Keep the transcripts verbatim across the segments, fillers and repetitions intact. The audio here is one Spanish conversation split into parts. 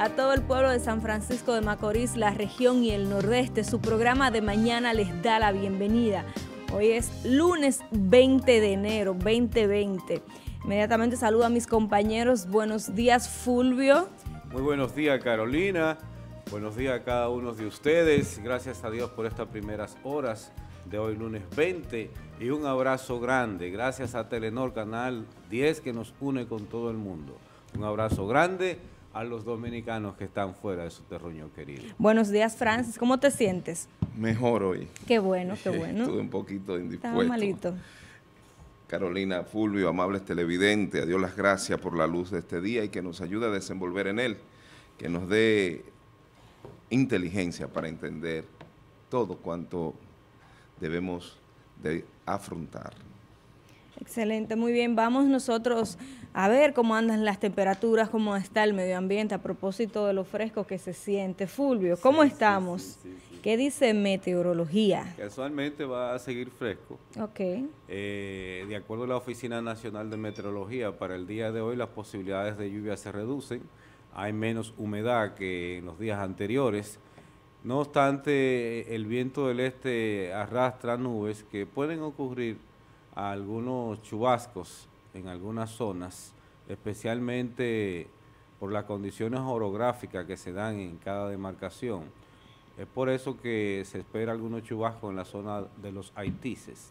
a todo el pueblo de San Francisco de Macorís, la región y el nordeste. Su programa de mañana les da la bienvenida. Hoy es lunes veinte de enero, veinte veinte. Inmediatamente saludo a mis compañeros. Buenos días, Fulvio. Muy buenos días, Carolina. Buenos días a cada uno de ustedes. Gracias a Dios por estas primeras horas de hoy, lunes veinte. Y un abrazo grande. Gracias a Telenor Canal diez que nos une con todo el mundo. Un abrazo grande a los dominicanos que están fuera de su terruño querido. Buenos días, Francis. ¿Cómo te sientes? Mejor hoy. Qué bueno, qué bueno. Estuve un poquito indispuesto. Estaba malito. Carolina, Fulvio, amables televidentes, a Dios las gracias por la luz de este día y que nos ayude a desenvolver en él, que nos dé inteligencia para entender todo cuanto debemos de afrontar. Excelente, muy bien. Vamos nosotros a ver cómo andan las temperaturas, cómo está el medio ambiente a propósito de lo fresco que se siente. Fulvio, ¿cómo Sí, estamos? sí, sí, sí, sí. ¿Qué dice meteorología? Casualmente va a seguir fresco. Ok. Eh, de acuerdo a la Oficina Nacional de Meteorología, para el día de hoy las posibilidades de lluvia se reducen. Hay menos humedad que en los días anteriores. No obstante, el viento del este arrastra nubes que pueden ocurrir a algunos chubascos en algunas zonas, especialmente por las condiciones orográficas que se dan en cada demarcación. Es por eso que se espera algunos chubascos en la zona de los Haitises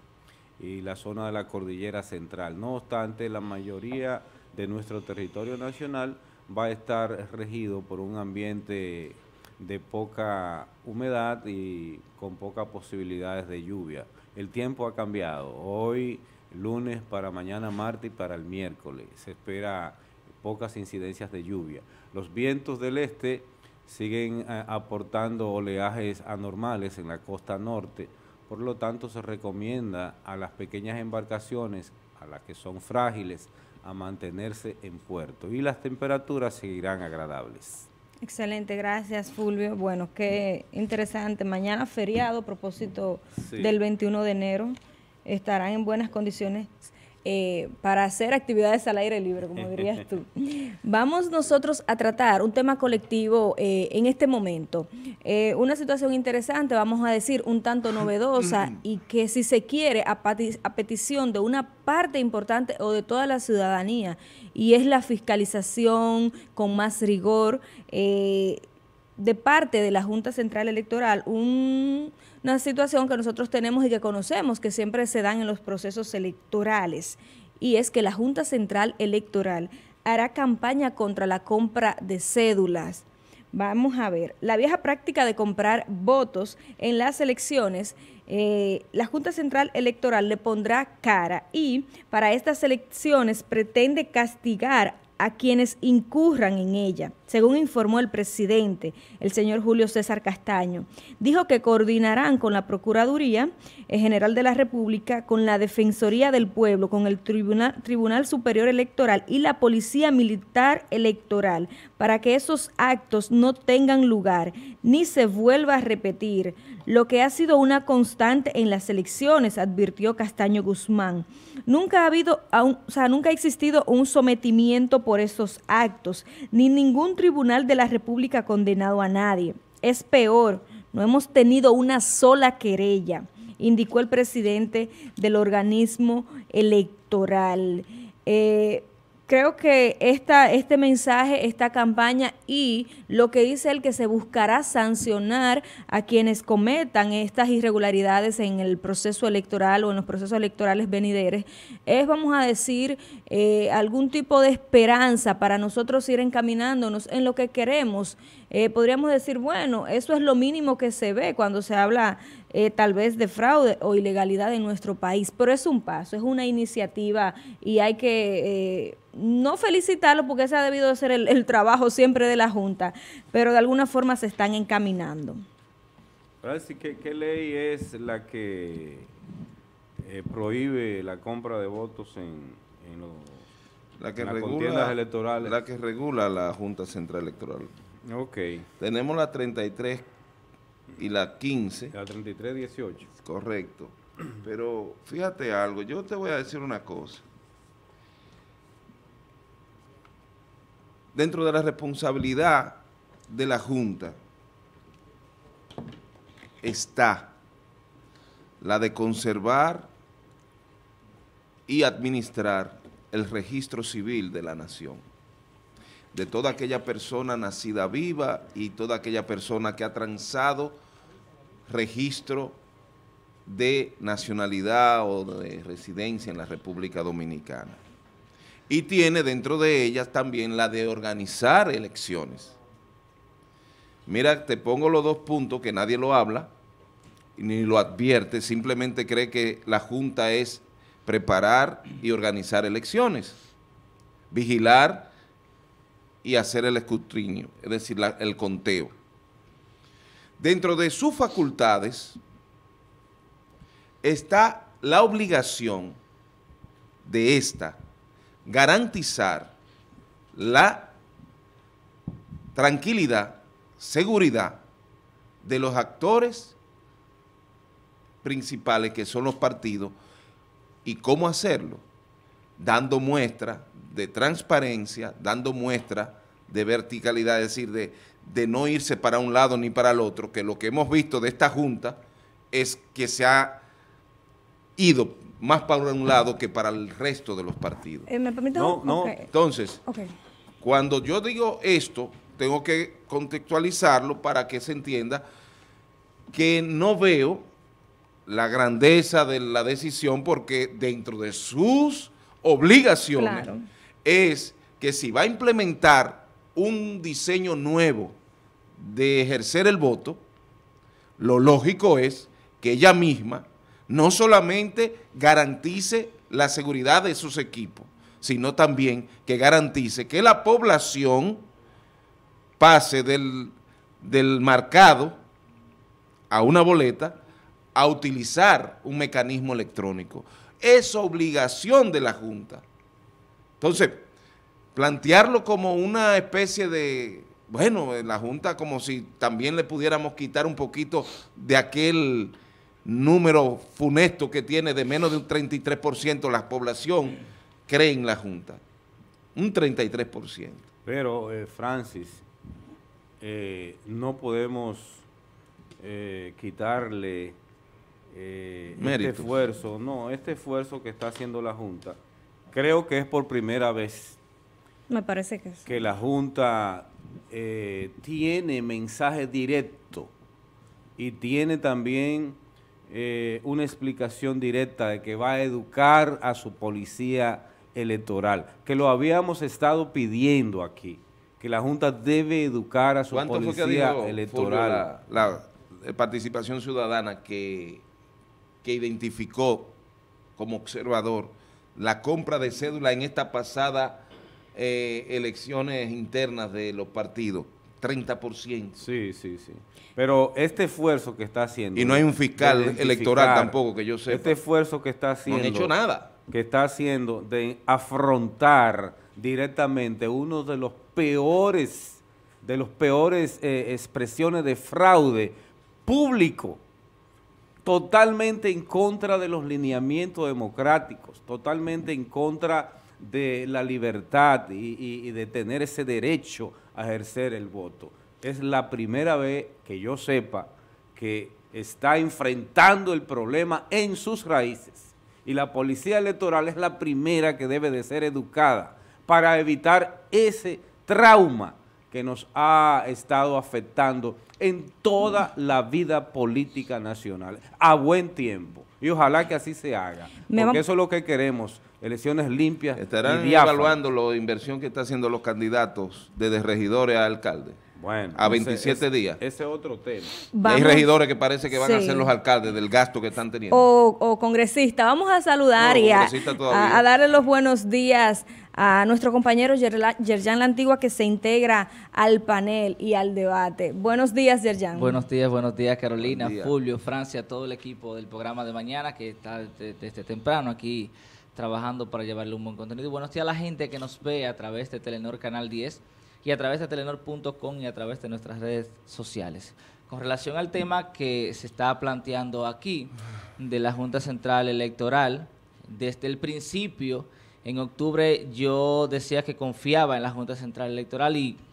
y la zona de la cordillera central. No obstante, la mayoría de nuestro territorio nacional va a estar regido por un ambiente de poca humedad y con pocas posibilidades de lluvia. El tiempo ha cambiado. Hoy, lunes, para mañana, martes y para el miércoles. Se espera pocas incidencias de lluvia. Los vientos del este siguen eh, aportando oleajes anormales en la costa norte. Por lo tanto, se recomienda a las pequeñas embarcaciones, a las que son frágiles, a mantenerse en puerto. Y las temperaturas seguirán agradables. Excelente, gracias, Fulvio. Bueno, qué interesante. Mañana feriado, a propósito Sí. del veintiuno de enero, estarán en buenas condiciones eh, para hacer actividades al aire libre, como dirías tú. Vamos nosotros a tratar un tema colectivo eh, en este momento. Eh, una situación interesante, vamos a decir, un tanto novedosa y que si se quiere, a, a petición de una parte importante o de toda la ciudadanía, y es la fiscalización con más rigor eh, de parte de la Junta Central Electoral, un, una situación que nosotros tenemos y que conocemos que siempre se dan en los procesos electorales, y es que la Junta Central Electoral hará campaña contra la compra de cédulas. Vamos a ver, la vieja práctica de comprar votos en las elecciones, eh, la Junta Central Electoral le pondrá cara y para estas elecciones pretende castigar a quienes incurran en ella, según informó el presidente, el señor Julio César Castaño. Dijo que coordinarán con la Procuraduría General de la República, con la Defensoría del Pueblo, con el Tribunal, Tribunal Superior Electoral y la Policía Militar Electoral, para que esos actos no tengan lugar ni se vuelva a repetir, lo que ha sido una constante en las elecciones, advirtió Castaño Guzmán. Nunca ha habido, o sea, nunca ha existido un sometimiento por esos actos, ni ningún tribunal de la República ha condenado a nadie. Es peor, no hemos tenido una sola querella, indicó el presidente del organismo electoral. Eh, Creo que esta, este mensaje, esta campaña y lo que dice él, que se buscará sancionar a quienes cometan estas irregularidades en el proceso electoral o en los procesos electorales venideros, es, vamos a decir, eh, algún tipo de esperanza para nosotros ir encaminándonos en lo que queremos. Eh, podríamos decir, bueno, eso es lo mínimo que se ve cuando se habla eh, tal vez de fraude o ilegalidad en nuestro país, pero es un paso, es una iniciativa y hay que eh, no felicitarlo porque ese ha debido de ser el, el trabajo siempre de la Junta, pero de alguna forma se están encaminando. Francis, ¿qué, qué ley es la que eh, prohíbe la compra de votos en, en, los, La que en las regula, contiendas electorales? La que regula la Junta Central Electoral. Ok. Tenemos la treinta y tres y la quince. La treinta y tres dieciocho. Correcto. Pero fíjate algo, yo te voy a decir una cosa. Dentro de la responsabilidad de la Junta está la de conservar y administrar el registro civil de la nación, de toda aquella persona nacida viva y toda aquella persona que ha transado registro de nacionalidad o de residencia en la República Dominicana. Y tiene dentro de ellas también la de organizar elecciones. Mira, te pongo los dos puntos que nadie lo habla, ni lo advierte, simplemente cree que la Junta es preparar y organizar elecciones, vigilar y hacer el escrutinio, es decir, la, el conteo. Dentro de sus facultades está la obligación de esta garantizar la tranquilidad, seguridad de los actores principales que son los partidos. ¿Y cómo hacerlo? Dando muestra de transparencia, dando muestra de verticalidad, es decir, de, de no irse para un lado ni para el otro, que lo que hemos visto de esta Junta es que se ha ido más para un lado que para el resto de los partidos. Eh, ¿Me permite? No, no. Okay. Entonces, Okay. cuando yo digo esto, tengo que contextualizarlo para que se entienda que no veo la grandeza de la decisión, porque dentro de sus obligaciones Claro. es que si va a implementar un diseño nuevo de ejercer el voto, lo lógico es que ella misma no solamente garantice la seguridad de sus equipos, sino también que garantice que la población pase del, del marcado a una boleta a utilizar un mecanismo electrónico. Es obligación de la Junta. Entonces, plantearlo como una especie de, bueno, la Junta como si también le pudiéramos quitar un poquito de aquel número funesto que tiene de menos de un treinta y tres por ciento la población cree en la Junta. Un treinta y tres por ciento. Pero, eh, Francis, eh, no podemos eh, quitarle eh, este Méritos. esfuerzo, no, este esfuerzo que está haciendo la Junta. Creo que es por primera vez Me parece que sí. que la Junta eh, tiene mensaje directo y tiene también eh, una explicación directa de que va a educar a su policía electoral, que lo habíamos estado pidiendo aquí, que la Junta debe educar a su ¿Cuánto fue que policía dijo, electoral. Fulvio, la, la participación ciudadana que, que identificó como observador la compra de cédula en esta pasada eh, elecciones internas de los partidos? treinta por ciento. Sí, sí, sí. Pero este esfuerzo que está haciendo... Y no hay un fiscal de identificar, electoral tampoco, que yo sepa. Este esfuerzo que está No haciendo... han hecho nada. Que está haciendo de afrontar directamente uno de los peores, de los peores eh, expresiones de fraude público, totalmente en contra de los lineamientos democráticos, totalmente en contra de la libertad y, y, y de tener ese derecho a ejercer el voto. Es la primera vez que yo sepa que está enfrentando el problema en sus raíces, y la policía electoral es la primera que debe de ser educada para evitar ese trauma que nos ha estado afectando en toda la vida política nacional, a buen tiempo. Y ojalá que así se haga, Me porque va- eso es lo que queremos, elecciones limpias Estarán y diáfanas. evaluando la inversión que están haciendo los candidatos desde regidores a alcaldes. Bueno, a ese- veintisiete ese- días. Ese es otro tema. Y hay Vamos- regidores que parece que van a Sí. ser los alcaldes del gasto que están teniendo. O, o congresista. Vamos a saludar No, y a, congresista todavía. a- a darle los buenos días a nuestro compañero Yerla- Yerjan La Antigua, que se integra al panel y al debate. Buenos días, Yerjan. Buenos días, buenos días Carolina, Buen día. Fulvio, Francia, todo el equipo del programa de mañana que está desde, desde temprano aquí trabajando para llevarle un buen contenido. Y buenos días a la gente que nos ve a través de Telenor Canal diez y a través de telenor punto com y a través de nuestras redes sociales. Con relación al tema que se está planteando aquí de la Junta Central Electoral, desde el principio, en octubre yo decía que confiaba en la Junta Central Electoral y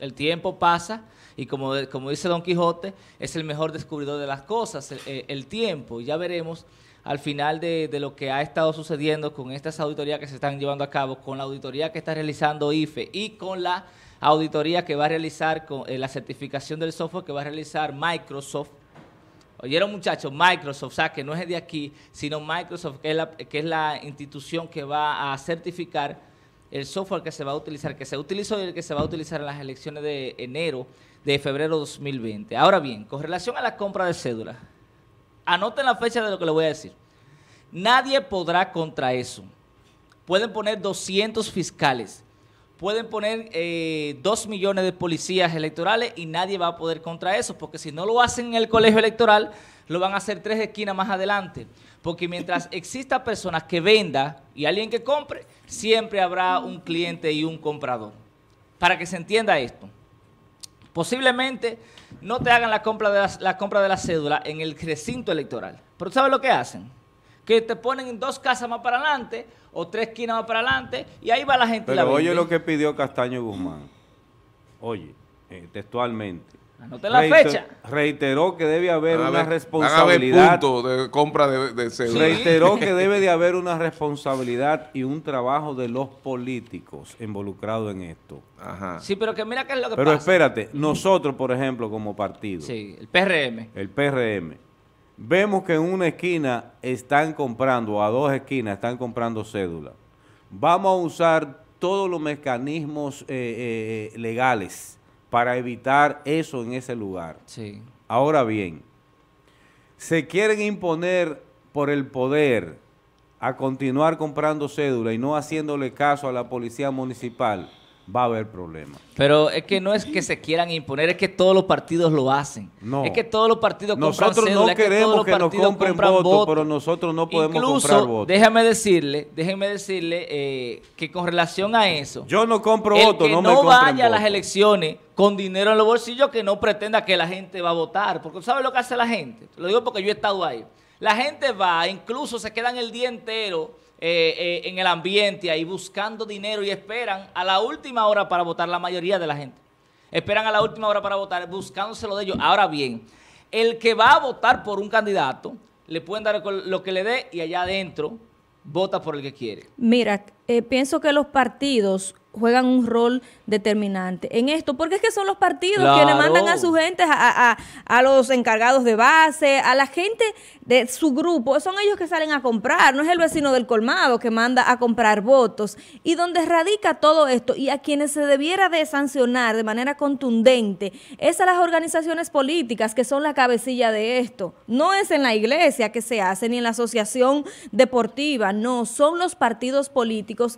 El tiempo pasa y como, como dice Don Quijote, es el mejor descubridor de las cosas, el, el tiempo. Y ya veremos al final de, de lo que ha estado sucediendo con estas auditorías que se están llevando a cabo, con la auditoría que está realizando I F E y con la auditoría que va a realizar, con eh, la certificación del software que va a realizar Microsoft. Oyeron, muchachos, Microsoft, o sea, que no es de aquí, sino Microsoft, que es la, que es la institución que va a certificar el software que se va a utilizar, que se utilizó y el que se va a utilizar en las elecciones de enero, de febrero dos mil veinte. Ahora bien, con relación a la compra de cédulas, anoten la fecha de lo que les voy a decir. Nadie podrá contra eso. Pueden poner doscientos fiscales, pueden poner eh, dos millones de policías electorales y nadie va a poder contra eso, porque si no lo hacen en el colegio electoral, lo van a hacer tres esquinas más adelante. Porque mientras exista personas que vendan y alguien que compre, siempre habrá un cliente y un comprador. Para que se entienda esto. Posiblemente no te hagan la compra de la, la compra de la cédula en el recinto electoral. Pero ¿sabes lo que hacen? Que te ponen dos casas más para adelante o tres esquinas más para adelante y ahí va la gente. Pero y la oye vende. lo que pidió Castaño Guzmán. Oye, eh, textualmente. Anoten la Reiter- fecha. Reiteró que debe haber Van a una haber- responsabilidad. van a haber puntos de compra de, de cédula. Reiteró que debe de haber una responsabilidad y un trabajo de los políticos involucrados en esto. Ajá. Sí, pero que mira qué es lo que Pero pasa. espérate, nosotros, por ejemplo, como partido, Sí, el P R M. el P R M, vemos que en una esquina están comprando, o a dos esquinas están comprando cédulas. Vamos a usar todos los mecanismos eh, eh, legales para evitar eso en ese lugar. Sí. Ahora bien, se quieren imponer por el poder a continuar comprando cédula y no haciéndole caso a la policía municipal, va a haber problemas. Pero es que no es que se quieran imponer, es que todos los partidos lo hacen. No. Es que todos los partidos compran Nosotros cédula, no es que todos queremos los que nos partidos compren compran votos, votos. pero nosotros no podemos Incluso, comprar votos. déjame decirle, déjenme decirle eh, que con relación a eso, Yo no compro el votos, que no no, me compren vaya a las votos. elecciones con dinero en los bolsillos, que no pretenda que la gente va a votar. Porque ¿sabe lo que hace la gente? Lo digo porque yo he estado ahí. La gente va, incluso se quedan el día entero eh, eh, en el ambiente ahí buscando dinero y esperan a la última hora para votar, la mayoría de la gente. Esperan a la última hora para votar, buscándoselo de ellos. Ahora bien, el que va a votar por un candidato, le pueden dar lo que le dé y allá adentro vota por el que quiere. Mira, eh, pienso que los partidos juegan un rol determinante en esto, porque es que son los partidos Claro. quienes mandan a sus gentes, a, a, a los encargados de base, a la gente de su grupo, son ellos que salen a comprar, no es el vecino del colmado que manda a comprar votos, y donde radica todo esto, y a quienes se debiera de sancionar de manera contundente, es a las organizaciones políticas que son la cabecilla de esto, no es en la iglesia que se hace, ni en la asociación deportiva, no, son los partidos políticos.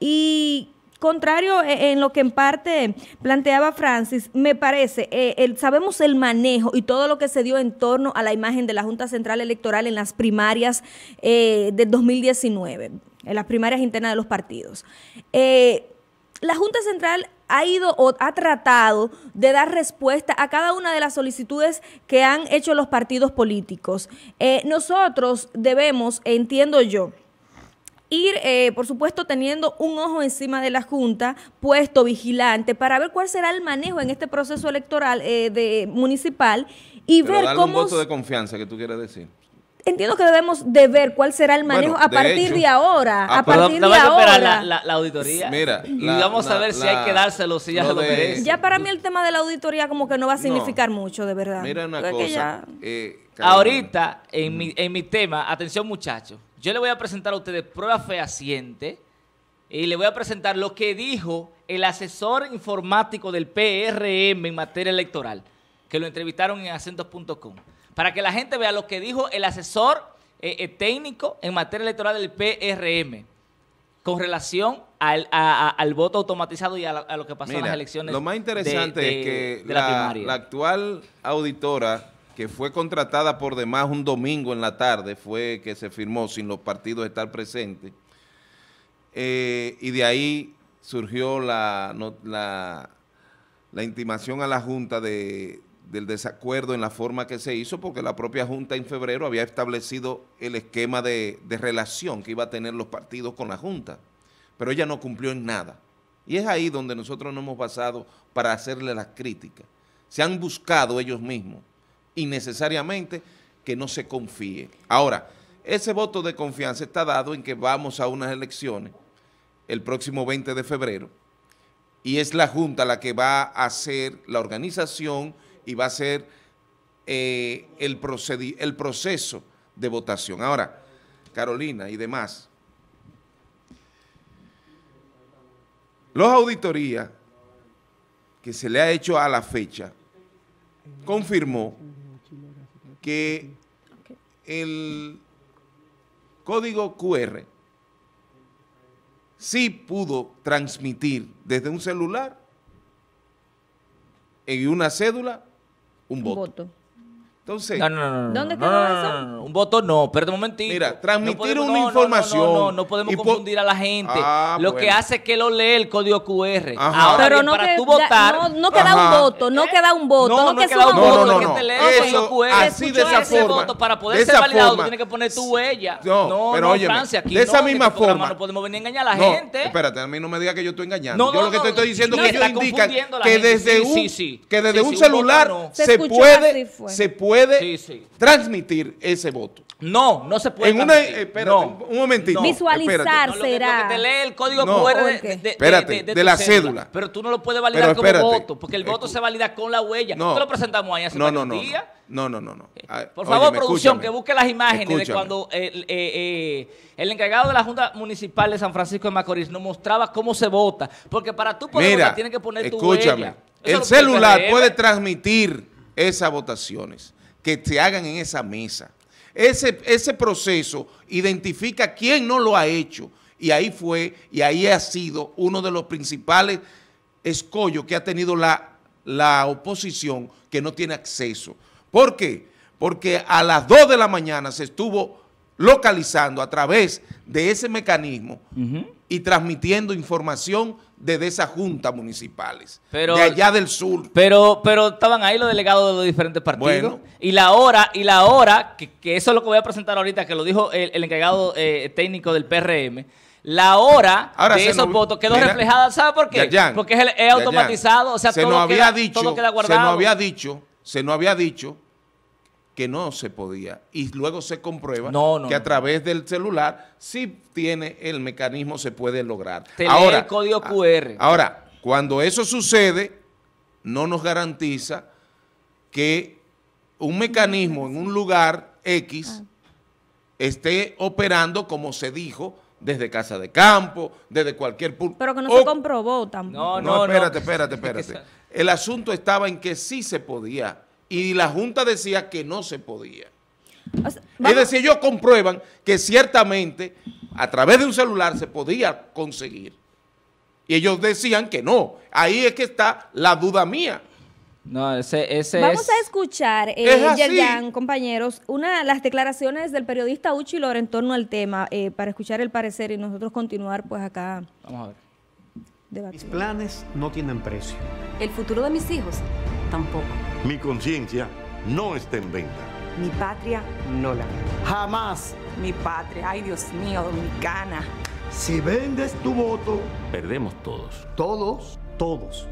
Y contrario en lo que en parte planteaba Francis, me parece, eh, el, sabemos el manejo y todo lo que se dio en torno a la imagen de la Junta Central Electoral en las primarias eh, del dos mil diecinueve, en las primarias internas de los partidos. Eh, la Junta Central ha ido o ha tratado de dar respuesta a cada una de las solicitudes que han hecho los partidos políticos. Eh, nosotros debemos, entiendo yo, ir, eh, por supuesto, teniendo un ojo encima de la Junta, puesto vigilante, para ver cuál será el manejo en este proceso electoral eh, de municipal y Pero ver darle cómo... un voto de confianza que tú quieres decir. Entiendo que debemos de ver cuál será el manejo Bueno, a de partir hecho, de ahora, ah, a pero partir no de hay que esperar ahora. la, la, la auditoría. Mira, y la- vamos a la- ver si la- hay que dárselo, si ya lo se lo de- merece. Ya para mí el tema de la auditoría como que no va a significar No. mucho, de verdad. Mira una Porque cosa. ya- eh, Carolina. Ahorita, en, mi, en mi tema, atención muchachos, yo le voy a presentar a ustedes prueba fehaciente y le voy a presentar lo que dijo el asesor informático del P R M en materia electoral, que lo entrevistaron en acentos punto com, para que la gente vea lo que dijo el asesor eh, eh, técnico en materia electoral del P R M con relación al, a- a- al voto automatizado y a, la- a lo que pasó en Mira, las elecciones. lo más interesante de- de- es que de la la, primaria. la actual auditora, que fue contratada por demás un domingo en la tarde, fue que se firmó sin los partidos estar presentes, eh, y de ahí surgió la, no- la, la intimación a la Junta de, del desacuerdo en la forma que se hizo, porque la propia Junta en febrero había establecido el esquema de, de relación que iba a tener los partidos con la Junta, pero ella no cumplió en nada. Y es ahí donde nosotros nos hemos basado para hacerle las críticas. Se han buscado ellos mismos innecesariamente que no se confíe. Ahora, ese voto de confianza está dado en que vamos a unas elecciones el próximo veinte de febrero y es la Junta la que va a hacer la organización y va a hacer eh, el, procedi- el proceso de votación. Ahora, Carolina y demás, las auditorías que se le ha hecho a la fecha confirmó que el código cu erre sí pudo transmitir desde un celular en una cédula un voto. Un voto. Entonces, No, no, no, no. ¿Dónde no, quedó no, eso? no, no, no, un voto no, espérate un momentito. Mira, transmitir No podemos- una no, no, información No, no, no, no podemos y po- confundir a la gente. Ah, lo bueno. que hace es que lo lee el código cu erre. Ajá. Ahora Pero bien, no, para que, tú votar. no, no queda Ajá. un voto, no queda un voto, No, no, no que queda suba un un No, voto, no, voto. no, que no. te lee Ok. el código Eso, cu erre. así de esa Ese forma. voto, para poder de ser esa validado, forma. tú tienes que poner tu huella. No, no, pero no, óyeme, Francia, aquí de esa no, en misma este programa forma. no podemos venir a engañar a la No, gente. espérate, a mí no me digas que yo estoy engañando. No, yo no, lo que te no, estoy diciendo no, es que está ellos indican confundiendo a la que gente. desde Sí, un, sí, sí. que desde Sí, un sí, un celular voto no. Se se, escuchó puede, así fue. se puede Sí, sí. transmitir ese voto. No, no se puede En una, transmitir. eh, espérate, No. un momentito. No. Visualizar espérate. No, lo, que, será. lo que te lee el código No. cu erre ¿Por de, qué? de, de, Espérate, de, de tu la cédula. Pero tú no lo puedes validar Pero como espérate. voto, porque el voto Escu- se valida con la huella. No. Nosotros lo presentamos ahí hace No, no, varios no, no. días. No, no, no, no. Ah, Por favor, óyeme, producción, escúchame. que busque las imágenes de Escúchame. cuando el, eh, eh, el encargado de la Junta Municipal de San Francisco de Macorís nos mostraba cómo se vota. Porque para tú poder Mira, votar tienes que poner tu escúchame, huella. Eso es el lo que celular P R M. puede transmitir esas votaciones que se hagan en esa mesa. Ese, ese proceso identifica quién no lo ha hecho y ahí fue y ahí ha sido uno de los principales escollos que ha tenido la, la oposición que no tiene acceso. ¿Por qué? Porque a las dos de la mañana se estuvo localizando a través de ese mecanismo Ujú. y transmitiendo información desde esas juntas municipales, Pero- de allá del sur. Pero, pero estaban ahí los delegados de los diferentes partidos. Bueno. Y la hora, y la hora, que, que eso es lo que voy a presentar ahorita, que lo dijo el, el encargado eh, técnico del P R M, la hora Ahora, de se esos nos- votos quedó mira, reflejada, ¿sabe por qué? Yayan, Porque es, el- es Yayan, automatizado, o sea, se todo, nos había queda, dicho, todo queda se guardado. nos había dicho, se nos había dicho que no se podía y luego se comprueba No, no, que a no. través del celular sí tiene el mecanismo, se puede lograr. Te lee el código cu erre. Ahora, cuando eso sucede, no nos garantiza que un mecanismo en un lugar X esté operando como se dijo desde Casa de Campo, desde cualquier punto. Pero que no O- se comprobó tampoco. No, no, no, espérate, no. espérate, espérate. El asunto estaba en que sí se podía y la Junta decía que no se podía. O sea, Es vamos- decir, ellos comprueban que ciertamente a través de un celular se podía conseguir. Y ellos decían que no. Ahí es que está la duda mía. No, ese, ese Vamos es... a escuchar, Es eh, así. Yerjan, compañeros, una las declaraciones del periodista Uchi Lora en torno al tema, eh, para escuchar el parecer y nosotros continuar pues acá Vamos a ver. Mis debatiendo. planes no tienen precio. El futuro de mis hijos tampoco. Mi conciencia no está en venta. Mi patria, No la jamás. Mi patria, ay Dios mío, dominicana. Si vendes tu voto, Perdemos todos. todos, todos.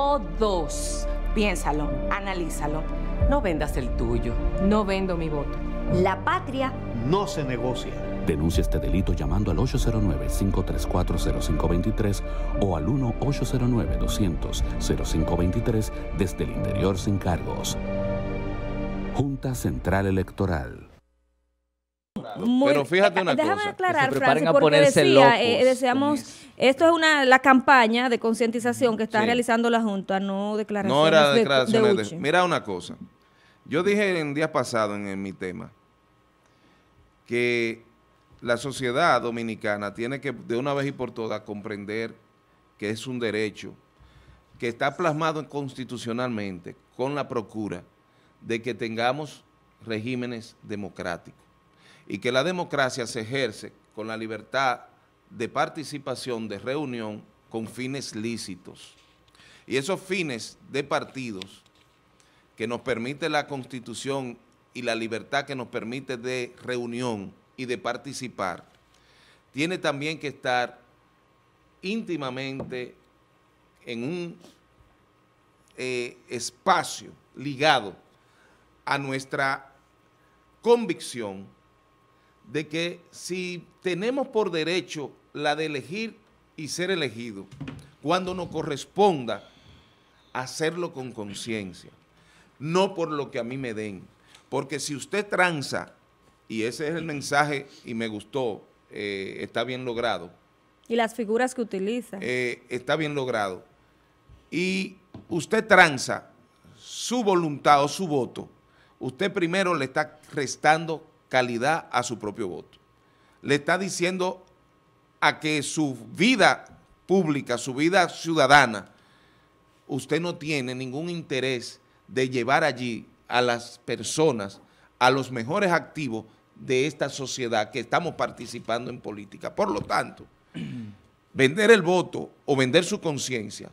Todos. Piénsalo, analízalo. No vendas el tuyo. No vendo mi voto. La patria No se negocia. Denuncia este delito llamando al ocho cero nueve, cinco tres cuatro, cero cinco dos tres o al uno ocho cero nueve, doscientos, cero cinco dos tres desde el interior sin cargos. Junta Central Electoral. Muy- Pero fíjate eh, una déjame cosa. aclarar, Que se preparen Francis, a porque ponerse decía, eh, locos deseamos, con eso. esto es una la campaña de concientización que está Sí. realizando la Junta, no declaraciones No era de- declaraciones de de, Uchi. Mira una cosa. Yo dije en días pasados en, en mi tema que la sociedad dominicana tiene que de una vez y por todas comprender que es un derecho que está plasmado constitucionalmente con la procura de que tengamos regímenes democráticos y que la democracia se ejerce con la libertad de participación, de reunión, con fines lícitos. Y esos fines de partidos que nos permite la Constitución y la libertad que nos permite de reunión y de participar, tiene también que estar íntimamente en un eh, espacio ligado a nuestra convicción de que si tenemos por derecho la de elegir y ser elegido, cuando nos corresponda hacerlo con conciencia, no por lo que a mí me den, porque si usted tranza, y ese es el mensaje y me gustó, eh, está bien logrado. Y las figuras que utiliza. Eh, está bien logrado. Y usted tranza su voluntad o su voto, usted primero le está restando calidad a su propio voto. Le está diciendo a que su vida pública, su vida ciudadana, usted no tiene ningún interés de llevar allí a las personas, a los mejores activos de esta sociedad que estamos participando en política. Por lo tanto, vender el voto o vender su conciencia,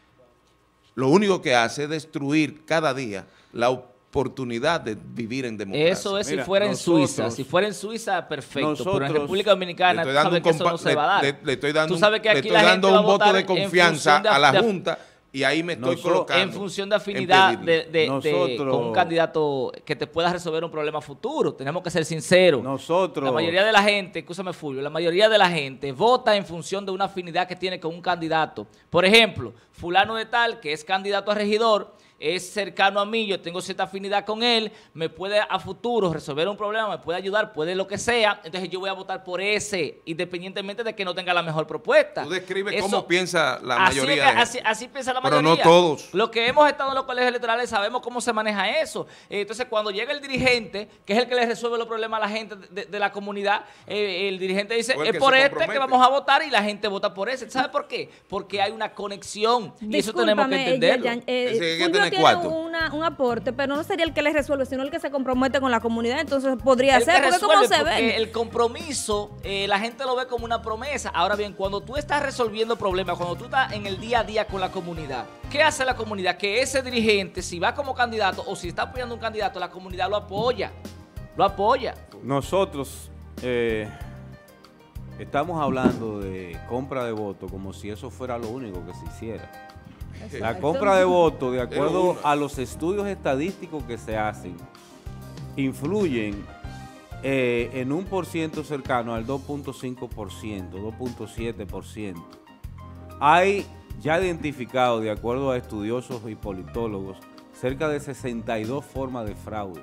lo único que hace es destruir cada día la oportunidad de vivir en democracia. Eso es. Mira, si fuera en nosotros, Suiza. Si fuera en Suiza, perfecto. Nosotros, pero en República Dominicana, tú sabes que eso no se va a dar. Le, le estoy dando, tú sabes que aquí le estoy la dando gente un va a voto de votar confianza de, a la de, Junta y ahí me estoy nosotros, colocando. En función de afinidad de, de, de, con un candidato que te pueda resolver un problema futuro. Tenemos que ser sinceros. Nosotros. La mayoría de la gente, escúchame Fulvio, la mayoría de la gente vota en función de una afinidad que tiene con un candidato. Por ejemplo, fulano de tal, que es candidato a regidor, es cercano a mí, yo tengo cierta afinidad con él, me puede a futuro resolver un problema, me puede ayudar, puede lo que sea, entonces yo voy a votar por ese, independientemente de que no tenga la mejor propuesta. Tú describes Eso, cómo piensa la así mayoría es que, de gente. así, así piensa la Pero mayoría. no todos. Los que hemos estado en los colegios electorales sabemos cómo se maneja eso. Entonces, cuando llega el dirigente, que es el que le resuelve los problemas a la gente de, de la comunidad, eh, el dirigente dice, es por este que vamos a votar y la gente vota por ese. ¿Sabe por qué? Porque hay una conexión y Discúlpame, eso tenemos que entenderlo. Yayan, eh, Ese que Fulvio tiene tiene cuarto. una, un aporte, pero no sería el que le resuelve, sino el que se compromete con la comunidad, entonces podría El ser, que porque resuelve, ¿cómo se porque ve? el compromiso, eh, la gente lo ve como una promesa. Ahora bien, cuando tú estás resolviendo problemas, cuando tú estás en el día a día con la comunidad, ¿qué hace la comunidad? Que ese dirigente, si va como candidato o si está apoyando a un candidato, la comunidad lo apoya, lo apoya. Nosotros eh, estamos hablando de compra de votos como si eso fuera lo único que se hiciera. Exacto. La compra de votos, de acuerdo Pero a los estudios estadísticos que se hacen, influyen eh, en un por ciento cercano al dos punto cinco por ciento, dos punto siete por ciento. Hay ya identificado, de acuerdo a estudiosos y politólogos, cerca de sesenta y dos formas de fraudes.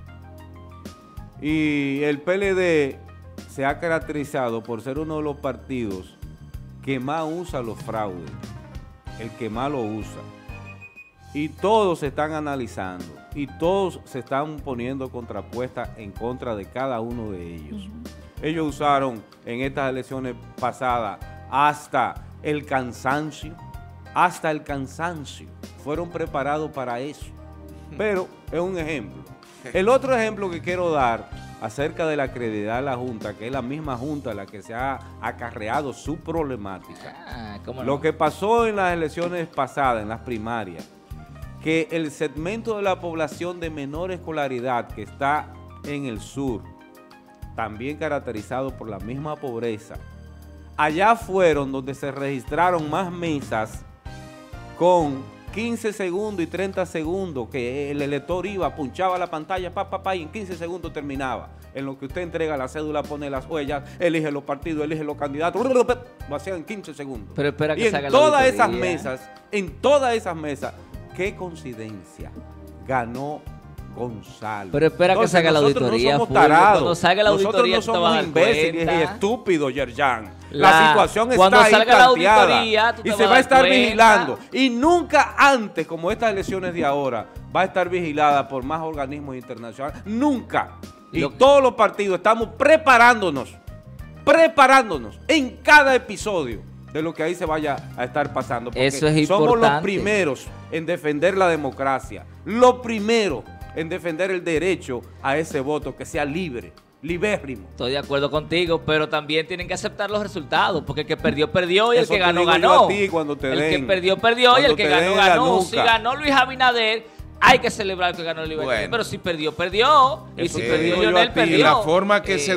Y el P L D se ha caracterizado por ser uno de los partidos que más usa los fraudes, el que más lo usa. Y todos se están analizando y todos se están poniendo contrapuestas en contra de cada uno de ellos. Uh-huh. Ellos usaron en estas elecciones pasadas hasta el cansancio, hasta el cansancio. Fueron preparados para eso. Pero es un ejemplo. El otro ejemplo que quiero dar acerca de la credibilidad de la Junta, que es la misma Junta la que se ha acarreado su problemática. Ah, ¿cómo no? Lo que pasó en las elecciones pasadas, en las primarias, que el segmento de la población de menor escolaridad que está en el sur, también caracterizado por la misma pobreza, allá fueron donde se registraron más mesas con quince segundos y treinta segundos, que el elector iba, punchaba la pantalla, pa, pa, pa, y en quince segundos terminaba. En lo que usted entrega la cédula, pone las huellas, elige los partidos, elige los candidatos, lo hacía en quince segundos. Pero espera que y en se haga la todas auditoría. esas mesas, en todas esas mesas, qué coincidencia, ganó Gonzalo. Pero espera Entonces, que se haga la nosotros auditoría, no somos Fulvio. tarados. Cuando salga la Nosotros auditoría, no tú te vas a somos dar imbéciles cuenta. y estúpidos, Yerjan. La, La- situación cuando está ahí salga la planteada auditoría, tú te y vas se a va a dar estar cuenta. vigilando. Y nunca antes, como estas elecciones de ahora, va a estar vigilada por más organismos internacionales. Nunca. Y Lo- todos los partidos estamos preparándonos, preparándonos en cada episodio de lo que ahí se vaya a estar pasando. Porque Eso es somos los importante. primeros en defender la democracia. Lo primero en defender el derecho a ese voto que sea libre, libérrimo. Estoy de acuerdo contigo, pero también tienen que aceptar los resultados, porque el que perdió, perdió y el Eso que te ganó, digo yo ganó. a ti cuando te el den- que perdió, perdió y cuando el que te ganó, den en la ganó. nuca. Si ganó Luis Abinader, hay que celebrar que ganó Luis Abinader, Bueno. pero si perdió, perdió. Y Eso si te perdió digo yo Lionel, a ti. Y perdió. la forma que Eh, se de-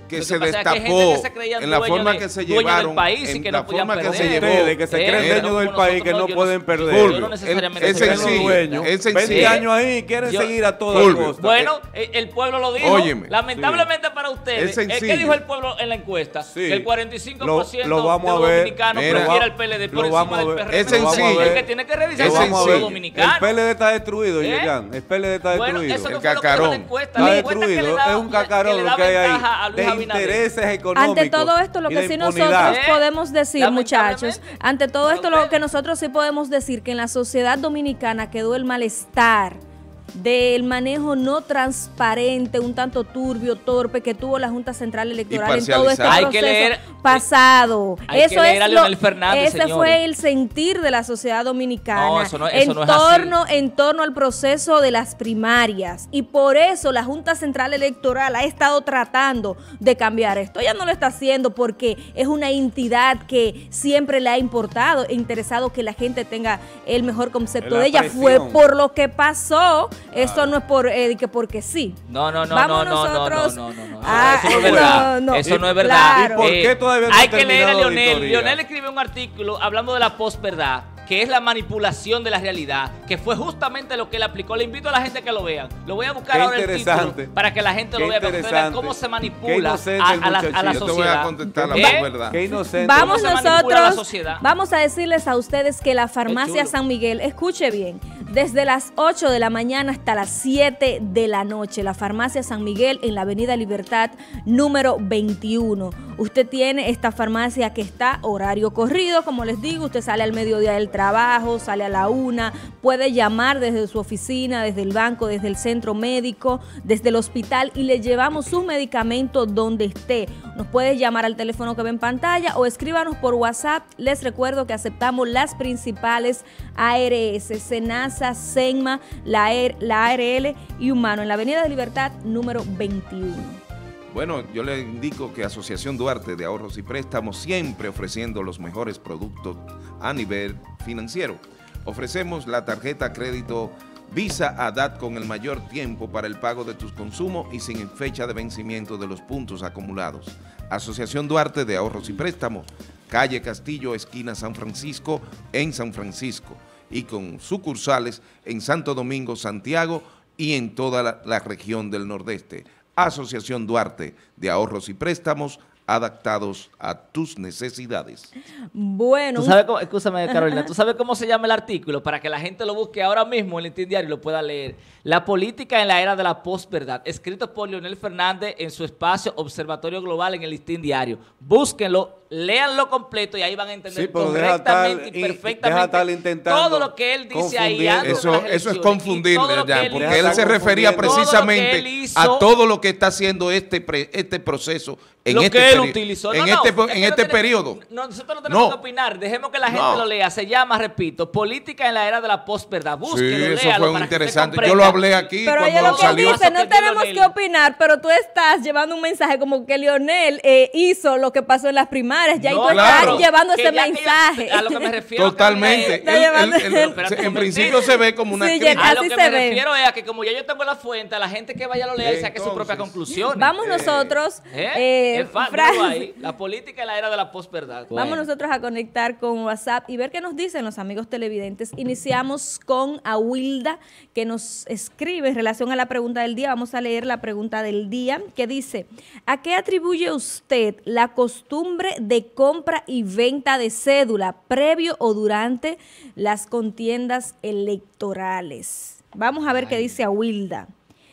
que Lo se pasa es que hay destapó gente que se creían en la dueños forma de- que se dueños del llevaron, país y que en no la podían forma que se perder. llevó. Ustedes que se Eh, creen pero dueños del como país que nosotros no yo pueden no- perder. Fulvio, no necesariamente es soy Son sencillo, dueños. es sencillo. veinte años ahí, quieren Yo- seguir a toda Fulvio. costa. Bueno, el, el pueblo lo dijo. Óyeme. Lamentablemente para ustedes, Es ¿eh, ¿qué sencillo. dijo el pueblo en la encuesta? Sí. Que el cuarenta y cinco por ciento Lo- lo vamos de a los ver. dominicanos Mira, prefiere al P L D por lo encima vamos a del ver. P R M. Es sencillo. El que tiene que revisar Es es el sencillo. pueblo El dominicano. P L D está destruido, ¿Eh? Yoyan. El P L D está Bueno, destruido. eso no El fue lo que dijo cacarón. la encuesta. Está La encuesta que le destruido. da- Es un cacarón que le lo da que hay ventaja a ahí. Luis De Abinader. intereses económicos. Ante todo esto, lo y que de sí impunidad. nosotros ¿Eh? podemos decir, muchachos, Lamentablemente. ante todo Para esto, lo ustedes. que nosotros sí podemos decir, que en la sociedad dominicana quedó el malestar del manejo no transparente, un tanto turbio, torpe, que tuvo la Junta Central Electoral en todo este parcializado. Hay proceso que leer- pasado. hay eso que leer a es Leonel lo- Fernández, ese señores. fue el sentir de la sociedad dominicana No, eso no- eso en no es así. torno en torno al proceso de las primarias, y por eso la Junta Central Electoral ha estado tratando de cambiar esto. Ella no lo está haciendo porque es una entidad que siempre le ha importado e interesado que la gente tenga el mejor concepto La de ella. presión. Fue por lo que pasó. Esto no es por eh, que porque sí. No, no, no, Vamos no, no, no, nosotros no, no, no, a- eso no es verdad. no, no. Eso no es ¿Y- verdad. claro. ¿Y por qué todavía no hay ha que leer a terminado la Leonel. auditoría? Leonel escribió un artículo hablando de la posverdad, que es la manipulación de la realidad, que fue justamente lo que él aplicó. Le invito a la gente que lo vean. Lo voy a buscar Qué ahora el interesante. título para que la gente Qué lo vea, para que ustedes vean interesante. cómo se Qué manipula inocente a, el a la, a la muchachito. Yo te voy sociedad. a contestar la ¿Eh? verdad. Qué inocente. Vamos ¿Cómo se manipula la nosotros, sociedad? vamos a decirles a ustedes que la farmacia chulo. San Miguel, escuche bien, desde las ocho de la mañana hasta las siete de la noche, la farmacia San Miguel en la avenida Libertad número veintiuno. Usted tiene esta farmacia que está horario corrido, como les digo, usted sale al mediodía del trabajo, sale a la una, puede llamar desde su oficina, desde el banco, desde el centro médico, desde el hospital, y le llevamos sus medicamentos donde esté. Nos puede llamar al teléfono que ve en pantalla o escríbanos por WhatsApp. Les recuerdo que aceptamos las principales A R S, Senasa, Senma, la, E- la A R L y Humano, en la avenida de Libertad número veintiuno. Bueno, yo le indico que Asociación Duarte de Ahorros y Préstamos siempre ofreciendo los mejores productos a nivel financiero. Ofrecemos la tarjeta crédito Visa A D A T con el mayor tiempo para el pago de tus consumos y sin fecha de vencimiento de los puntos acumulados. Asociación Duarte de Ahorros y Préstamos, calle Castillo, esquina San Francisco, en San Francisco, y con sucursales en Santo Domingo, Santiago y en toda la, la región del Nordeste. Asociación Duarte de Ahorros y Préstamos, adaptados a tus necesidades. Bueno, ¿Tú sabes cómo, escúchame, Carolina, ¿tú sabes cómo se llama el artículo para que la gente lo busque ahora mismo en el Listín Diario y lo pueda leer? La política en la era de la posverdad, escrito por Leonel Fernández en su espacio Observatorio Global en el Listín Diario. Búsquenlo, léanlo completo y ahí van a entender Sí, pero deja correctamente tal- y y- perfectamente deja tal intentando todo lo que él dice ahí. confundir. antes de Eso, las eso es elecciones, y confundir, todo lo que ya, él porque hizo. él se refería Todo lo que él precisamente hizo, a todo lo que está haciendo este, pre- este proceso en lo este, que él peri- utilizó. en No, no, este, es que en no este tiene- periodo. No, nosotros no tenemos No. que opinar. Dejemos que la gente No. lo lea. Se llama, repito, Política en la era de la posverdad. Sí, Búsquelo, eso léalo fue para que usted interesante. Yo comprenda. lo hablé aquí pero cuando ella lo que salió. dice, no que tenemos Lionel- que opinar, pero tú estás llevando un mensaje como que Leonel eh, hizo lo que pasó en las primarias, ya y No, tú claro. estás llevando Que ese ya que mensaje. yo- a lo que me refiero. Totalmente. Está Él- llevando- él- él- Pero se- tú en me principio entiendes. se ve como una Sí, ya crítica. A lo Así que se me ve. refiero es a que como ya yo tengo la fuente, a la gente que vaya a lo lea y saque sus Entonces, propias conclusiones. Vamos nosotros, ¿Eh? eh, es fácil, Fran- míralo ahí. La política en la era de la posverdad. Vamos Bueno. nosotros a conectar con WhatsApp y ver qué nos dicen los amigos televidentes. Iniciamos con Awilda, que nos escribe en relación a la pregunta del día. Vamos a leer la pregunta del día, que dice: ¿a qué atribuye usted la costumbre de compra y venta de cédula previo o durante las contiendas electorales? Vamos a ver qué dice Awilda.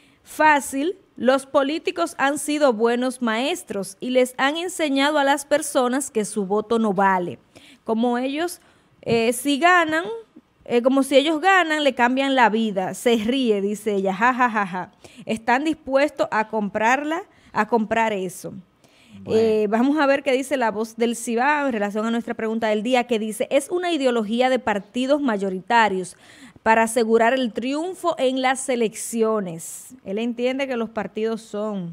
Fácil. Los políticos han sido buenos maestros y les han enseñado a las personas que su voto no vale. Como ellos, eh, si ganan, eh, como si ellos ganan, le cambian la vida. Se ríe, dice ella, ja, ja, ja, ja. Están dispuestos a comprarla, a comprar eso. Bueno. Eh, vamos a ver qué dice la voz del Cibao en relación a nuestra pregunta del día, que dice: es una ideología de partidos mayoritarios para asegurar el triunfo en las elecciones. Él entiende que los partidos son.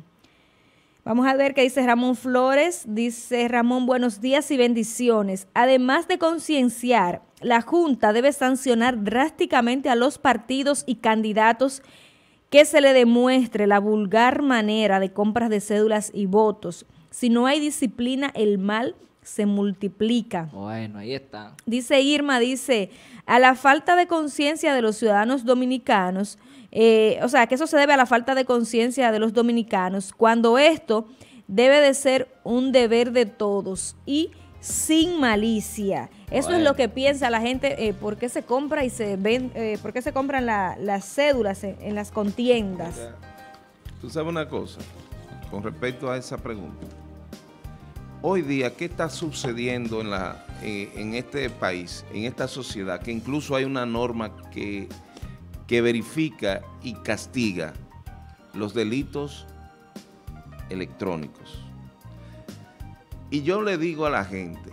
Vamos a ver qué dice Ramón Flores. Dice Ramón: buenos días y bendiciones. Además de concienciar, la Junta debe sancionar drásticamente a los partidos y candidatos que se le demuestre la vulgar manera de compras de cédulas y votos. Si no hay disciplina, el mal se multiplica. Bueno, ahí está. Dice Irma, dice, a la falta de conciencia de los ciudadanos dominicanos, eh, o sea, que eso se debe a la falta de conciencia de los dominicanos, cuando esto debe de ser un deber de todos y sin malicia. Eso bueno. es lo que piensa la gente, eh, por qué se compra y se ven, eh, por qué se compran la, las cédulas en, en las contiendas. Tú sabes una cosa, con respecto a esa pregunta. Hoy día, ¿qué está sucediendo en, la, eh, en este país, en esta sociedad? Que incluso hay una norma que, que verifica y castiga los delitos electrónicos. Y yo le digo a la gente,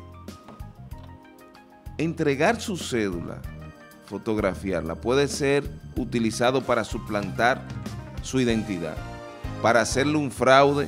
entregar su cédula, fotografiarla, puede ser utilizado para suplantar su identidad, para hacerle un fraude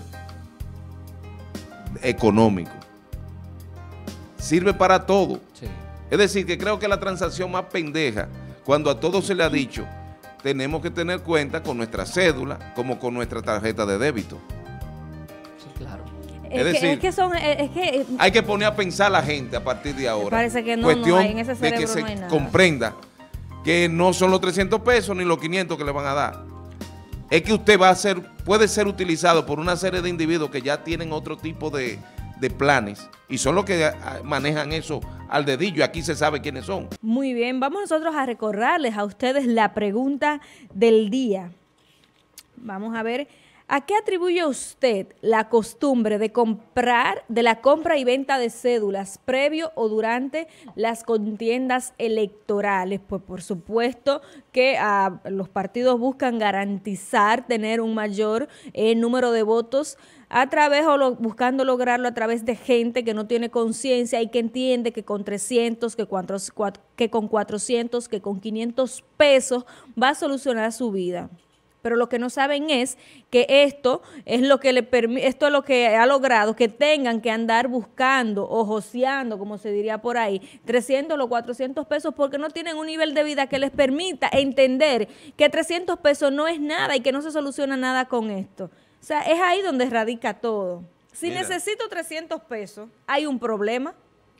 económico. Sirve para todo. Sí. Es decir, que creo que la transacción más pendeja, cuando a todos se le ha dicho, tenemos que tener cuenta con nuestra cédula como con nuestra tarjeta de débito. Sí, claro. Es, es decir, que, es que son, es que, hay que poner a pensar a la gente a partir de ahora. Parece que no, Cuestión no hay, en ese cerebro de que se no hay nada. comprenda que no son los trescientos pesos ni los quinientos que le van a dar. Es que usted va a ser, puede ser utilizado por una serie de individuos que ya tienen otro tipo de, de planes y son los que manejan eso al dedillo. Aquí se sabe quiénes son. Muy bien, vamos nosotros a recordarles a ustedes la pregunta del día. Vamos a ver, ¿a qué atribuye usted la costumbre de comprar, de la compra y venta de cédulas previo o durante las contiendas electorales? Pues por supuesto que uh, los partidos buscan garantizar tener un mayor eh, número de votos a través o lo, buscando lograrlo a través de gente que no tiene conciencia y que entiende que con trescientos, que, cuatro, cuatro, que con cuatrocientos, que con quinientos pesos va a solucionar su vida. Pero lo que no saben es que esto es lo que le permite, esto es lo que ha logrado que tengan que andar buscando o joseando, como se diría por ahí, trescientos o cuatrocientos pesos porque no tienen un nivel de vida que les permita entender que trescientos pesos no es nada y que no se soluciona nada con esto. O sea, es ahí donde radica todo. Si Mira, necesito trescientos pesos, ¿hay un problema?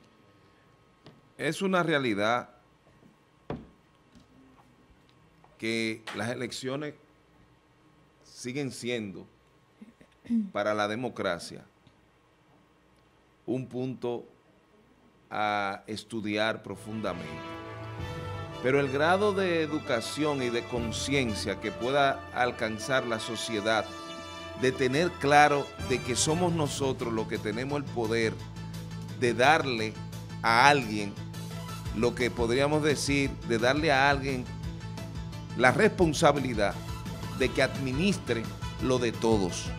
Es una realidad que las elecciones siguen siendo para la democracia un punto a estudiar profundamente. Pero el grado de educación y de conciencia que pueda alcanzar la sociedad, de tener claro de que somos nosotros los que tenemos el poder de darle a alguien lo que podríamos decir, de darle a alguien la responsabilidad de que administre lo de todos.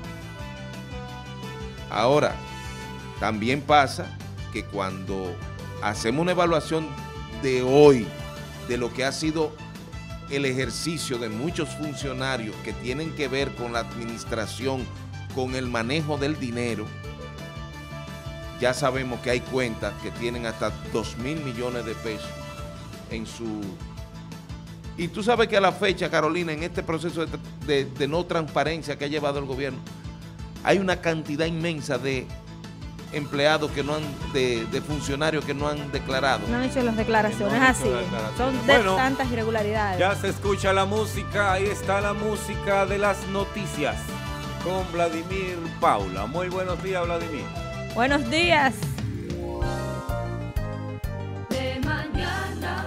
Ahora, también pasa que cuando hacemos una evaluación de hoy, de lo que ha sido el ejercicio de muchos funcionarios que tienen que ver con la administración, con el manejo del dinero, ya sabemos que hay cuentas que tienen hasta dos mil millones de pesos en su... Y tú sabes que a la fecha, Carolina, en este proceso de, de, de no transparencia que ha llevado el gobierno, hay una cantidad inmensa de empleados que no han, de, de funcionarios que no han declarado. No han hecho las declaraciones, no así. Declaraciones. Son de bueno, tantas irregularidades. Ya se escucha la música, ahí está la música de las noticias con Vladimir Paula. Muy buenos días, Vladimir. Buenos días. De mañana.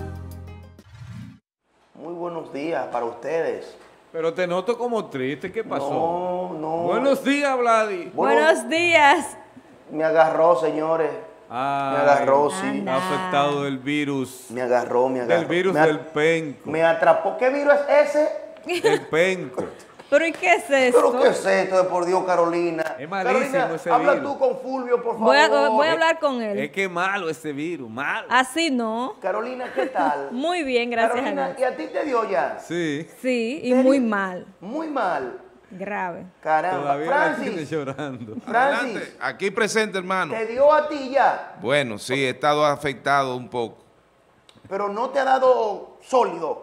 Muy buenos días para ustedes. Pero te noto como triste, ¿qué pasó? No, no. Buenos días, Vladi. Bueno, buenos días. Me agarró, señores. Ay, me agarró, sí. Me ha afectado el virus. Me agarró, me agarró. El virus me del penco. Me atrapó. ¿Qué virus es ese? El penco. ¿Pero y qué es esto? ¿Pero qué es esto de por Dios, Carolina? Es malísimo Carolina, ese habla virus. tú con Fulvio, por favor. Voy a, voy a hablar con él. Es que malo ese virus, malo. Así no. Carolina, ¿qué tal? Muy bien, gracias Carolina, a Dios. ¿Y a ti te dio ya? Sí. Sí, y muy mal. Muy mal. Grave. Caramba. Todavía Francis. la tiene llorando. Francis. Adelante. Aquí presente, hermano. ¿Te dio a ti ya? Bueno, sí, he estado afectado un poco. Pero no te ha dado sólido.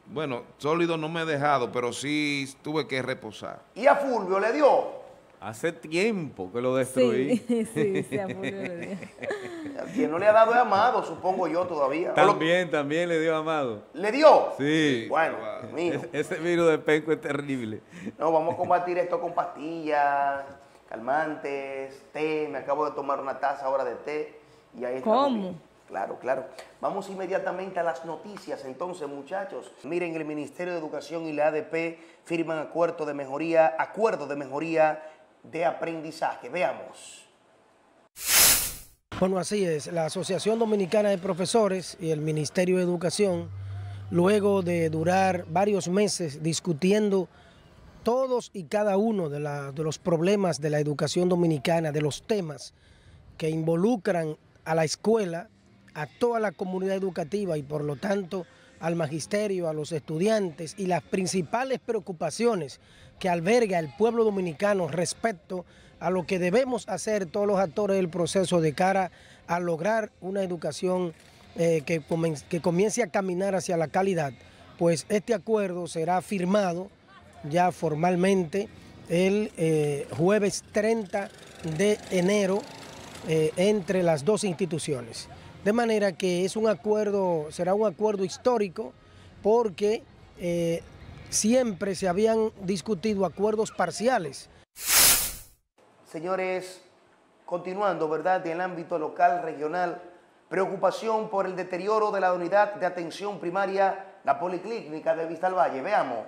Bueno, sólido no me he dejado, pero sí tuve que reposar. ¿Y a Fulvio le dio? Hace tiempo que lo destruí. Sí, sí, sí, a Fulvio le dio. Quien no le ha dado es Amado, supongo yo todavía. También, también le dio Amado. ¿Le dio? Sí. Bueno, mío. Ese virus de penco es terrible. No, vamos a combatir esto con pastillas, calmantes, té. Me acabo de tomar una taza ahora de té. Y ahí estamos ¿Cómo? bien. Claro, claro. Vamos inmediatamente a las noticias entonces, muchachos. Miren, el Ministerio de Educación y la A D P firman acuerdo de mejoría, acuerdo de mejoría de aprendizaje. Veamos. Bueno, así es. La Asociación Dominicana de Profesores y el Ministerio de Educación, luego de durar varios meses discutiendo todos y cada uno de, la, de los problemas de la educación dominicana, de los temas que involucran a la escuela, a toda la comunidad educativa y por lo tanto al magisterio, a los estudiantes y las principales preocupaciones que alberga el pueblo dominicano respecto a lo que debemos hacer todos los actores del proceso de cara a lograr una educación eh, que, que comience a caminar hacia la calidad, pues este acuerdo será firmado ya formalmente el eh, jueves treinta de enero eh, entre las dos instituciones. De manera que es un acuerdo, será un acuerdo histórico porque eh, siempre se habían discutido acuerdos parciales. Señores, continuando, ¿verdad? En el ámbito local, regional, preocupación por el deterioro de la unidad de atención primaria, la Policlínica de Vista al Valle. Veamos.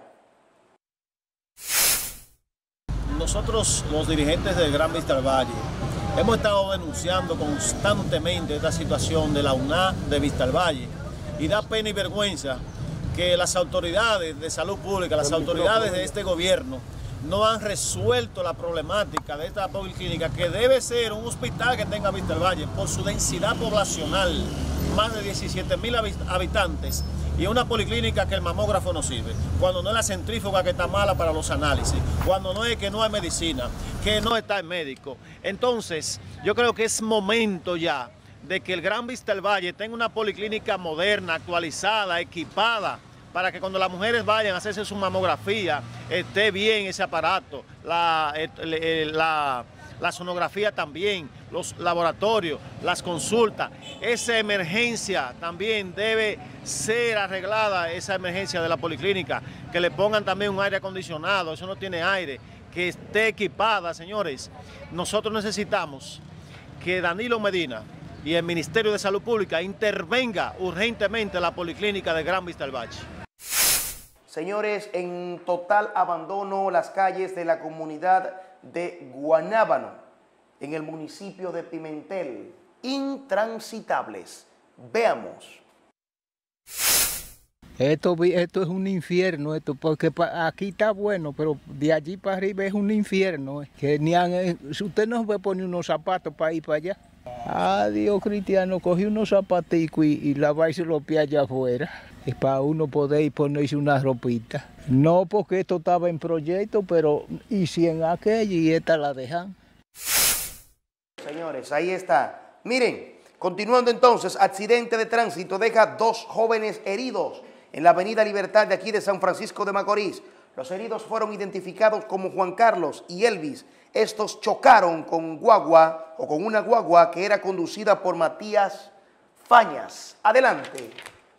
Nosotros, los dirigentes del Gran Vista al Valle, hemos estado denunciando constantemente esta situación de la U N A de Vista al Valle y da pena y vergüenza que las autoridades de salud pública, las autoridades de este gobierno no han resuelto la problemática de esta policlínica que debe ser un hospital que tenga Vista al Valle por su densidad poblacional, más de diecisiete mil habitantes, y una policlínica que el mamógrafo no sirve, cuando no es la centrífuga que está mala para los análisis, cuando no es que no hay medicina, que no está el médico. Entonces, yo creo que es momento ya de que el Gran Vista al Valle tenga una policlínica moderna, actualizada, equipada, para que cuando las mujeres vayan a hacerse su mamografía, esté bien ese aparato, la, la, la sonografía también, los laboratorios, las consultas. Esa emergencia también debe ser arreglada, esa emergencia de la policlínica, que le pongan también un aire acondicionado, eso no tiene aire, que esté equipada, señores. Nosotros necesitamos que Danilo Medina y el Ministerio de Salud Pública intervenga urgentemente en la policlínica de Gran Vista al Valle. Señores, en total abandono las calles de la comunidad de Guanábano, en el municipio de Pimentel, intransitables. Veamos. Esto, esto es un infierno, esto, porque aquí está bueno, pero de allí para arriba es un infierno. Que ni han, usted no puede poner unos zapatos para ir para allá. Adiós, Cristiano, cogí unos zapaticos y, y lavarse los pies allá afuera. Es para uno poder ir ponerse una ropita. No porque esto estaba en proyecto, pero y si en aquella y esta la dejan. Señores, ahí está. Miren, continuando entonces, accidente de tránsito deja dos jóvenes heridos en la avenida Libertad de aquí de San Francisco de Macorís. Los heridos fueron identificados como Juan Carlos y Elvis. Estos chocaron con guagua o con una guagua que era conducida por Matías Fañas. Adelante.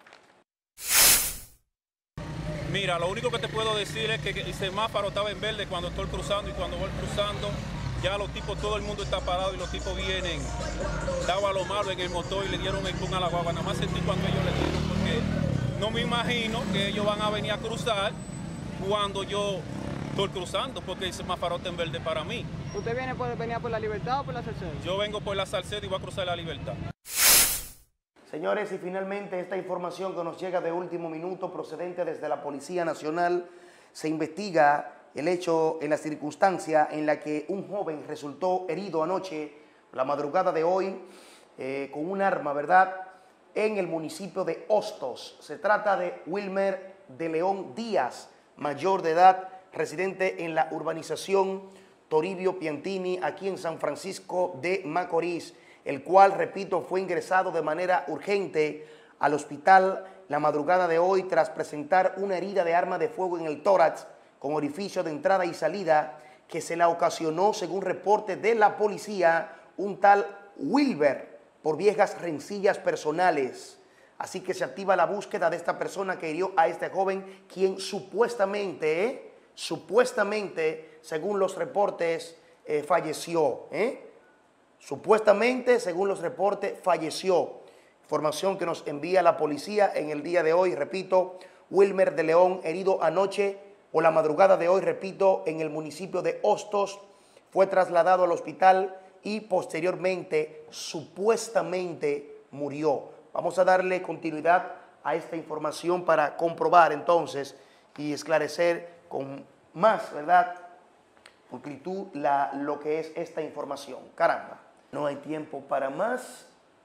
Mira, lo único que te puedo decir es que el semáforo estaba en verde cuando estoy cruzando y cuando voy cruzando, ya los tipos, todo el mundo está parado y los tipos vienen, daba lo malo en el motor y le dieron el pun a la guagua. Nada más sentí cuando ellos le dieron, porque no me imagino que ellos van a venir a cruzar cuando yo estoy cruzando, porque el semáforo está en verde para mí. ¿Usted viene por, venía por la Libertad o por la Salcedo? Yo vengo por la Salcedo y voy a cruzar la Libertad. Señores, y finalmente esta información que nos llega de último minuto procedente desde la Policía Nacional, se investiga el hecho en la circunstancia en la que un joven resultó herido anoche, la madrugada de hoy, eh, con un arma, ¿verdad?, en el municipio de Hostos. Se trata de Wilmer de León Díaz, mayor de edad, residente en la urbanización Toribio Piantini, aquí en San Francisco de Macorís, el cual, repito, fue ingresado de manera urgente al hospital la madrugada de hoy tras presentar una herida de arma de fuego en el tórax con orificio de entrada y salida que se la ocasionó, según reporte de la policía, un tal Wilber por viejas rencillas personales. Así que se activa la búsqueda de esta persona que hirió a este joven, quien supuestamente, ¿eh? supuestamente, según los reportes, eh, falleció. ¿eh? Supuestamente, según los reportes, falleció. Información que nos envía la policía en el día de hoy. Repito, Wilmer de León, herido anoche o la madrugada de hoy, repito, en el municipio de Hostos, fue trasladado al hospital y posteriormente, supuestamente, murió. Vamos a darle continuidad a esta información para comprobar entonces y esclarecer con más, ¿verdad?, pulcritud la, lo que es esta información. Caramba, no hay tiempo para más.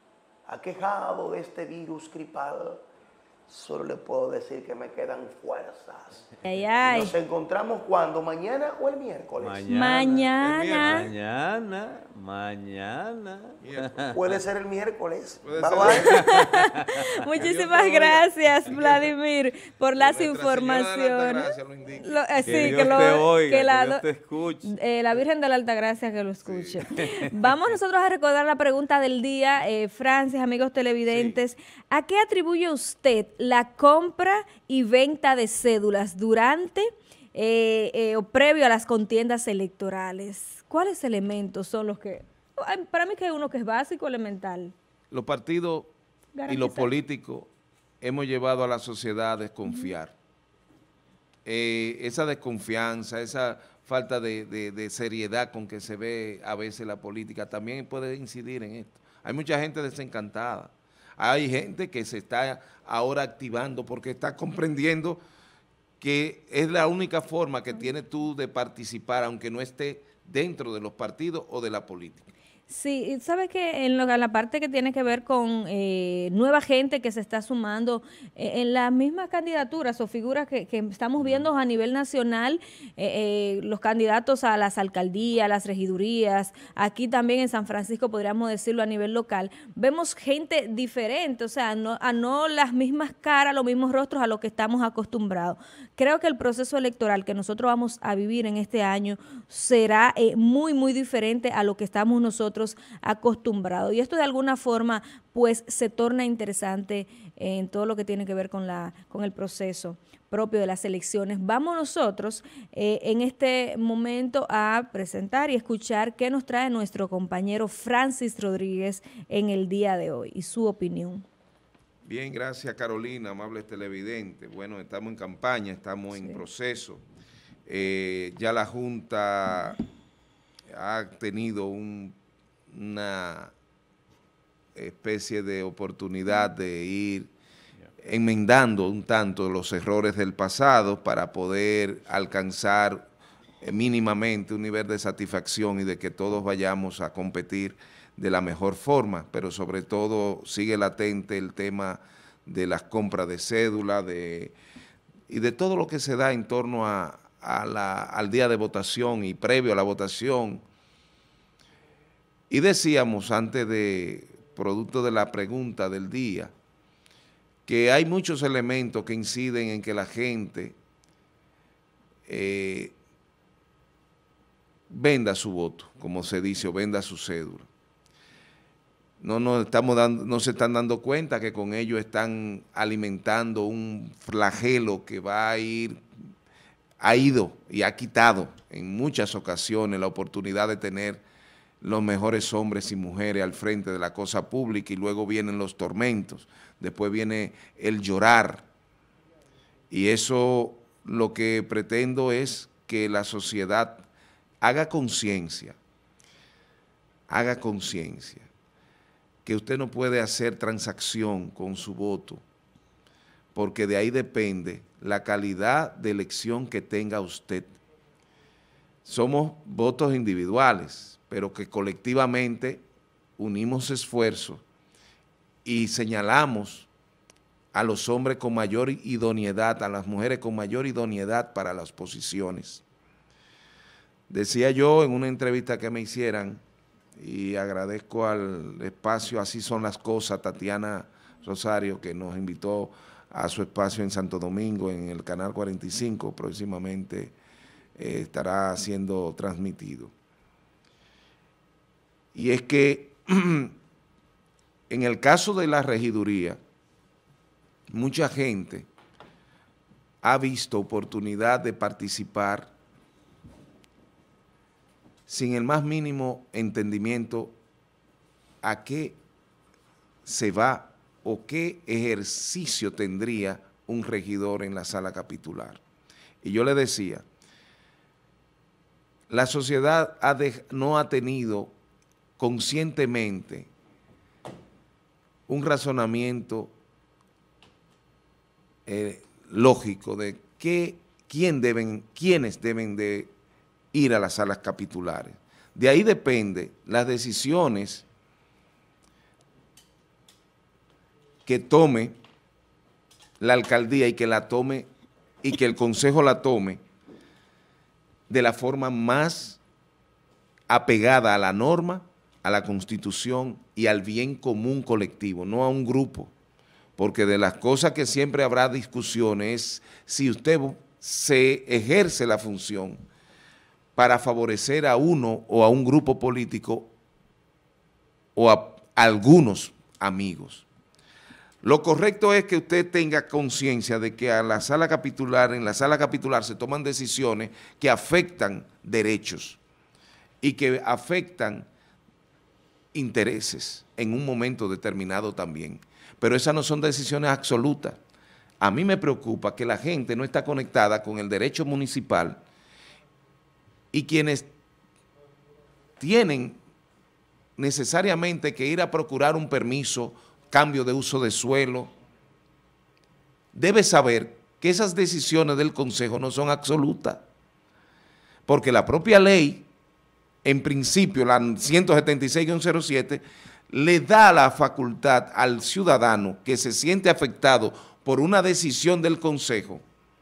Aquejado de este virus gripal, solo le puedo decir que me quedan fuerzas. Ay, ay. Nos encontramos cuando, mañana o el miércoles. Mañana. Mañana. Mañana. Puede ser el miércoles. Puede Bye, ser. bye. Muchísimas gracias, Vladimir, por las informaciones. Lo, eh, sí, Que Dios que, lo, te oiga, que la, que Dios te escuche. Eh, la Virgen de la Altagracia que lo escuche. Sí. Vamos nosotros a recordar la pregunta del día, eh, Francis, amigos televidentes. Sí. ¿A qué atribuye usted la compra y venta de cédulas durante eh, eh, o previo a las contiendas electorales? ¿Cuáles elementos son los que, para mí que hay uno que es básico, elemental? Los partidos y los políticos hemos llevado a la sociedad a desconfiar. Uh-huh. eh, esa desconfianza, esa falta de, de, de seriedad con que se ve a veces la política también puede incidir en esto. Hay mucha gente desencantada. Hay gente que se está ahora activando porque está comprendiendo que es la única forma que tienes tú de participar, aunque no esté dentro de los partidos o de la política. Sí, ¿sabes qué? En, lo, en la parte que tiene que ver con eh, nueva gente que se está sumando eh, en las mismas candidaturas o figuras que, que estamos viendo a nivel nacional, eh, eh, los candidatos a las alcaldías, las regidurías, aquí también en San Francisco podríamos decirlo a nivel local, vemos gente diferente, o sea, no, a no las mismas caras, los mismos rostros a los que estamos acostumbrados. Creo que el proceso electoral que nosotros vamos a vivir en este año será eh, muy, muy diferente a lo que estamos nosotros acostumbrados. Y esto de alguna forma pues se torna interesante en todo lo que tiene que ver con, la, con el proceso propio de las elecciones. Vamos nosotros eh, en este momento a presentar y escuchar qué nos trae nuestro compañero Francis Rodríguez en el día de hoy y su opinión. Bien, gracias Carolina, amables televidentes. Bueno, estamos en campaña, estamos sí. en proceso. Eh, ya la Junta ha tenido un una especie de oportunidad de ir enmendando un tanto los errores del pasado para poder alcanzar mínimamente un nivel de satisfacción y de que todos vayamos a competir de la mejor forma, pero sobre todo sigue latente el tema de las compras de cédula de, y de todo lo que se da en torno a, a la, al día de votación y previo a la votación. Y decíamos antes de, producto de la pregunta del día, que hay muchos elementos que inciden en que la gente eh, venda su voto, como se dice, o venda su cédula. No, nos estamos dando, no se están dando cuenta que con ello están alimentando un flagelo que va a ir, ha ido y ha quitado en muchas ocasiones la oportunidad de tener los mejores hombres y mujeres al frente de la cosa pública, y luego vienen los tormentos, después viene el llorar, y eso lo que pretendo es que la sociedad haga conciencia, haga conciencia, que usted no puede hacer transacción con su voto, porque de ahí depende la calidad de elección que tenga usted. Somos votos individuales, pero que colectivamente unimos esfuerzos y señalamos a los hombres con mayor idoneidad, a las mujeres con mayor idoneidad para las posiciones. Decía yo en una entrevista que me hicieran, y agradezco al espacio Así Son las Cosas, Tatiana Rosario, que nos invitó a su espacio en Santo Domingo, en el canal cuarenta y cinco, próximamente eh, estará siendo transmitido. Y es que en el caso de la regiduría, mucha gente ha visto oportunidad de participar sin el más mínimo entendimiento a qué se va o qué ejercicio tendría un regidor en la sala capitular. Y yo le decía, la sociedad ha de, no ha tenido conscientemente un razonamiento eh, lógico de qué, quién deben, quiénes deben de ir a las salas capitulares. De ahí depende las decisiones que tome la alcaldía y que la tome y que el consejo la tome de la forma más apegada a la norma, a la Constitución y al bien común colectivo, no a un grupo, porque de las cosas que siempre habrá discusiones es si usted se ejerce la función para favorecer a uno o a un grupo político o a algunos amigos. Lo correcto es que usted tenga conciencia de que a la sala capitular, en la sala capitular se toman decisiones que afectan derechos y que afectan intereses en un momento determinado también. Pero esas no son decisiones absolutas. A mí me preocupa que la gente no está conectada con el derecho municipal y quienes tienen necesariamente que ir a procurar un permiso, cambio de uso de suelo, debe saber que esas decisiones del Consejo no son absolutas, porque la propia ley, en principio, la ciento setenta y seis guion cero siete, le da la facultad al ciudadano que se siente afectado por una decisión del Consejo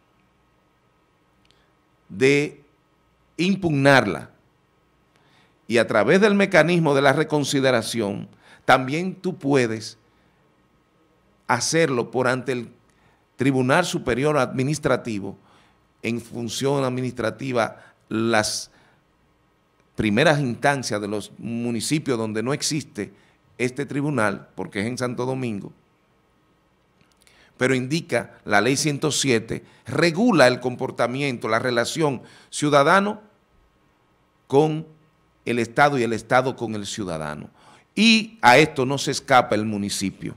de impugnarla, y a través del mecanismo de la reconsideración también tú puedes hacerlo por ante el Tribunal Superior Administrativo. En función administrativa, las primeras instancias de los municipios donde no existe este tribunal, porque es en Santo Domingo, pero indica la ley ciento siete, regula el comportamiento, la relación ciudadano con el Estado y el Estado con el ciudadano. Y a esto no se escapa el municipio.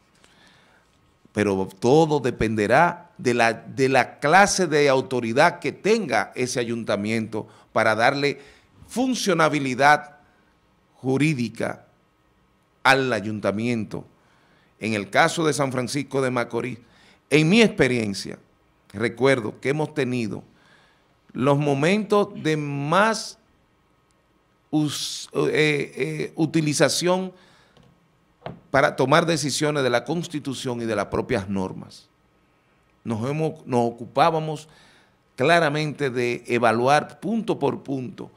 Pero todo dependerá de la, de la clase de autoridad que tenga ese ayuntamiento para darle funcionabilidad jurídica al ayuntamiento. En el caso de San Francisco de Macorís, en mi experiencia, recuerdo que hemos tenido los momentos de más us, eh, eh, utilización para tomar decisiones de la Constitución y de las propias normas. Nos, hemos, nos ocupábamos claramente de evaluar punto por punto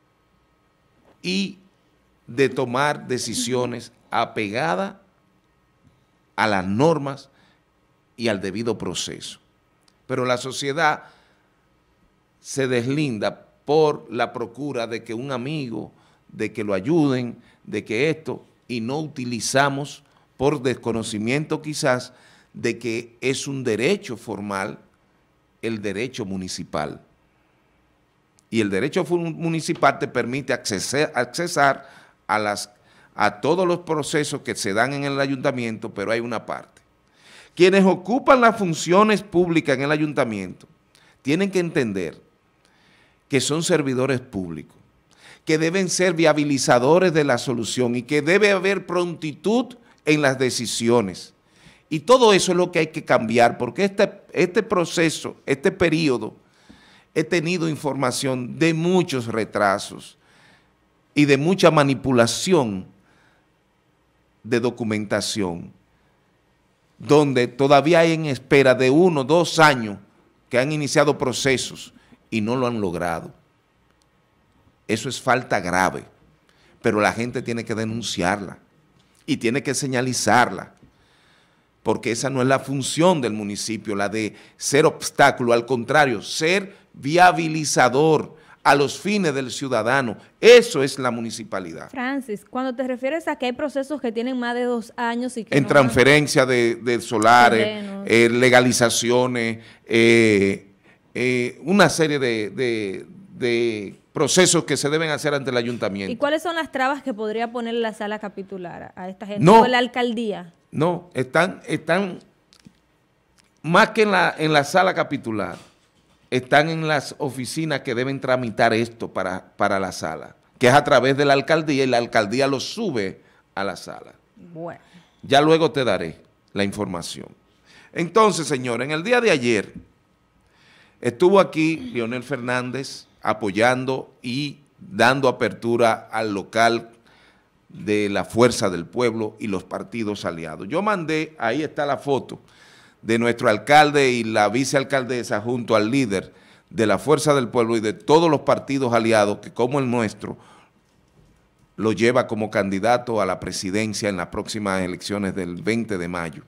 y de tomar decisiones apegadas a las normas y al debido proceso. Pero la sociedad se deslinda por la procura de que un amigo, de que lo ayuden, de que esto, y no utilizamos por desconocimiento quizás de que es un derecho formal el derecho municipal. Y el derecho municipal te permite accesar, accesar a, las, a todos los procesos que se dan en el ayuntamiento, pero hay una parte. Quienes ocupan las funciones públicas en el ayuntamiento tienen que entender que son servidores públicos, que deben ser viabilizadores de la solución y que debe haber prontitud en las decisiones. Y todo eso es lo que hay que cambiar, porque este, este proceso, este periodo, he tenido información de muchos retrasos y de mucha manipulación de documentación, donde todavía hay en espera de uno, dos años que han iniciado procesos y no lo han logrado. Eso es falta grave, pero la gente tiene que denunciarla y tiene que señalizarla, porque esa no es la función del municipio, la de ser obstáculo, al contrario, ser viabilizador a los fines del ciudadano. Eso es la municipalidad. Francis, cuando te refieres a que hay procesos que tienen más de dos años y que En no transferencia de, de solares, eh, legalizaciones, eh, eh, una serie de, de, de procesos que se deben hacer ante el ayuntamiento. ¿Y cuáles son las trabas que podría poner la sala capitular a esta gente? No. ¿O la alcaldía? No, están, están más que en la, en la sala capitular, están en las oficinas que deben tramitar esto para, para la sala, que es a través de la alcaldía, y la alcaldía lo sube a la sala. Bueno. Ya luego te daré la información. Entonces, señores, en el día de ayer estuvo aquí Leonel Fernández apoyando y dando apertura al local de la Fuerza del Pueblo y los partidos aliados. Yo mandé, ahí está la foto, de nuestro alcalde y la vicealcaldesa junto al líder de la Fuerza del Pueblo y de todos los partidos aliados que, como el nuestro, lo lleva como candidato a la presidencia en las próximas elecciones del veinte de mayo.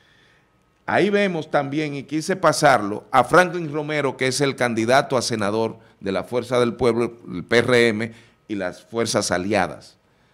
Ahí vemos también, y quise pasarlo, a Franklin Romero, que es el candidato a senador de la Fuerza del Pueblo, el P R M y las fuerzas aliadas.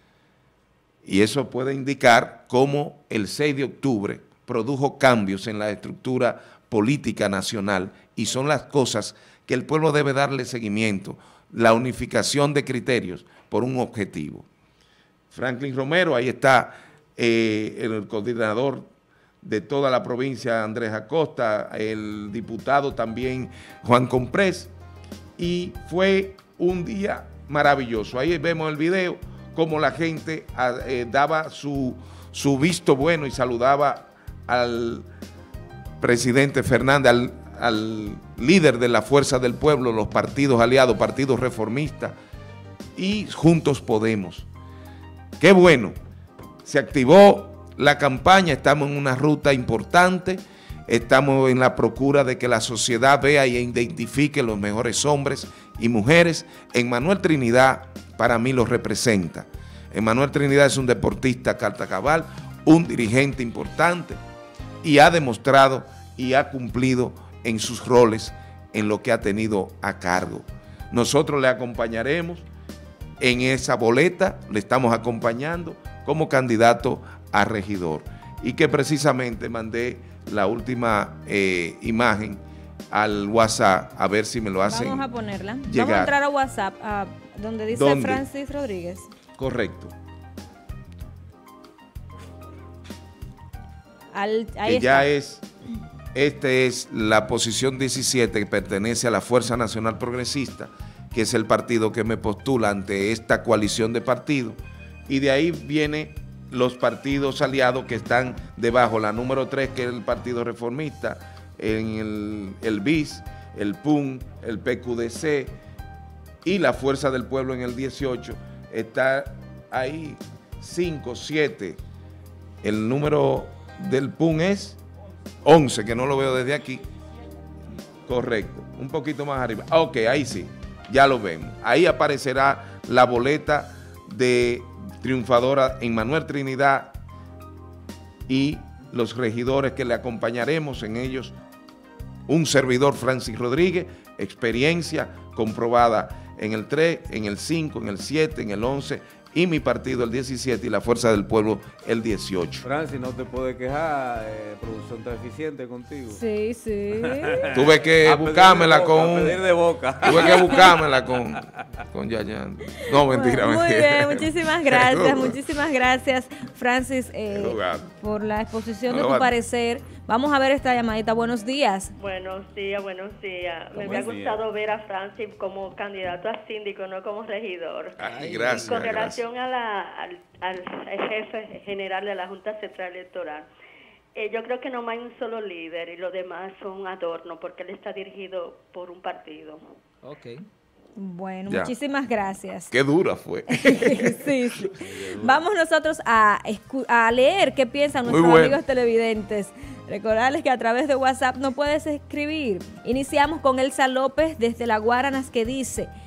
Y eso puede indicar cómo el seis de octubre produjo cambios en la estructura política nacional, y son las cosas que el pueblo debe darle seguimiento, la unificación de criterios por un objetivo. Franklin Romero, ahí está eh, el coordinador de toda la provincia, Andrés Acosta, el diputado también Juan Comprés, y fue un día maravilloso. Ahí vemos el video, cómo la gente eh, daba su, su visto bueno y saludaba al presidente Fernández, al, al líder de la Fuerza del Pueblo, los partidos aliados, partidos reformistas y Juntos Podemos. ¡Qué bueno! Se activó la campaña, estamos en una ruta importante, estamos en la procura de que la sociedad vea y identifique los mejores hombres y mujeres. Emmanuel Trinidad para mí lo representa. Emmanuel Trinidad es un deportista carta cabal, un dirigente importante, y ha demostrado y ha cumplido en sus roles en lo que ha tenido a cargo. Nosotros le acompañaremos en esa boleta, le estamos acompañando como candidato a regidor, y que precisamente mandé la última eh, imagen al WhatsApp, a ver si me lo hacen Vamos a ponerla. llegar. Vamos a entrar a WhatsApp, a donde dice ¿Dónde? Francis Rodríguez. Correcto. Al, ahí que ya está. es, esta es la posición diecisiete que pertenece a la Fuerza Nacional Progresista, que es el partido que me postula ante esta coalición de partidos, y de ahí vienen los partidos aliados que están debajo, la número tres, que es el Partido Reformista, en el, el B I S, el P U N, el P Q D C y la Fuerza del Pueblo en el dieciocho, está ahí cinco, siete, el número del P U N es once, que no lo veo desde aquí, correcto, un poquito más arriba, ok, ahí sí, ya lo vemos, ahí aparecerá la boleta de triunfadora Emmanuel Trinidad y los regidores que le acompañaremos, en ellos un servidor Francis Rodríguez, experiencia comprobada en el tres, en el cinco, en el siete, en el once, y mi partido el diecisiete y la Fuerza del Pueblo el dieciocho. Francis, no te puedes quejar, eh, producción tan eficiente contigo. Sí, sí. Tuve que buscármela boca, con... a pedir de boca. Tuve que buscármela con, con Yayan. No, mentira, Muy mentira. bien, muchísimas gracias, muchísimas gracias, Francis, eh, por la exposición de tu parecer. Vamos a ver esta llamadita. Buenos días. Buenos días, buenos días. Me Buenos había gustado ver a Francis como candidato a síndico, no como regidor. Ay, gracias. Y con gracias. relación a la, al, al jefe general de la Junta Central Electoral, eh, yo creo que no hay un solo líder y los demás son un adorno porque él está dirigido por un partido. Ok. Bueno, Ya. muchísimas gracias. Qué dura fue. sí, sí. Vamos nosotros a, escu- a leer qué piensan Muy nuestros bueno. amigos televidentes. Recordarles que a través de WhatsApp no puedes escribir. Iniciamos con Elsa López desde La Guaranas, que dice: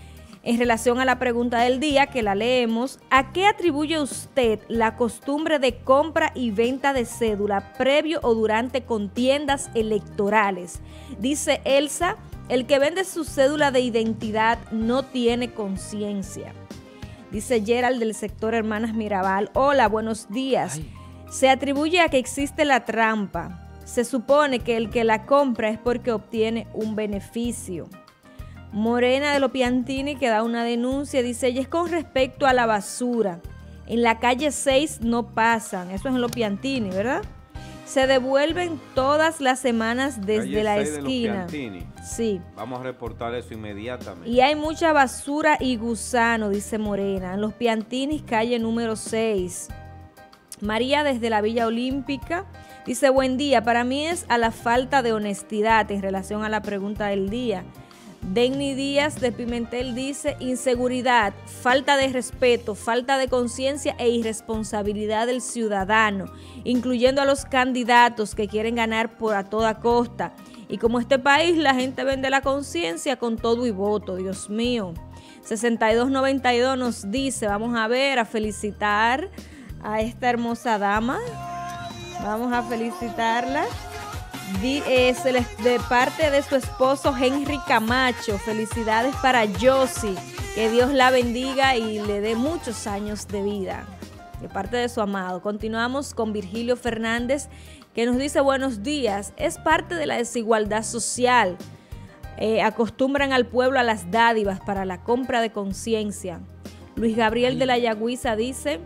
en relación a la pregunta del día, que la leemos. ¿A qué atribuye usted la costumbre de compra y venta de cédula previo o durante contiendas electorales? Dice Elsa, el que vende su cédula de identidad no tiene conciencia. Dice Gerald del sector Hermanas Mirabal, hola, buenos días. Ay. Se atribuye a que existe la trampa. Se supone que el que la compra es porque obtiene un beneficio. Morena de los Piantini, que da una denuncia, dice, ella es con respecto a la basura. En la calle seis no pasan, eso es en los Piantini, ¿verdad? Se devuelven todas las semanas desde calle la esquina. De los Piantini. Sí. Vamos a reportar eso inmediatamente. Y hay mucha basura y gusano, dice Morena. En los Piantinis, calle número seis. María desde la Villa Olímpica dice, buen día, para mí es a la falta de honestidad en relación a la pregunta del día. Denny Díaz de Pimentel dice, inseguridad, falta de respeto, falta de conciencia e irresponsabilidad del ciudadano, incluyendo a los candidatos que quieren ganar por a toda costa. Y como este país la gente vende la conciencia con todo y voto, Dios mío. sesenta y dos noventa y dos nos dice, vamos a ver, a felicitar a esta hermosa dama. Vamos a felicitarla. Di, eh, se les, de parte de su esposo Henry Camacho, felicidades para Josie, que Dios la bendiga y le dé muchos años de vida, de parte de su amado. Continuamos con Virgilio Fernández, que nos dice buenos días, es parte de la desigualdad social, eh, acostumbran al pueblo a las dádivas para la compra de conciencia. Luis Gabriel de la Yagüiza dice,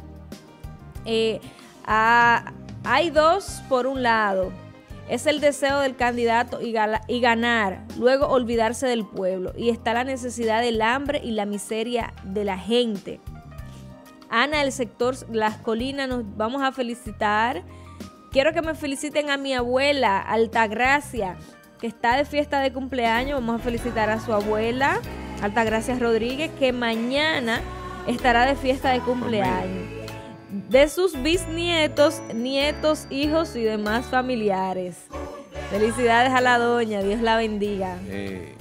eh, a, hay dos por un lado, es el deseo del candidato y, gala, y ganar, luego olvidarse del pueblo. Y está la necesidad del hambre y la miseria de la gente. Ana del sector Las Colinas, nos vamos a felicitar. Quiero que me feliciten a mi abuela, Altagracia, que está de fiesta de cumpleaños. Vamos a felicitar a su abuela, Altagracia Rodríguez, que mañana estará de fiesta de cumpleaños. De sus bisnietos, nietos, hijos y demás familiares. Felicidades a la doña, Dios la bendiga. Eh.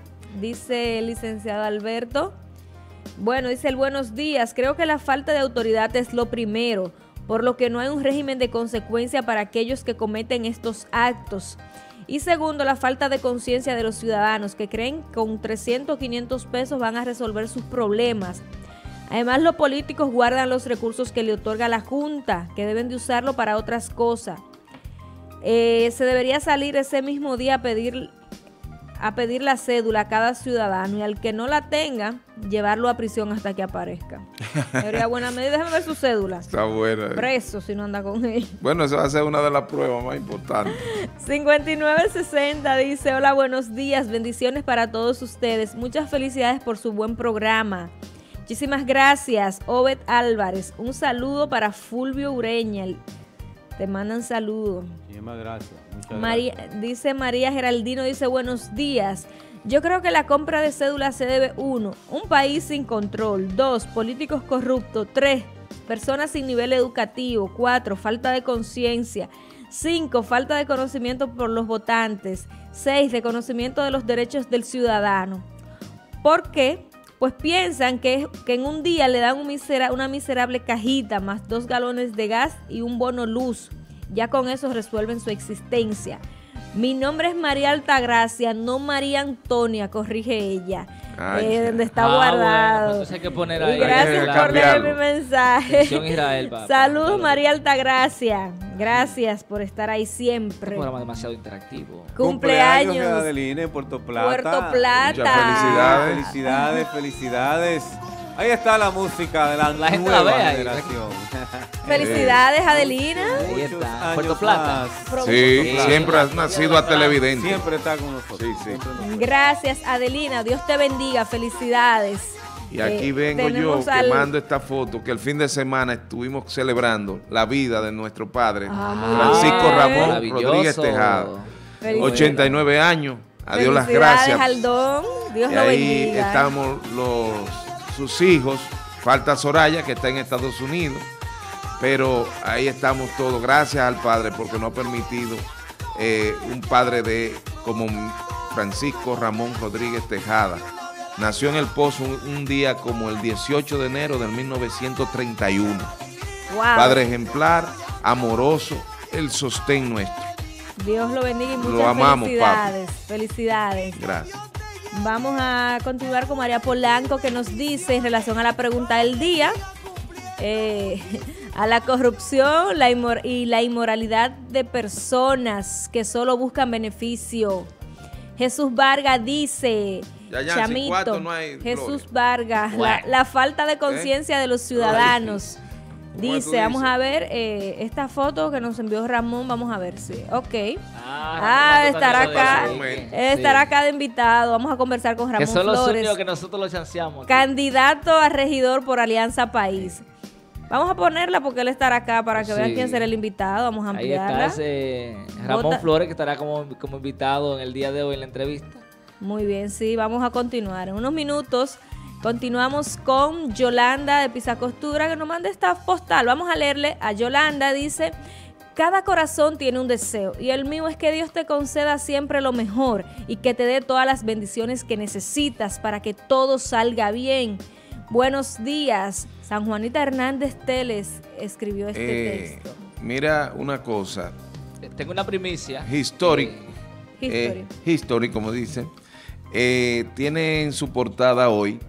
Dice el licenciado Alberto. Bueno, dice el buenos días. Creo que la falta de autoridad es lo primero, por lo que no hay un régimen de consecuencia para aquellos que cometen estos actos. Y segundo, la falta de conciencia de los ciudadanos que creen que con trescientos, quinientos pesos van a resolver sus problemas. Además, los políticos guardan los recursos que le otorga la Junta, que deben de usarlo para otras cosas. Eh, se debería salir ese mismo día a pedir, a pedir la cédula a cada ciudadano y al que no la tenga, llevarlo a prisión hasta que aparezca. Sería buena medida. Déjame ver su cédula. Está buena. Preso si no anda con ella. Bueno, esa va a ser una de las pruebas más importantes. cincuenta y nueve sesenta dice, hola, buenos días, bendiciones para todos ustedes. Muchas felicidades por su buen programa. Muchísimas gracias, Obed Álvarez. Un saludo para Fulvio Ureña. Te mandan saludos. Muchísimas gracias. Muchas María, gracias. Dice María Geraldino, dice buenos días. Yo creo que la compra de cédulas se debe, uno, un país sin control, dos, políticos corruptos, tres, personas sin nivel educativo, cuatro, falta de conciencia, cinco, falta de conocimiento por los votantes, seis, de conocimiento de los derechos del ciudadano. ¿Por qué? Pues piensan que, que en un día le dan un misera, una miserable cajita más dos galones de gas y un bono luz. Ya con eso resuelven su existencia. Mi nombre es María Altagracia, no María Antonia, corrige ella. Ay, eh, donde está ah, guardado. Bueno, entonces hay que poner ahí. Y gracias por leer mi mensaje. Israel, papá. Saludos, María Altagracia. Gracias por estar ahí siempre. Un programa demasiado interactivo. Cumpleaños, Cumpleaños de Adelina en Puerto Plata. Puerto Plata. Muchas felicidades. Felicidades, felicidades. Ahí está la música de la, la nueva generación. Felicidades, Adelina. Ahí está. Puerto Plata. Sí, sí, siempre has nacido a televidente. Siempre está con nosotros. Sí, sí. Gracias, Adelina. Dios te bendiga. Felicidades. Y aquí eh, vengo yo al... quemando esta foto que el fin de semana estuvimos celebrando la vida de nuestro padre, ah, Francisco Ramón Rodríguez Tejada. ochenta y nueve años. A Dios las gracias. Al don. Dios y lo ahí bendiga. Estamos los sus hijos, falta Soraya que está en Estados Unidos, pero ahí estamos todos, gracias al Padre porque nos ha permitido eh, un padre de como Francisco Ramón Rodríguez Tejada, nació en El Pozo un, un día como el dieciocho de enero de mil novecientos treinta y uno. Wow. Padre ejemplar, amoroso, el sostén nuestro. Dios lo bendiga y muchas Lo amamos, felicidades. papi. Felicidades. Gracias. Vamos a continuar con María Polanco, que nos dice en relación a la pregunta del día, eh, a la corrupción la inmor y la inmoralidad de personas que solo buscan beneficio. Jesús Vargas dice, Ya, ya, Chamito, sin cuarto no hay Jesús gloria. Vargas, Bueno. la, la falta de conciencia ¿Eh? de los ciudadanos. ¿Cómo Dice, tú vamos dices? a ver eh, esta foto que nos envió Ramón, vamos a ver si, ok. Ah, Ah, Ramón estará también acá, lo dice. eh, estará Sí. acá de invitado, vamos a conversar con Ramón Que son los Flores, únicos que nosotros los chanceamos. aquí. candidato a regidor por Alianza País. Vamos a ponerla porque él estará acá para que vean Sí. quién será el invitado, vamos a Ahí está ampliarla. ese Ramón Vota- Flores, que estará como, como invitado en el día de hoy en la entrevista. Muy bien, sí, vamos a continuar. En unos minutos continuamos con Yolanda de Pisacostura, que nos manda esta postal. Vamos a leerle a Yolanda, dice, cada corazón tiene un deseo y el mío es que Dios te conceda siempre lo mejor y que te dé todas las bendiciones que necesitas para que todo salga bien. Buenos días. San Juanita Hernández Teles escribió este Eh, texto. mira una cosa, Tengo una primicia. History, History. eh, History, como dicen, eh, tiene en su portada hoy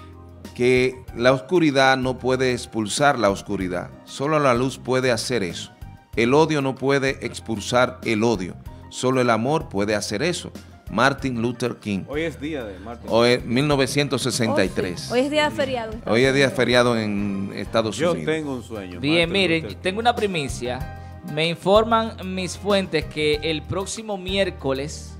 que la oscuridad no puede expulsar la oscuridad, solo la luz puede hacer eso. El odio no puede expulsar el odio, solo el amor puede hacer eso. Martin Luther King. Hoy es día de Martin. Hoy es mil novecientos sesenta y tres. Oh, sí. Hoy es día feriado. Hoy es día feriado en Estados Yo Unidos. tengo un sueño. Bien, Martin miren, Luther King. tengo una primicia. Me informan mis fuentes que el próximo miércoles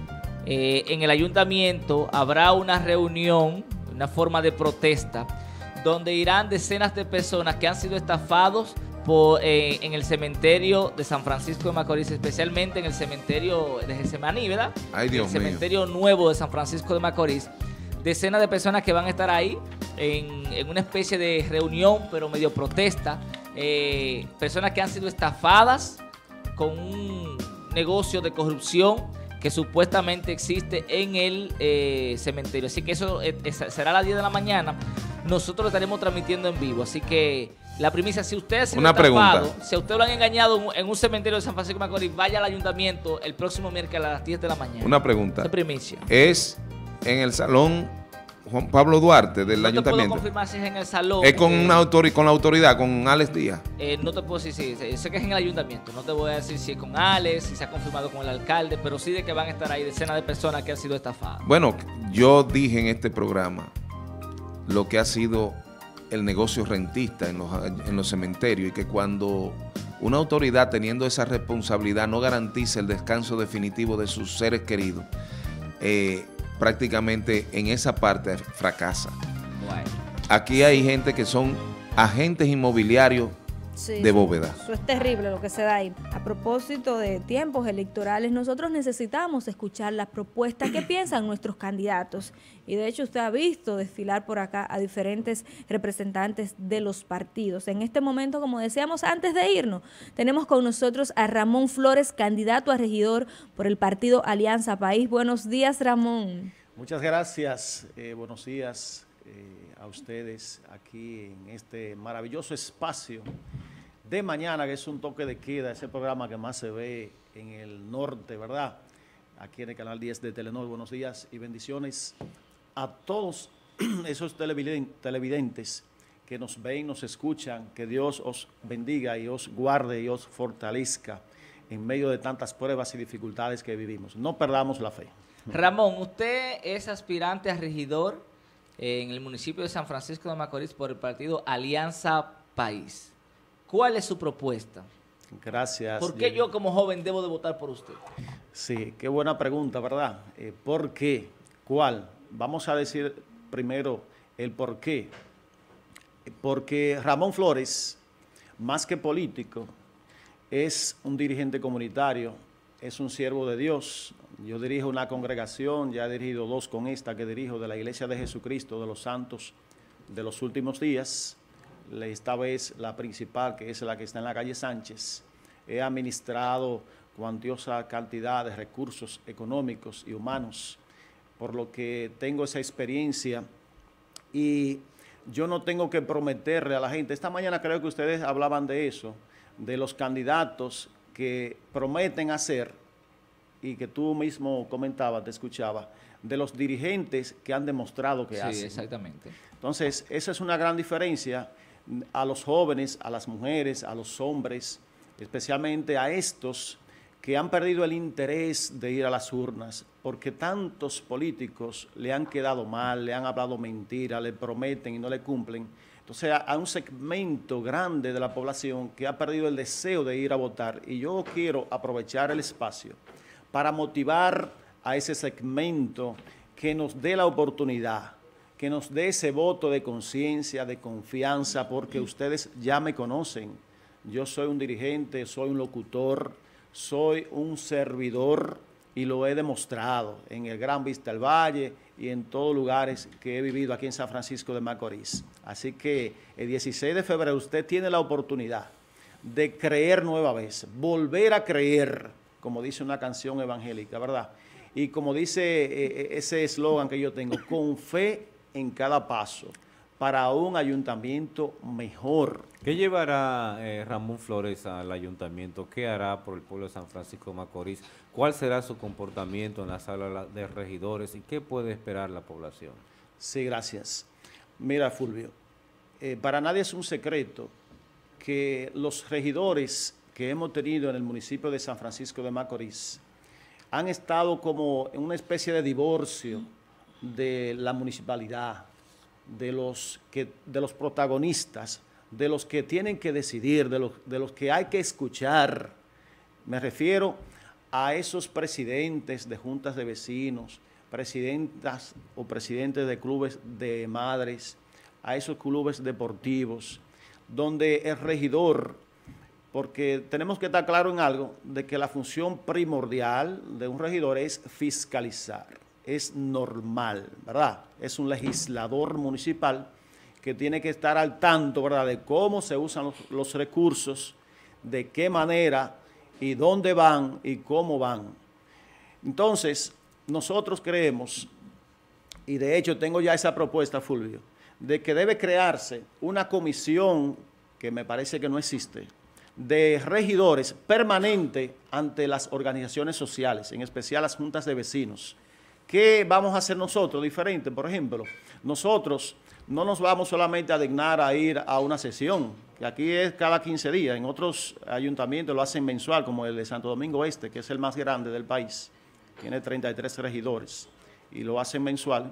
eh, en el ayuntamiento habrá una reunión, una forma de protesta, donde irán decenas de personas que han sido estafados por, eh, en el cementerio de San Francisco de Macorís, especialmente en el cementerio de Getsemaní, ¿verdad? Ay, Dios el mío. cementerio nuevo de San Francisco de Macorís. Decenas de personas que van a estar ahí en, en una especie de reunión, pero medio protesta. Eh, personas que han sido estafadas con un negocio de corrupción que supuestamente existe en el eh, cementerio. Así que eso eh, será a las diez de la mañana. Nosotros lo estaremos transmitiendo en vivo. Así que la primicia, si usted ha sido Una estafado, pregunta. si a usted lo han engañado en un, en un cementerio de San Francisco de Macorís, vaya al ayuntamiento el próximo miércoles a las diez de la mañana. Una pregunta. Esa es primicia. Es en el salón Juan Pablo Duarte del No te puedo ayuntamiento. confirmar si es en el salón. Es con eh, una autori- con la autoridad, con Alex Díaz. Eh, no te puedo decir si, sí, sé que es en el ayuntamiento, no te voy a decir si es con Alex, si se ha confirmado con el alcalde, pero sí de que van a estar ahí decenas de personas que han sido estafadas. Bueno, yo dije en este programa lo que ha sido el negocio rentista en los, en los cementerios y que cuando una autoridad teniendo esa responsabilidad no garantiza el descanso definitivo de sus seres queridos, eh, prácticamente en esa parte fracasa. Bueno. Aquí hay gente que son agentes inmobiliarios Sí, de bóveda. Eso es terrible lo que se da ahí. A propósito de tiempos electorales, nosotros necesitamos escuchar las propuestas que piensan nuestros candidatos. Y de hecho usted ha visto desfilar por acá a diferentes representantes de los partidos. En este momento, como decíamos antes de irnos, tenemos con nosotros a Ramón Flores, candidato a regidor por el partido Alianza País. Buenos días, Ramón. Muchas gracias. Eh, buenos días eh, a ustedes aquí en este maravilloso espacio de mañana, que es un toque de queda, ese programa que más se ve en el norte, ¿verdad? Aquí en el canal diez de Telenor. Buenos días y bendiciones a todos esos televiden- televidentes que nos ven, nos escuchan. Que Dios os bendiga y os guarde y os fortalezca en medio de tantas pruebas y dificultades que vivimos. No perdamos la fe. Ramón, usted es aspirante a regidor en el municipio de San Francisco de Macorís por el partido Alianza País. ¿Cuál es su propuesta? Gracias. ¿Por qué Diego. yo como joven debo de votar por usted? Sí, qué buena pregunta, ¿verdad? Eh, ¿Por qué? ¿Cuál? Vamos a decir primero el por qué. Porque Ramón Flores, más que político, es un dirigente comunitario, es un siervo de Dios. Yo dirijo una congregación, ya he dirigido dos con esta que dirijo, de la Iglesia de Jesucristo de los Santos de los Últimos Días. Esta vez la principal, que es la que está en la calle Sánchez. He administrado cuantiosa cantidad de recursos económicos y humanos por lo que tengo esa experiencia y yo no tengo que prometerle a la gente. Esta mañana creo que ustedes hablaban de eso, de los candidatos que prometen hacer, y que tú mismo comentabas, te escuchaba, de los dirigentes que han demostrado que sí, hacen. Sí, exactamente. Entonces, esa es una gran diferencia a los jóvenes, a las mujeres, a los hombres, especialmente a estos que han perdido el interés de ir a las urnas, porque tantos políticos le han quedado mal, le han hablado mentira, le prometen y no le cumplen. Entonces, hay un segmento grande de la población que ha perdido el deseo de ir a votar, y yo quiero aprovechar el espacio para motivar a ese segmento que nos dé la oportunidad, que nos dé ese voto de conciencia, de confianza, porque ustedes ya me conocen. Yo soy un dirigente, soy un locutor, soy un servidor y lo he demostrado en el Gran Vista del Valle y en todos lugares que he vivido aquí en San Francisco de Macorís. Así que el dieciséis de febrero usted tiene la oportunidad de creer nueva vez, volver a creer, como dice una canción evangélica, ¿verdad? Y como dice eh, ese eslogan que yo tengo, con fe en cada paso, para un ayuntamiento mejor. ¿Qué llevará eh, Ramón Flores al ayuntamiento? ¿Qué hará por el pueblo de San Francisco de Macorís? ¿Cuál será su comportamiento en la sala de regidores? ¿Y qué puede esperar la población? Sí, gracias. Mira, Fulvio, eh, para nadie es un secreto que los regidores que hemos tenido en el municipio de San Francisco de Macorís han estado como en una especie de divorcio de la municipalidad, de los, que, de los protagonistas, de los que tienen que decidir, de los, de los que hay que escuchar. Me refiero a esos presidentes de juntas de vecinos, presidentas o presidentes de clubes de madres, a esos clubes deportivos, donde el regidor, porque tenemos que estar claro en algo, de que la función primordial de un regidor es fiscalizar. Es normal, ¿verdad? Es un legislador municipal que tiene que estar al tanto, ¿verdad?, de cómo se usan los, los recursos, de qué manera y dónde van y cómo van. Entonces, nosotros creemos, y de hecho tengo ya esa propuesta, Fulvio, de que debe crearse una comisión, que me parece que no existe, de regidores permanente ante las organizaciones sociales, en especial las juntas de vecinos. ¿Qué vamos a hacer nosotros diferente? Por ejemplo, nosotros no nos vamos solamente a dignar a ir a una sesión, que aquí es cada quince días, en otros ayuntamientos lo hacen mensual, como el de Santo Domingo Este, que es el más grande del país, tiene treinta y tres regidores, y lo hacen mensual,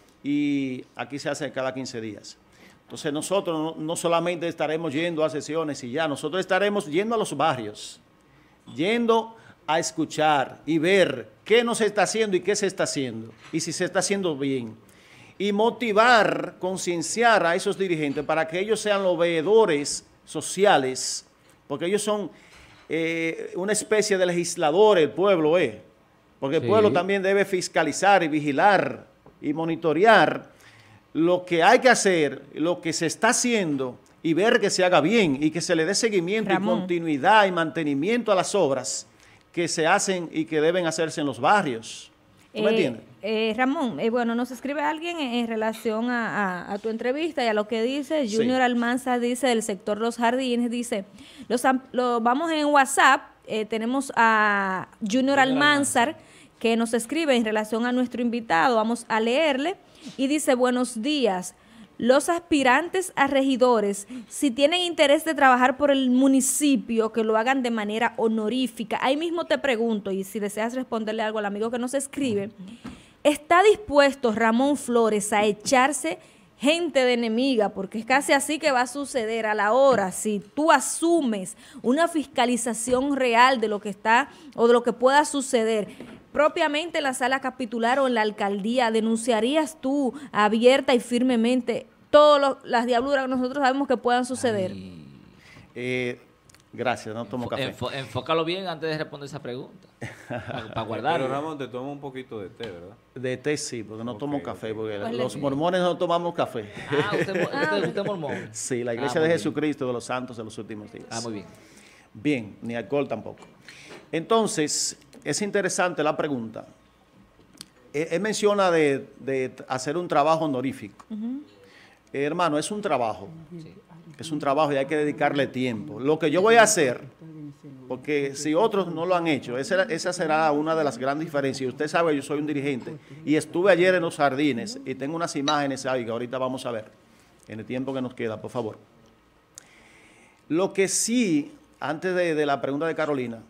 y aquí se hace cada quince días. Entonces nosotros no, no solamente estaremos yendo a sesiones y ya, nosotros estaremos yendo a los barrios, yendo a escuchar y ver qué no se está haciendo y qué se está haciendo, y si se está haciendo bien. Y motivar, concienciar a esos dirigentes para que ellos sean los veedores sociales, porque ellos son eh, una especie de legisladores, el pueblo es, eh, porque el sí. pueblo también debe fiscalizar y vigilar y monitorear lo que hay que hacer, lo que se está haciendo y ver que se haga bien y que se le dé seguimiento Ramón. y continuidad y mantenimiento a las obras que se hacen y que deben hacerse en los barrios. ¿Tú eh, me entiendes? Eh, Ramón, eh, bueno, nos escribe alguien en, en relación a, a, a tu entrevista y a lo que dice. Junior sí. Almanza dice, del sector Los Jardines, dice, los, lo, vamos en WhatsApp, eh, tenemos a Junior Almanzar, que nos escribe en relación a nuestro invitado, vamos a leerle, y dice, buenos días. Los aspirantes a regidores, si tienen interés de trabajar por el municipio, que lo hagan de manera honorífica. Ahí mismo te pregunto, y si deseas responderle algo al amigo que nos escribe, ¿está dispuesto Ramón Flores a echarse gente de enemiga? Porque es casi así que va a suceder a la hora. Si tú asumes una fiscalización real de lo que está o de lo que pueda suceder, propiamente en la sala capitular o en la alcaldía, ¿denunciarías tú abierta y firmemente todas las diabluras que nosotros sabemos que puedan suceder? Eh, gracias, no tomo café. Enfo, enfócalo bien antes de responder esa pregunta, para, para guardarlo. Pero Ramón, te tomo un poquito de té, ¿verdad? De té sí, porque no okay, tomo café, porque pues los mormones no tomamos café. Ah, ¿usted, usted, usted es mormón? Sí, la iglesia ah, de Jesucristo bien. de los santos de los últimos días. Ah, muy bien. Bien, ni alcohol tampoco. Entonces, es interesante la pregunta. él, él menciona de, de hacer un trabajo honorífico. Uh-huh. eh, hermano, es un trabajo. Sí. Es un trabajo y hay que dedicarle tiempo. Lo que yo voy a hacer, porque si otros no lo han hecho, esa, esa será una de las grandes diferencias. Usted sabe, yo soy un dirigente y estuve ayer en los jardines y tengo unas imágenes ahí que ahorita vamos a ver, en el tiempo que nos queda, por favor. Lo que sí, antes de, de la pregunta de Carolina,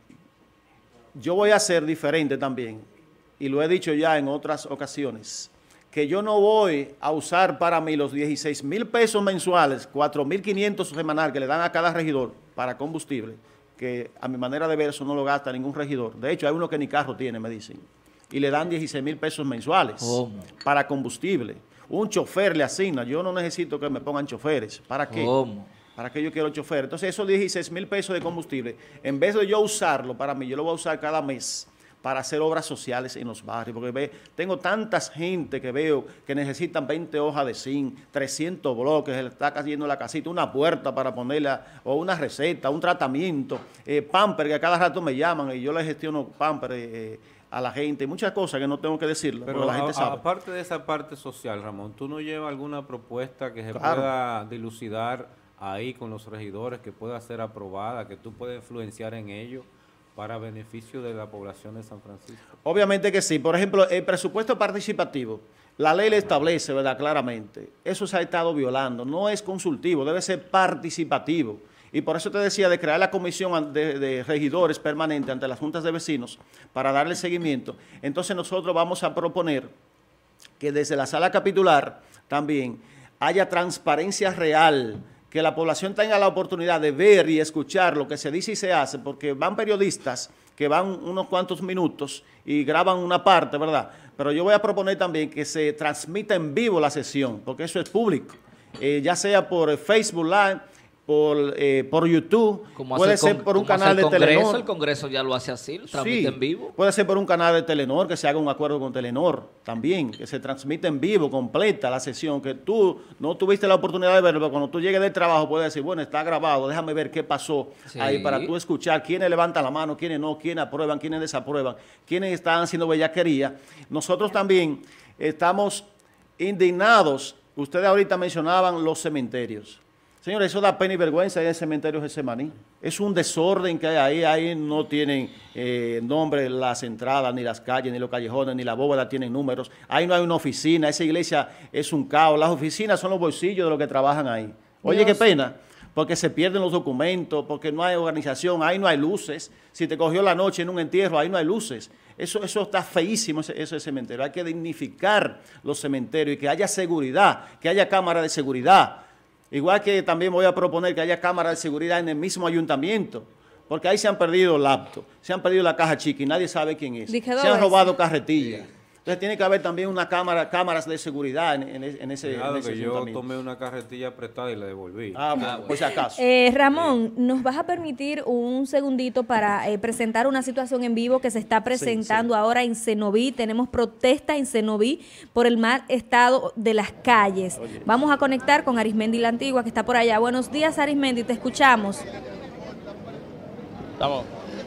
yo voy a hacer diferente también, y lo he dicho ya en otras ocasiones, que yo no voy a usar para mí los dieciséis mil pesos mensuales, cuatro mil quinientos semanal que le dan a cada regidor para combustible, que a mi manera de ver eso no lo gasta ningún regidor. De hecho, hay uno que ni carro tiene, me dicen, y le dan dieciséis mil pesos mensuales ¿Cómo? para combustible. Un chofer le asigna, yo no necesito que me pongan choferes. ¿Para qué? ¿Cómo? ¿Para qué yo quiero chofer? Entonces, esos dieciséis mil pesos de combustible, en vez de yo usarlo para mí, yo lo voy a usar cada mes para hacer obras sociales en los barrios, porque ve, tengo tantas gente que veo que necesitan veinte hojas de zinc, trescientos bloques, se le está cayendo la casita, una puerta para ponerla, o una receta, un tratamiento, eh, pamper, que a cada rato me llaman y yo les gestiono pamper eh, a la gente, muchas cosas que no tengo que decirlo, pero la gente a, sabe. Aparte de esa parte social, Ramón, ¿tú no llevas alguna propuesta que se claro. pueda dilucidar ahí con los regidores, que pueda ser aprobada, que tú puedas influenciar en ello para beneficio de la población de San Francisco? Obviamente que sí. Por ejemplo, el presupuesto participativo, la ley le establece, ¿verdad?, claramente. Eso se ha estado violando. No es consultivo, debe ser participativo. Y por eso te decía de crear la comisión de, de regidores permanente ante las juntas de vecinos para darle seguimiento. Entonces nosotros vamos a proponer que desde la sala capitular también haya transparencia real, que la población tenga la oportunidad de ver y escuchar lo que se dice y se hace, porque van periodistas que van unos cuantos minutos y graban una parte, ¿verdad? Pero yo voy a proponer también que se transmita en vivo la sesión, porque eso es público, eh, ya sea por Facebook Live, por, eh, por YouTube, puede ser por un canal de Telenor. El Congreso ya lo hace así, lo transmite sí, en vivo. Puede ser por un canal de Telenor, que se haga un acuerdo con Telenor también, que se transmite en vivo, completa la sesión, que tú no tuviste la oportunidad de verlo, pero cuando tú llegues del trabajo puedes decir, bueno, está grabado, déjame ver qué pasó sí. ahí, para tú escuchar quiénes levantan la mano, quiénes no, quiénes aprueban, quiénes desaprueban, quiénes están haciendo bellaquería. Nosotros también estamos indignados, ustedes ahorita mencionaban los cementerios. Señores, eso da pena y vergüenza en el cementerio Getsemaní. Es un desorden que hay ahí. Ahí no tienen eh, nombre las entradas, ni las calles, ni los callejones, ni la bóveda tienen números. Ahí no hay una oficina. Esa iglesia es un caos. Las oficinas son los bolsillos de los que trabajan ahí. Oye, Dios. Qué pena, porque se pierden los documentos, porque no hay organización, ahí no hay luces. Si te cogió la noche en un entierro, ahí no hay luces. Eso, eso está feísimo, ese, ese cementerio. Hay que dignificar los cementerios y que haya seguridad, que haya cámara de seguridad. Igual que también voy a proponer que haya cámaras de seguridad en el mismo ayuntamiento, porque ahí se han perdido laptops, se han perdido la caja chica y nadie sabe quién es. Se han robado carretillas. Entonces tiene que haber también una cámara, cámaras de seguridad en, en, en ese, claro, en ese que yo tomé una carretilla prestada y la devolví. Ah, bueno, pues si acaso. Eh, Ramón, ¿nos vas a permitir un segundito para eh, presentar una situación en vivo que se está presentando sí, sí. ahora en Cenoví? Tenemos protesta en Cenoví por el mal estado de las calles. Oye. Vamos a conectar con Arismendi la Antigua, que está por allá. Buenos días, Arismendi, te escuchamos. Estamos.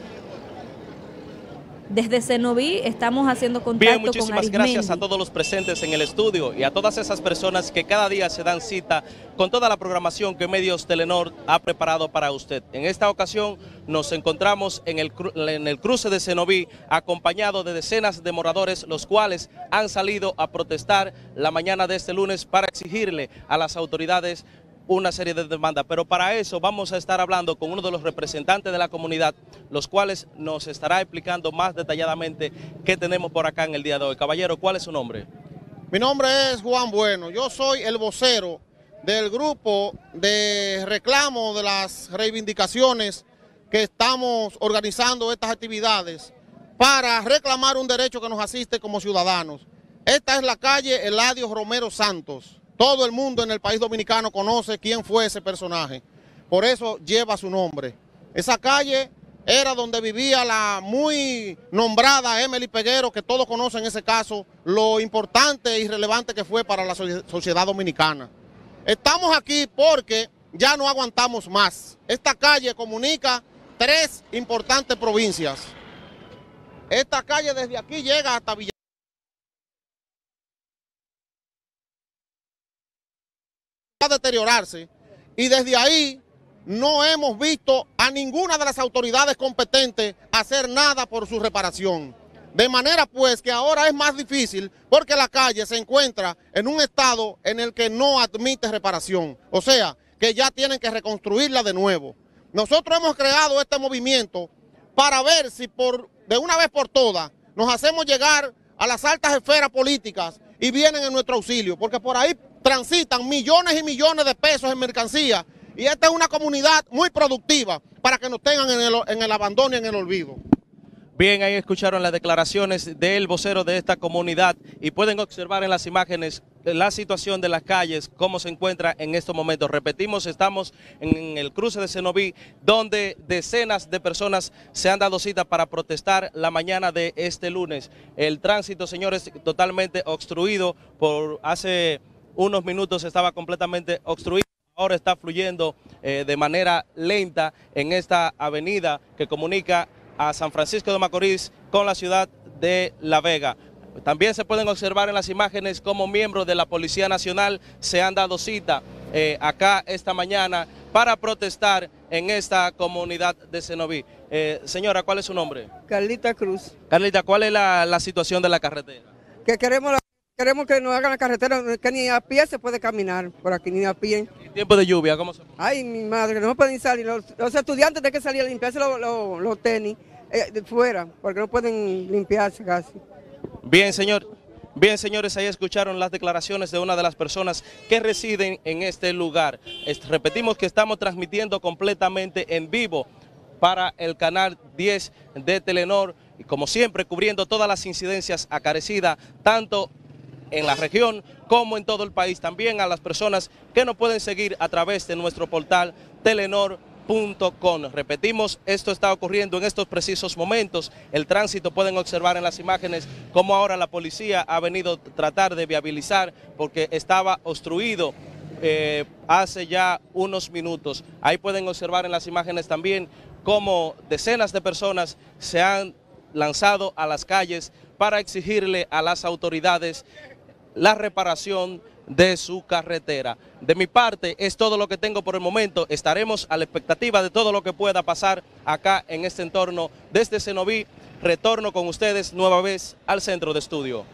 Desde Cenoví estamos haciendo contacto Bien, muchísimas con Arismendi. Gracias a todos los presentes en el estudio y a todas esas personas que cada día se dan cita con toda la programación que Medios Telenor ha preparado para usted. En esta ocasión nos encontramos en el, en el cruce de Cenoví, acompañado de decenas de moradores, los cuales han salido a protestar la mañana de este lunes para exigirle a las autoridades una serie de demandas, pero para eso vamos a estar hablando con uno de los representantes de la comunidad, los cuales nos estará explicando más detalladamente qué tenemos por acá en el día de hoy. Caballero, ¿cuál es su nombre? Mi nombre es Juan Bueno, yo soy el vocero del grupo de reclamo de las reivindicaciones que estamos organizando estas actividades para reclamar un derecho que nos asiste como ciudadanos. Esta es la calle Eladio Romero Santos. Todo el mundo en el país dominicano conoce quién fue ese personaje, por eso lleva su nombre. Esa calle era donde vivía la muy nombrada Emily Peguero, que todos conocen ese caso, lo importante y relevante que fue para la sociedad dominicana. Estamos aquí porque ya no aguantamos más. Esta calle comunica tres importantes provincias. Esta calle desde aquí llega hasta Villa a deteriorarse y desde ahí no hemos visto a ninguna de las autoridades competentes hacer nada por su reparación. De manera pues que ahora es más difícil porque la calle se encuentra en un estado en el que no admite reparación, o sea, que ya tienen que reconstruirla de nuevo. Nosotros hemos creado este movimiento para ver si por de una vez por todas nos hacemos llegar a las altas esferas políticas y vienen en nuestro auxilio, porque por ahí transitan millones y millones de pesos en mercancía y esta es una comunidad muy productiva para que nos tengan en el, en el abandono y en el olvido. Bien, ahí escucharon las declaraciones del vocero de esta comunidad y pueden observar en las imágenes la situación de las calles, cómo se encuentra en estos momentos. Repetimos, estamos en el cruce de Cenoví, donde decenas de personas se han dado cita para protestar la mañana de este lunes. El tránsito, señores, totalmente obstruido. Por hace unos minutos estaba completamente obstruido. Ahora está fluyendo eh, de manera lenta en esta avenida que comunica a San Francisco de Macorís con la ciudad de La Vega. También se pueden observar en las imágenes cómo miembros de la Policía Nacional se han dado cita eh, acá esta mañana para protestar en esta comunidad de Cenoví. Eh, señora, ¿cuál es su nombre? Carlita Cruz. Carlita, ¿cuál es la, la situación de la carretera? Que queremos, queremos que nos hagan la carretera, que ni a pie se puede caminar por aquí, ni a pie. ¿En tiempo de lluvia cómo se...? Ay, mi madre, no pueden salir. Los, los estudiantes tienen que salir a limpiarse los, los, los tenis eh, de fuera, porque no pueden limpiarse casi. Bien, señor. Bien, señores, ahí escucharon las declaraciones de una de las personas que residen en este lugar. Es, repetimos que estamos transmitiendo completamente en vivo para el canal diez de Telenor y como siempre cubriendo todas las incidencias acarecidas, tanto en la región como en todo el país. También a las personas que nos pueden seguir a través de nuestro portal telenor punto com. Repetimos, esto está ocurriendo en estos precisos momentos. El tránsito pueden observar en las imágenes cómo ahora la policía ha venido a tratar de viabilizar porque estaba obstruido eh, hace ya unos minutos. Ahí pueden observar en las imágenes también cómo decenas de personas se han lanzado a las calles para exigirle a las autoridades la reparación de su carretera. De mi parte es todo lo que tengo por el momento. Estaremos a la expectativa de todo lo que pueda pasar acá en este entorno desde Cenoví. Retorno con ustedes nueva vez al centro de estudio.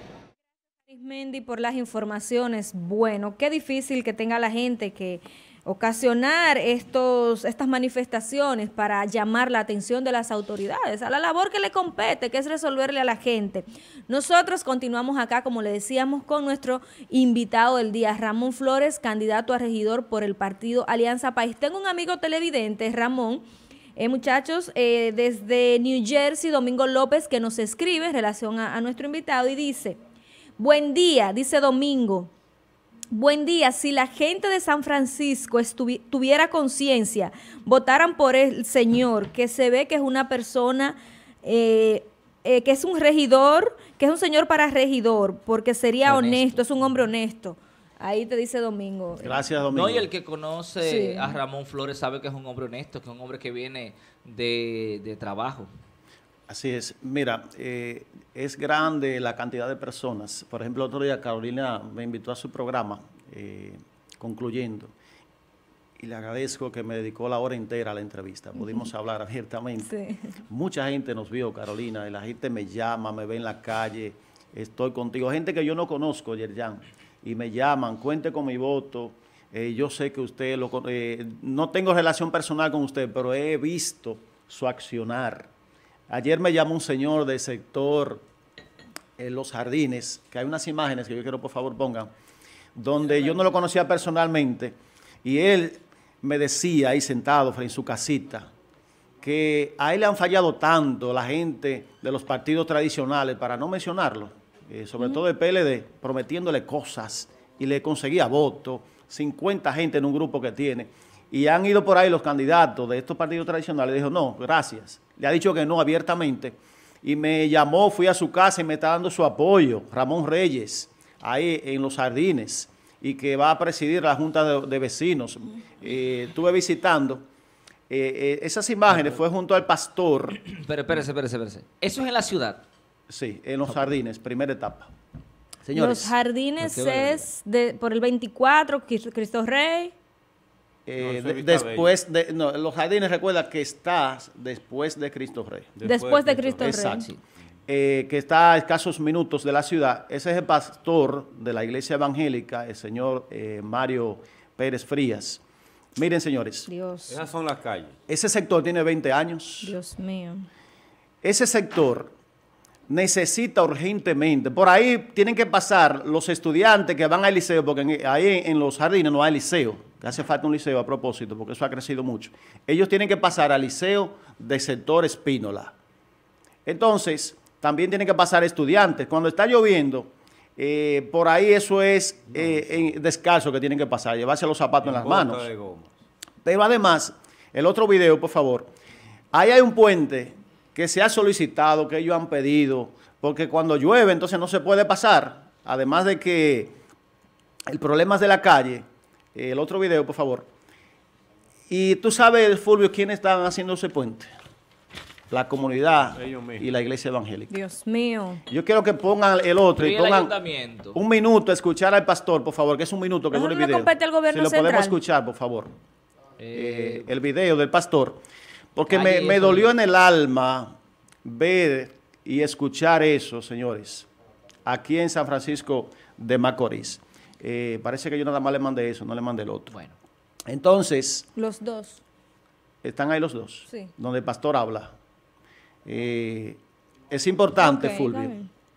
Mendy, por las informaciones. Bueno, qué difícil que tenga la gente que ocasionar estos, estas manifestaciones para llamar la atención de las autoridades a la labor que le compete, que es resolverle a la gente. Nosotros continuamos acá, como le decíamos, con nuestro invitado del día, Ramón Flores, candidato a regidor por el partido Alianza País. Tengo un amigo televidente, Ramón, eh, muchachos, eh, desde New Jersey, Domingo López, que nos escribe en relación a, a nuestro invitado y dice: buen día, dice Domingo. Buen día, si la gente de San Francisco tuviera conciencia, votaran por el señor, que se ve que es una persona, eh, eh, que es un regidor, que es un señor para regidor, porque sería honesto, honesto es un hombre honesto. Ahí te dice Domingo. Gracias, Domingo. No, y el que conoce sí. a Ramón Flores sabe que es un hombre honesto, que es un hombre que viene de, de trabajo. Así es. Mira, eh, es grande la cantidad de personas. Por ejemplo, otro día Carolina me invitó a su programa, eh, concluyendo, y le agradezco que me dedicó la hora entera a la entrevista. Pudimos hablar abiertamente. Sí. Mucha gente nos vio, Carolina, y la gente me llama, me ve en la calle, estoy contigo. Gente que yo no conozco, Yerjan, y me llaman, cuente con mi voto. Eh, yo sé que usted, lo, eh, no tengo relación personal con usted, pero he visto su accionar. Ayer me llamó un señor del sector eh, Los Jardines, que hay unas imágenes que yo quiero por favor pongan, donde yo no lo conocía personalmente, y él me decía ahí sentado frente a su casita, que a él le han fallado tanto la gente de los partidos tradicionales, para no mencionarlo, eh, sobre uh-huh. todo el P L D, prometiéndole cosas, y le conseguía votos, cincuenta gente en un grupo que tiene, y han ido por ahí los candidatos de estos partidos tradicionales, dijo, no, gracias. Le ha dicho que no abiertamente, y me llamó, fui a su casa y me está dando su apoyo, Ramón Reyes, ahí en Los Jardines, y que va a presidir la Junta de, de Vecinos. Eh, estuve visitando, eh, eh, esas imágenes fue junto al pastor. Pero espérese, espérese, espérese. ¿Eso es en la ciudad? Sí, en Los Jardines, primera etapa. Señores, los jardines es de, por el veinticuatro, Cristo Rey. Eh, de, después de, no, los jardines, recuerda que está después de Cristo Rey. Después, después de Cristo Rey. Exacto. Eh, que está a escasos minutos de la ciudad. Ese es el pastor de la iglesia evangélica, el señor eh, Mario Pérez Frías. Miren, señores. Dios. Esas son las calles. Ese sector tiene veinte años. Dios mío. Ese sector necesita urgentemente, por ahí tienen que pasar los estudiantes que van al liceo, porque en, ahí en los jardines no hay liceo, que hace falta un liceo a propósito, porque eso ha crecido mucho. Ellos tienen que pasar al liceo del sector Espínola. Entonces, también tienen que pasar estudiantes. Cuando está lloviendo, eh, por ahí eso es eh, en descalzo que tienen que pasar, llevarse los zapatos en, en las manos. De goma. Pero además, el otro video, por favor, ahí hay un puente que se ha solicitado, que ellos han pedido, porque cuando llueve entonces no se puede pasar, además de que el problema es de la calle. El otro video, por favor. Y tú sabes, Fulvio, quiénes están haciendo ese puente. La comunidad y la iglesia evangélica. Dios mío. Yo quiero que pongan el otro y, y pongan un minuto a escuchar al pastor, por favor, que es un minuto que dura el video. Compete al gobierno si lo central. Podemos escuchar, por favor. Eh, eh, el video del pastor. Porque me, me dolió en el alma ver y escuchar eso, señores, aquí en San Francisco de Macorís. Eh, parece que yo nada más le mandé eso, no le mandé el otro. Bueno. Entonces. Los dos. Están ahí los dos. Sí. Donde el pastor habla. Eh, es importante, okay, Fulvio.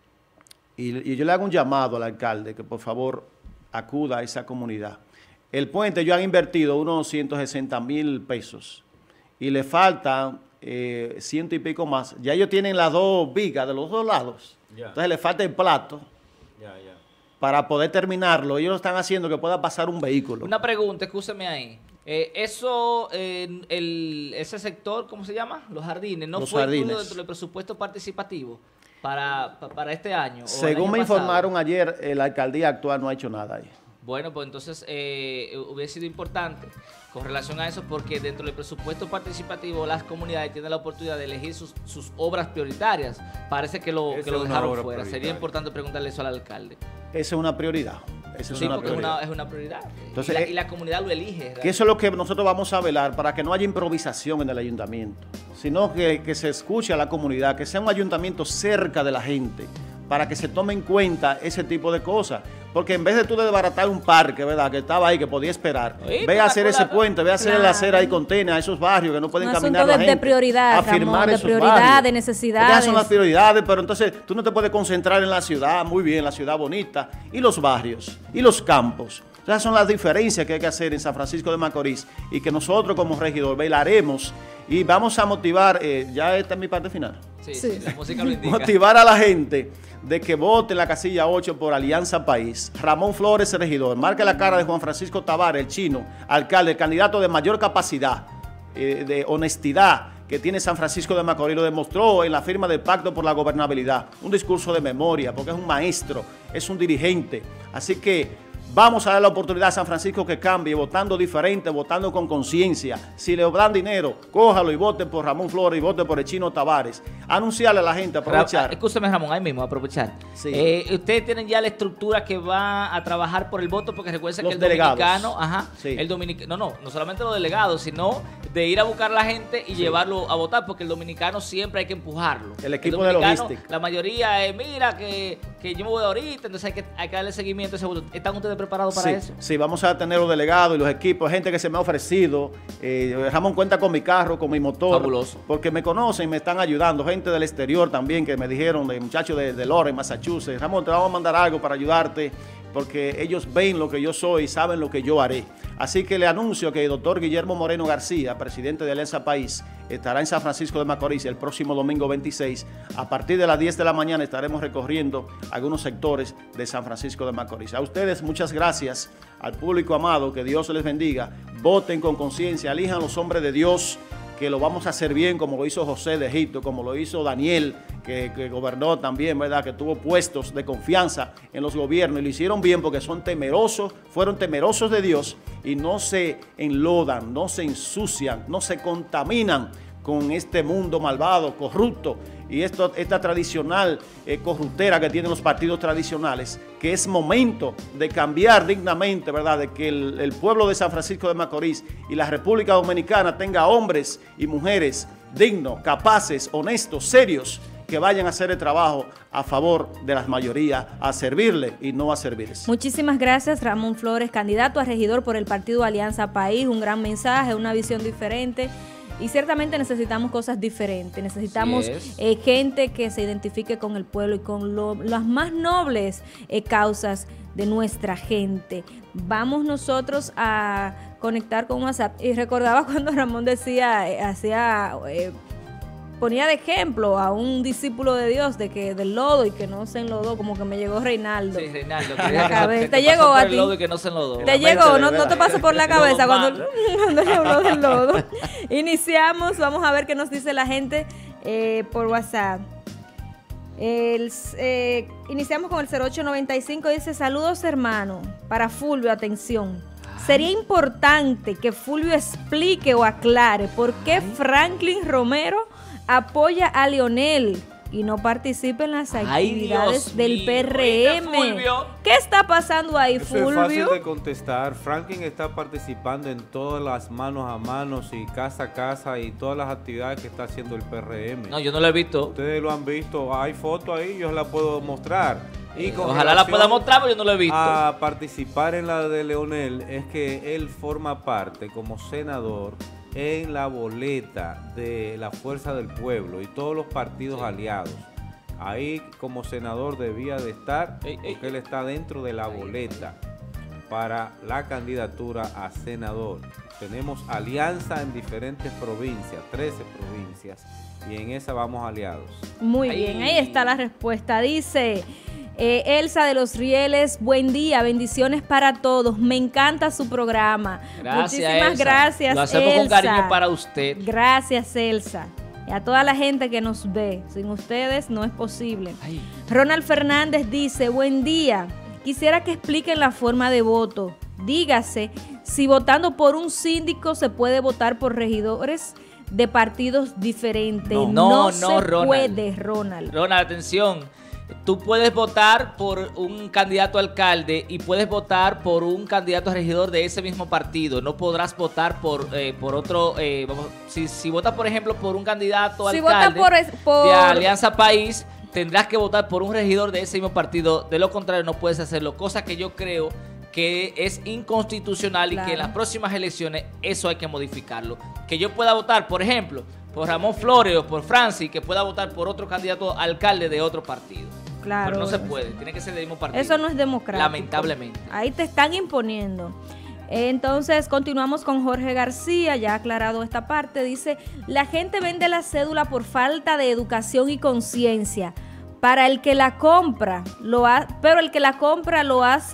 Y, y yo le hago un llamado al alcalde que por favor acuda a esa comunidad. El puente, ellos han invertido unos ciento sesenta mil pesos. Y le faltan eh, ciento y pico más. Ya ellos tienen las dos vigas de los dos lados. Ya. Entonces le falta el plato ya, ya. para poder terminarlo. Ellos lo están haciendo que pueda pasar un vehículo. Una pregunta, escúcheme ahí. Eh, eso, eh, el, ese sector, ¿cómo se llama? Los jardines, ¿no los fue jardines. incluido dentro del presupuesto participativo para, para este año? Según me pasado? informaron ayer, eh, la alcaldía actual no ha hecho nada ahí. Bueno, pues entonces eh, hubiera sido importante con relación a eso, porque dentro del presupuesto participativo las comunidades tienen la oportunidad de elegir sus, sus obras prioritarias. Parece que lo, que lo dejaron fuera. Prioritaria. Sería importante preguntarle eso al alcalde. Esa es una prioridad. Esa sí, es una porque prioridad. Es, una, es una prioridad. Entonces, y, la, y la comunidad lo elige. ¿Verdad? Que eso es lo que nosotros vamos a velar, para que no haya improvisación en el ayuntamiento, sino que, que se escuche a la comunidad, que sea un ayuntamiento cerca de la gente, para que se tome en cuenta ese tipo de cosas. Porque en vez de tú de desbaratar un parque, ¿verdad?, que estaba ahí, que podía esperar, Oíste, ve a hacer ese la, puente, ve a hacer claro. la acera y contenedor a esos barrios que no pueden un caminar de, la gente. de prioridad, a firmar Ramón, esos de prioridad, barrios. de necesidades. Esas son las prioridades, pero entonces tú no te puedes concentrar en la ciudad, muy bien, la ciudad bonita, y los barrios, y los campos. Esas son las diferencias que hay que hacer en San Francisco de Macorís y que nosotros como regidor velaremos y vamos a motivar, eh, ya esta es mi parte final. Sí, sí. sí, la música lo indica. Motivar a la gente de que vote en la casilla ocho por Alianza País. Ramón Flores, regidor. Marque la cara de Juan Francisco Tavares, el chino, alcalde, el candidato de mayor capacidad, eh, de honestidad que tiene San Francisco de Macorís. Lo demostró en la firma del Pacto por la Gobernabilidad. Un discurso de memoria, porque es un maestro, es un dirigente. Así que vamos a dar la oportunidad a San Francisco que cambie, votando diferente, votando con conciencia. Si le dan dinero, cójalo y vote por Ramón Flores y vote por el chino Tavares. Anunciarle a la gente, aprovechar. Escúcheme, Ramón, ahí mismo, aprovechar. Sí. Eh, ustedes tienen ya la estructura que va a trabajar por el voto, porque recuerden que el delegados. dominicano, ajá, sí. el dominicano, no, no, no solamente los delegados, sino de ir a buscar a la gente y sí. llevarlo a votar, porque el dominicano siempre hay que empujarlo. El equipo el de logística. La mayoría es, mira, que, que yo me voy ahorita, entonces hay que, hay que darle seguimiento a ese voto. ¿Están ustedes preparados para sí, eso? Sí, vamos a tener los delegados y los equipos, gente que se me ha ofrecido. Eh, Ramón cuenta con mi carro, con mi motor. Fabuloso. Porque me conocen, me están ayudando. Gente del exterior también que me dijeron, de muchachos de, de Lawrence, Massachusetts. Ramón, te vamos a mandar algo para ayudarte, porque ellos ven lo que yo soy y saben lo que yo haré. Así que le anuncio que el doctor Guillermo Moreno García, presidente de Alianza País, estará en San Francisco de Macorís el próximo domingo veintiséis. A partir de las diez de la mañana estaremos recorriendo algunos sectores de San Francisco de Macorís. A ustedes muchas gracias, al público amado, que Dios les bendiga. Voten con conciencia, elijan los hombres de Dios, que lo vamos a hacer bien, como lo hizo José de Egipto, como lo hizo Daniel, que, que gobernó también, ¿verdad?, que tuvo puestos de confianza en los gobiernos, y lo hicieron bien porque son temerosos, fueron temerosos de Dios y no se enlodan, no se ensucian, no se contaminan con este mundo malvado, corrupto, y esto, esta tradicional eh, corruptera que tienen los partidos tradicionales, que es momento de cambiar dignamente, ¿verdad?, de que el, el pueblo de San Francisco de Macorís y la República Dominicana tenga hombres y mujeres dignos, capaces, honestos, serios, que vayan a hacer el trabajo a favor de las mayorías, a servirle y no a servirse. Muchísimas gracias, Ramón Flores, candidato a regidor por el partido Alianza País. Un gran mensaje, una visión diferente. Y ciertamente necesitamos cosas diferentes, necesitamos eh, gente que se identifique con el pueblo y con lo, las más nobles eh, causas de nuestra gente. Vamos nosotros a conectar con WhatsApp. Y recordaba cuando Ramón decía, eh, hacía... Eh, ponía de ejemplo a un discípulo de Dios de que del lodo y que no se enlodó, como que me llegó Reinaldo. Sí, Reinaldo. A la cabeza. Que, te que llegó a ti. Y que no se enlodó. Te llegó, no, no te pasa por la cabeza cuando, cuando le habló del lodo. Iniciamos, vamos a ver qué nos dice la gente eh, por WhatsApp. El, eh, iniciamos con el cero ocho noventa y cinco, dice: saludos hermano, para Fulvio, atención. Sería importante que Fulvio explique o aclare por qué Franklin Romero apoya a Leonel y no participa en las actividades Ay, del P R M. ¿Qué está pasando ahí, Eso Fulvio? Es fácil de contestar. Franklin está participando en todas las manos a manos y casa a casa y todas las actividades que está haciendo el P R M. No, yo no lo he visto. Ustedes lo han visto. Hay fotos ahí, yo la puedo mostrar. Y con Ojalá la pueda mostrar, pero yo no lo he visto. A participar en la de Leonel es que él forma parte como senador en la boleta de la Fuerza del Pueblo y todos los partidos sí. aliados. Ahí como senador debía de estar, ey, ey, porque él está dentro de la boleta para la candidatura a senador. Tenemos alianza en diferentes provincias, trece provincias, y en esa vamos aliados. Muy ahí. bien, ahí está la respuesta. Dice... Eh, Elsa de los Rieles, buen día, bendiciones para todos, me encanta su programa. Gracias, Muchísimas Elsa. gracias, Lo hacemos Elsa. con cariño para usted. Gracias, Elsa. Y a toda la gente que nos ve, sin ustedes no es posible. Ay. Ronald Fernández dice, buen día, quisiera que expliquen la forma de voto. Dígase, si votando por un síndico se puede votar por regidores de partidos diferentes. No, no, no, se no Ronald. puede, Ronald. Ronald, atención. Tú puedes votar por un candidato a alcalde y puedes votar por un candidato a regidor de ese mismo partido. No podrás votar por, eh, por otro... Eh, vamos, si, si votas, por ejemplo, por un candidato a si alcalde por, por... de Alianza País, tendrás que votar por un regidor de ese mismo partido. De lo contrario, no puedes hacerlo. Cosa que yo creo que es inconstitucional claro. y que en las próximas elecciones eso hay que modificarlo. Que yo pueda votar, por ejemplo, por Ramón Flores o por Francis, que pueda votar por otro candidato a alcalde de otro partido. Claro. Pero no se puede, tiene que ser del mismo partido. Eso no es democrático. Lamentablemente. Ahí te están imponiendo. Entonces, continuamos con Jorge García, ya aclarado esta parte. Dice, la gente vende la cédula por falta de educación y conciencia. Para el que la compra, lo ha, pero el que la compra lo hace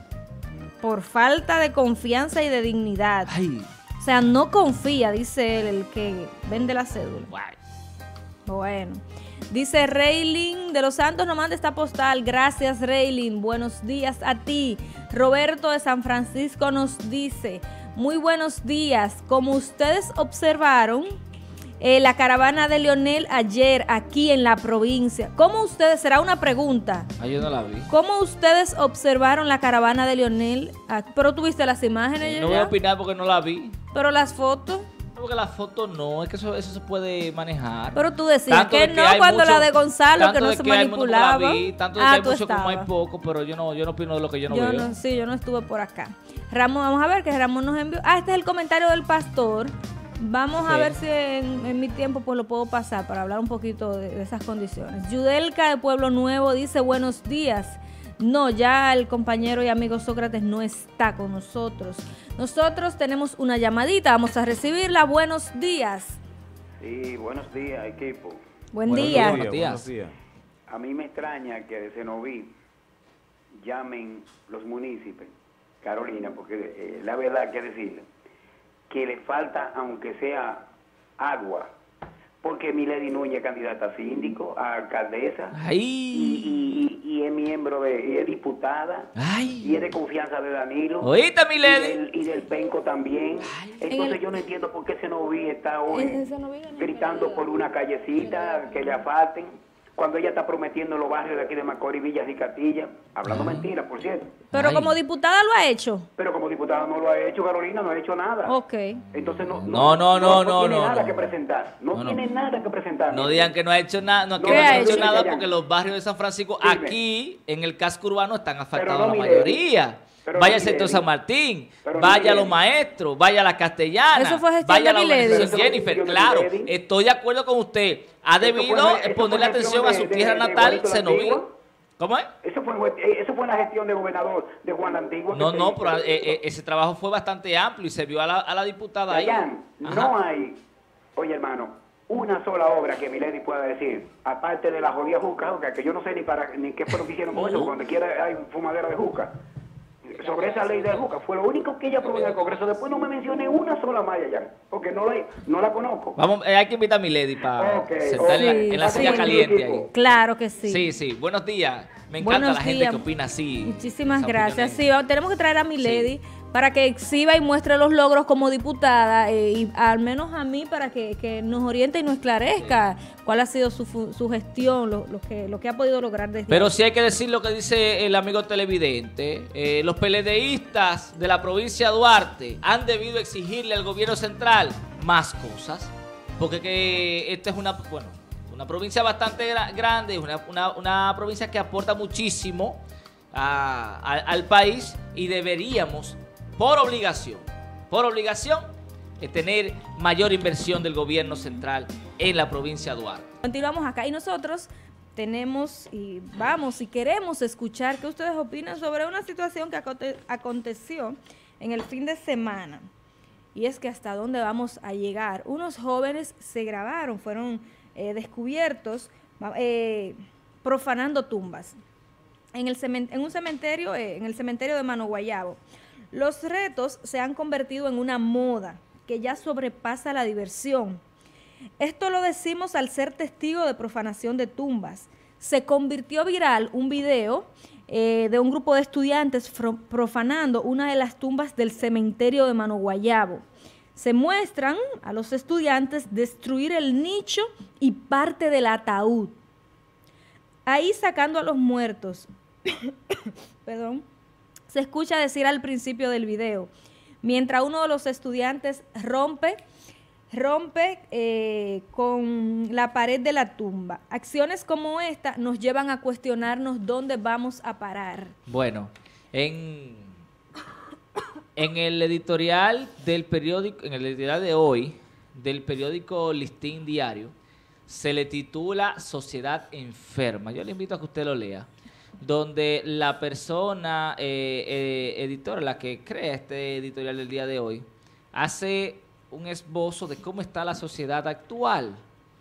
por falta de confianza y de dignidad. Ay. O sea, no confía, dice él, el que vende la cédula. Guay. Bueno. Dice Reylin de los Santos, nos manda esta postal. Gracias, Reylin. Buenos días a ti. Roberto de San Francisco nos dice, muy buenos días. Como ustedes observaron, eh, la caravana de Leonel ayer aquí en la provincia. ¿Cómo ustedes, será una pregunta? Ah, yo no la vi. ¿Cómo ustedes observaron la caravana de Leonel? Ah, pero tuviste las imágenes. No voy a opinar porque no la vi. Pero las fotos. Porque la foto no, es que eso, eso se puede manejar. Pero tú decías tanto que, que no cuando mucho, la de Gonzalo, que no de se que manipulaba. No la vi, tanto de ah, que hay tú mucho estabas. como hay poco, pero yo no, yo no opino de lo que yo no yo veo. No, sí, yo no estuve por acá. Ramón, vamos a ver que Ramón nos envió. Ah, este es el comentario del pastor. Vamos okay. a ver si en, en mi tiempo pues lo puedo pasar para hablar un poquito de, de esas condiciones. Yudelka de Pueblo Nuevo dice, buenos días. No, ya el compañero y amigo Sócrates no está con nosotros. Nosotros tenemos una llamadita, vamos a recibirla. Buenos días. Sí, buenos días, equipo. Buen buenos día. días. Buenos días. Buenos días. A mí me extraña que de Cenoví llamen los municipios, Carolina, porque eh, la verdad que decirle que le falta, aunque sea agua, porque Milady Núñez es candidata a síndico, a alcaldesa, Ay. Y, y, y es miembro de, y es diputada, Ay. y es de confianza de Danilo. ¿Oíste, Milady? Y del, y del Penco también. Entonces el- yo no entiendo por qué Senoví está hoy En- en Senoví no gritando por una callecita que le asfalten, cuando ella está prometiendo en los barrios de aquí de Macorís, Villas y Castilla, hablando mentiras, por cierto. Pero Ay. como diputada lo ha hecho. Pero como diputada no lo ha hecho, Carolina, no ha hecho nada. Ok. Entonces no, No, no, no, no, tiene no, nada no. que presentar. No, No, no. tiene nada que presentar. No digan que no ha hecho nada, no, que No, no ha ¿qué ha hecho hecho? nada Ya. porque los barrios de San Francisco, Dime. aquí en el casco urbano están asfaltados no, la Milady. mayoría. Pero Vaya no, al sector Milady. San Martín, Pero no, vaya a Milady. los maestros, vaya a la castellana, Eso fue gestión vaya a de la Milady. organización Eso fue Jennifer. gestión de Claro, Milady. estoy de acuerdo con usted. Ha Eso debido fue- eso ponerle fue atención gestión a su de- tierra de- de natal, Juanito la Senoví. Antigua. ¿Cómo es? Eso fue, eso fue la gestión del gobernador de Juan la Antigua. No, que no, se- pero que- eh, eh, ese trabajo fue bastante amplio y se vio a la, a la diputada ahí. Dayan, Ajá. no hay, oye hermano, una sola obra que Milady pueda decir, aparte de la jodida juca, juca, que yo no sé ni para ni qué fue lo que hicieron con eso, cuando quiera hay fumadera de juca. Sobre esa ley de juca, fue lo único que ella aprobó en el Congreso. Después no me mencioné una sola más allá, porque no la, no la conozco. Vamos, eh, hay que invitar a Milady para Ok, sentar en la, ok. en la Sí, silla sí. caliente ahí. Claro que sí. Sí, sí. Buenos días. Me encanta Buenos la gente días. que opina así. Muchísimas Esas gracias. opiniones. Sí, va- tenemos que traer a Milady para que exhiba y muestre los logros como diputada eh, y al menos a mí para que, que nos oriente y nos esclarezca cuál ha sido su, fu- su gestión, lo, lo que, lo que ha podido lograr desde Pero ahí. sí hay que decir lo que dice el amigo televidente. Eh, los peledeístas de la provincia de Duarte han debido exigirle al gobierno central más cosas. Porque que esta es una, bueno, una provincia bastante gra- grande, una, una, una provincia que aporta muchísimo a- a- al país y deberíamos, por obligación, por obligación, eh, tener mayor inversión del gobierno central en la provincia de Duarte. Continuamos acá y nosotros tenemos y vamos y queremos escuchar qué ustedes opinan sobre una situación que aconte- aconteció en el fin de semana. Y es que hasta dónde vamos a llegar. Unos jóvenes se grabaron, fueron eh, descubiertos eh, profanando tumbas en, el cemen- en un cementerio, eh, en el cementerio de Mano Guayabo. Los retos se han convertido en una moda que ya sobrepasa la diversión. Esto lo decimos al ser testigo de profanación de tumbas. Se convirtió viral un video eh, de un grupo de estudiantes fro- profanando una de las tumbas del cementerio de Mano Guayabo. Se muestran a los estudiantes destruir el nicho y parte del ataúd. Ahí sacando a los muertos. Perdón. Se escucha decir al principio del video, mientras uno de los estudiantes rompe rompe eh, con la pared de la tumba. Acciones como esta nos llevan a cuestionarnos dónde vamos a parar. Bueno, en, en el editorial del periódico, en el editorial de hoy, del periódico Listín Diario, se le titula Sociedad Enferma. Yo le invito a que usted lo lea, donde la persona eh, eh, editora, la que crea este editorial del día de hoy, hace un esbozo de cómo está la sociedad actual.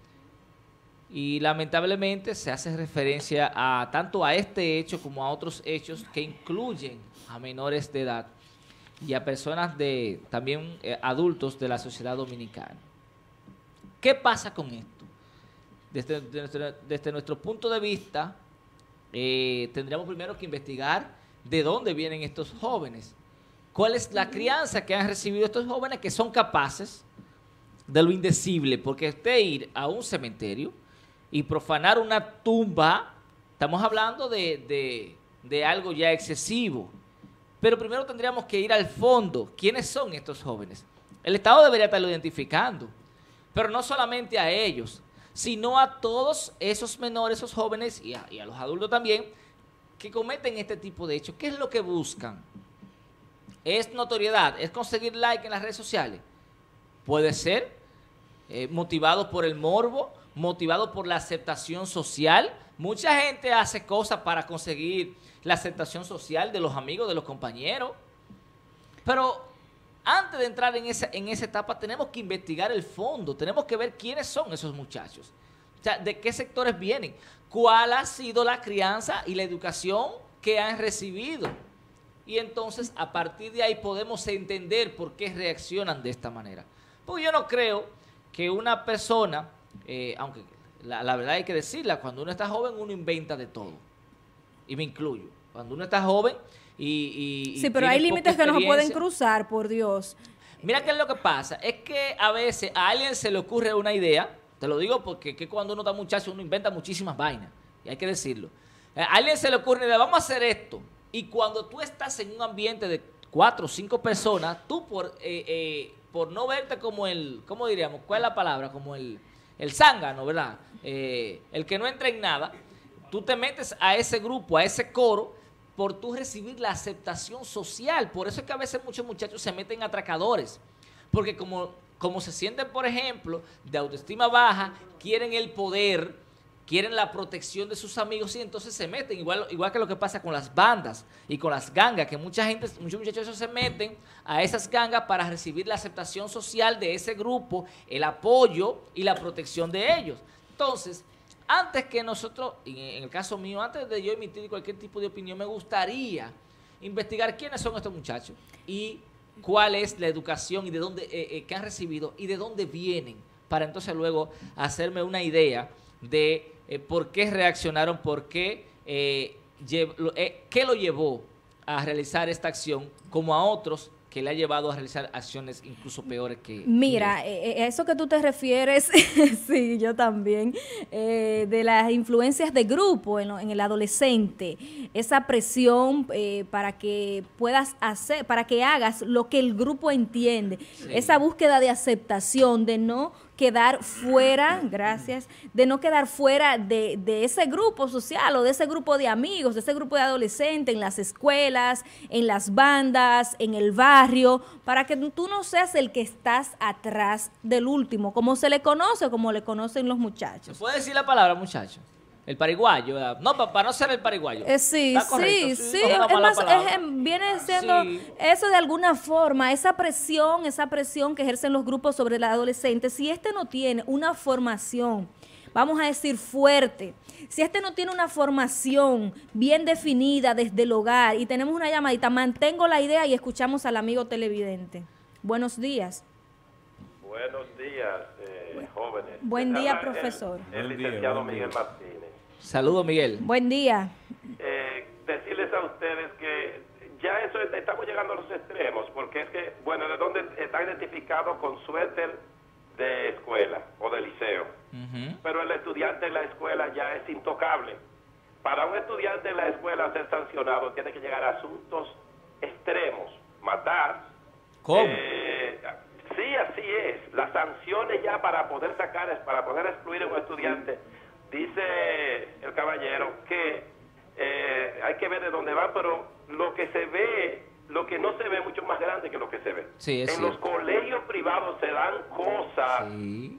Y lamentablemente se hace referencia a tanto a este hecho como a otros hechos que incluyen a menores de edad y a personas de también eh, adultos de la sociedad dominicana. ¿Qué pasa con esto? Desde, de nuestro, desde nuestro punto de vista, eh, tendríamos primero que investigar de dónde vienen estos jóvenes. ¿Cuál es la crianza que han recibido estos jóvenes que son capaces de lo indecible? Porque usted ir a un cementerio y profanar una tumba, estamos hablando de, de, de algo ya excesivo. Pero primero tendríamos que ir al fondo. ¿Quiénes son estos jóvenes? El Estado debería estarlo identificando. Pero no solamente a ellos, sino a todos esos menores, esos jóvenes y a, y a los adultos también que cometen este tipo de hechos. ¿Qué es lo que buscan? ¿Es notoriedad? ¿Es conseguir like en las redes sociales? Puede ser, eh, motivado por el morbo, motivado por la aceptación social. Mucha gente hace cosas para conseguir la aceptación social de los amigos, de los compañeros. Pero antes de entrar en esa, en esa etapa tenemos que investigar el fondo, tenemos que ver quiénes son esos muchachos. O sea, de qué sectores vienen, cuál ha sido la crianza y la educación que han recibido. Y entonces, a partir de ahí podemos entender por qué reaccionan de esta manera. Porque yo no creo que una persona eh, aunque la, la verdad hay que decirla, cuando uno está joven uno inventa de todo. Y me incluyo. Cuando uno está joven y... y sí, pero hay límites que no se pueden cruzar, por Dios. Mira qué es lo que pasa. Es que a veces a alguien se le ocurre una idea, te lo digo porque que cuando uno está muchacho uno inventa muchísimas vainas. Y hay que decirlo. A alguien se le ocurre una idea, vamos a hacer esto. Y cuando tú estás en un ambiente de cuatro o cinco personas, tú por, eh, eh, por no verte como el, ¿cómo diríamos? ¿Cuál es la palabra? Como el, el zángano, ¿verdad? Eh, el que no entra en nada. Tú te metes a ese grupo, a ese coro, por tú recibir la aceptación social. Por eso es que a veces muchos muchachos se meten atracadores. Porque como, como se sienten, por ejemplo, de autoestima baja, quieren el poder, quieren la protección de sus amigos y entonces se meten. Igual, igual que lo que pasa con las bandas y con las gangas, que mucha gente, muchos muchachos se meten a esas gangas para recibir la aceptación social de ese grupo, el apoyo y la protección de ellos. Entonces, antes que nosotros, en el caso mío, antes de yo emitir cualquier tipo de opinión, me gustaría investigar quiénes son estos muchachos y cuál es la educación y de dónde eh, eh, que han recibido y de dónde vienen, para entonces luego hacerme una idea de eh, por qué reaccionaron, por qué, eh, eh, qué lo llevó a realizar esta acción, como a otros que le ha llevado a realizar acciones incluso peores que... Mira, eh, eso que tú te refieres, sí, yo también, eh, de las influencias de grupo en, lo, en el adolescente, esa presión eh, para que puedas hacer, para que hagas lo que el grupo entiende, sí. Esa búsqueda de aceptación, de no quedar fuera, gracias, de no quedar fuera de, de ese grupo social o de ese grupo de amigos, de ese grupo de adolescentes en las escuelas, en las bandas, en el barrio, para que tú no seas el que estás atrás del último, como se le conoce o como le conocen los muchachos. ¿Puede decir la palabra, muchacho? El pariguayo, ¿verdad? No, para pa no ser el pariguayo. Eh, sí, sí, sí, sí. Es más, es, viene siendo sí. Eso de alguna forma, esa presión, esa presión que ejercen los grupos sobre el adolescente. Si este no tiene una formación, vamos a decir fuerte, si este no tiene una formación bien definida desde el hogar, y tenemos una llamadita, mantengo la idea y escuchamos al amigo televidente. Buenos días. Buenos días, eh, bueno. jóvenes. Buen día, profesor. El, el licenciado Miguel Martínez. Saludos, Miguel. Buen día. Eh, decirles a ustedes que ya eso estamos llegando a los extremos, porque es que, bueno, de dónde está identificado con suéter de escuela o de liceo, uh-huh. Pero el estudiante en la escuela ya es intocable. Para un estudiante en la escuela ser sancionado tiene que llegar a asuntos extremos, matar. ¿Cómo? Eh, sí, así es. Las sanciones ya para poder sacar, para poder excluir a un estudiante. Dice el caballero que eh, hay que ver de dónde va, pero lo que se ve, lo que no se ve es mucho más grande que lo que se ve. Sí, es en cierto. Los colegios privados se dan cosas, sí.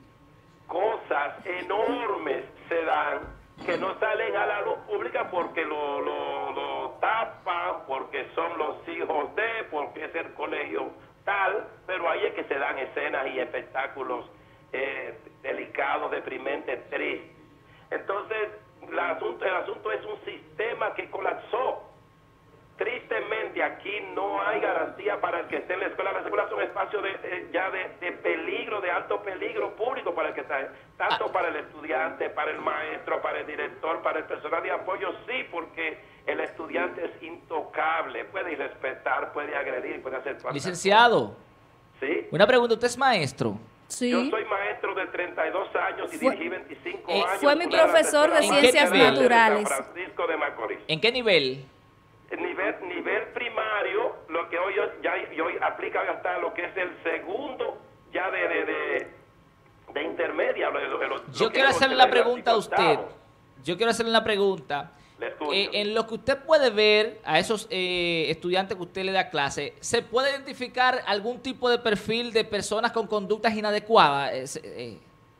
cosas enormes se dan que no salen a la luz pública porque lo, lo, lo tapan, porque son los hijos de, porque es el colegio tal, pero ahí es que se dan escenas y espectáculos eh, delicados, deprimentes, tristes. Entonces, la asunto, el asunto es un sistema que colapsó. Tristemente, aquí no hay garantía para el que esté en la escuela. Las escuelas son espacios de, de, ya de, de peligro, de alto peligro público para el que está, tanto para el estudiante, para el maestro, para el director, para el personal de apoyo, sí, porque el estudiante es intocable, puede irrespetar, puede agredir, puede hacer... Licenciado, ¿sí? Una pregunta, ¿usted es maestro? Sí. Yo soy maestro de treinta y dos años y fue, dirigí veinticinco eh, años. Fue mi profesor de ciencias naturales. San Francisco de Macorís. ¿En qué nivel? Nivel, nivel primario, lo que hoy ya hoy aplica hasta lo que es el segundo ya de, de, de, de intermedia. Lo, lo, lo, Yo lo quiero hacerle la pregunta a usted. Yo quiero hacerle una pregunta. Eh, en lo que usted puede ver a esos eh, estudiantes que usted le da clase, ¿se puede identificar algún tipo de perfil de personas con conductas inadecuadas? Eh, eh.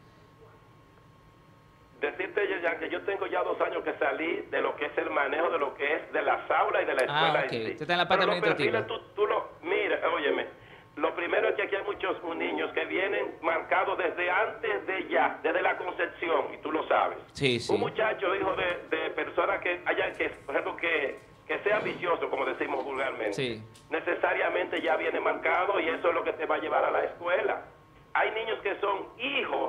Decirte, ya que yo tengo ya dos años que salí de lo que es el manejo de lo que es de las aulas y de la escuela. Ah, ok. En sí. Usted está en la parte Pero administrativa. Los perfiles, tú, tú lo, mira, óyeme, lo primero es que aquí hay muchos niños que vienen marcados desde antes de ya, desde la concepción, y tú lo sabes. Sí, sí. Un muchacho, hijo de, de personas que haya, que, por ejemplo, que, que sea vicioso, como decimos vulgarmente, sí. necesariamente ya viene marcado y eso es lo que te va a llevar a la escuela. Hay niños que son hijos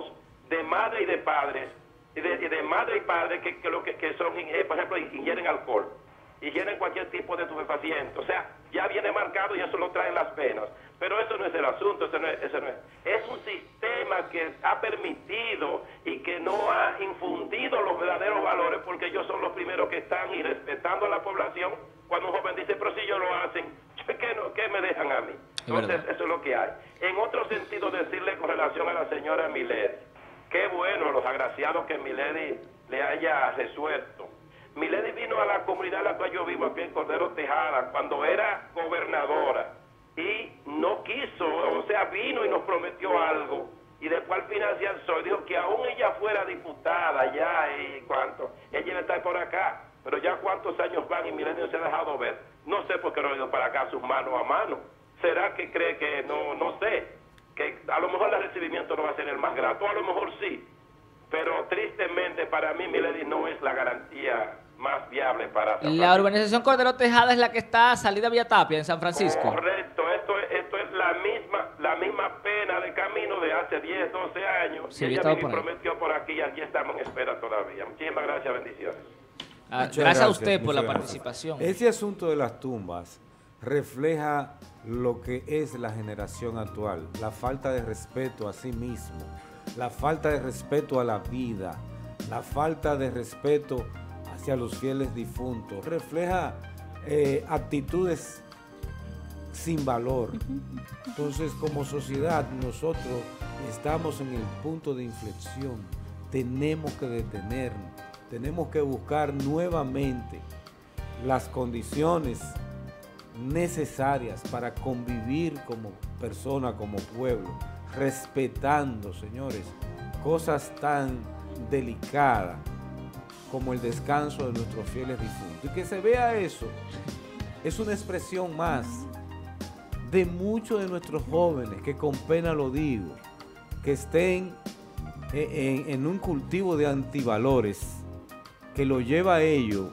de madre y de padres, y de, y de madre y padre que, que, lo que, que son, eh, por ejemplo, ingieren alcohol, ingieren cualquier tipo de estupefaciente. O sea, ya viene marcado y eso lo traen las penas. Pero eso no es el asunto, eso no es, eso no es. Es un sistema que ha permitido y que no ha infundido los verdaderos valores, porque ellos son los primeros que están y respetando a la población. Cuando un joven dice, pero si ellos lo hacen, ¿qué, no, qué me dejan a mí? Entonces, eso es lo que hay. En otro sentido, decirle con relación a la señora Milady, qué bueno los agraciados que Milady le haya resuelto. Milady vino a la comunidad en la cual yo vivo, aquí en Cordero Tejada, cuando era gobernadora, y no quiso, o sea, vino y nos prometió algo, y después al final se alzó y dijo que aún ella fuera diputada ya, y cuánto, ella iba a estar por acá, pero ya cuántos años van y Milady no se ha dejado ver. No sé por qué no ha ido para acá sus manos a mano. ¿Será que cree que no, no sé, que a lo mejor el recibimiento no va a ser el más grato? A lo mejor sí, pero tristemente para mí Milady no es la garantía más viable para San La urbanización Cordero Tejada es la que está salida vía Tapia en San Francisco. Correcto, esto es, esto es la misma la misma pena de camino de hace diez, doce años. Sí, y ella por me prometió por aquí y aquí estamos en espera todavía. Muchísimas gracias, bendiciones. Ah, Muchas gracias a usted por la muchas participación. Ese asunto de las tumbas refleja lo que es la generación actual, la falta de respeto a sí mismo, la falta de respeto a la vida, la falta de respeto hacia los fieles difuntos, refleja eh, actitudes sin valor. Entonces, como sociedad, nosotros estamos en el punto de inflexión, tenemos que detenernos, tenemos que buscar nuevamente las condiciones necesarias para convivir como persona, como pueblo, respetando, señores, cosas tan delicadas como el descanso de nuestros fieles difuntos. Y que se vea eso, es una expresión más de muchos de nuestros jóvenes, que con pena lo digo, que estén en, en un cultivo de antivalores que lo lleva a ellos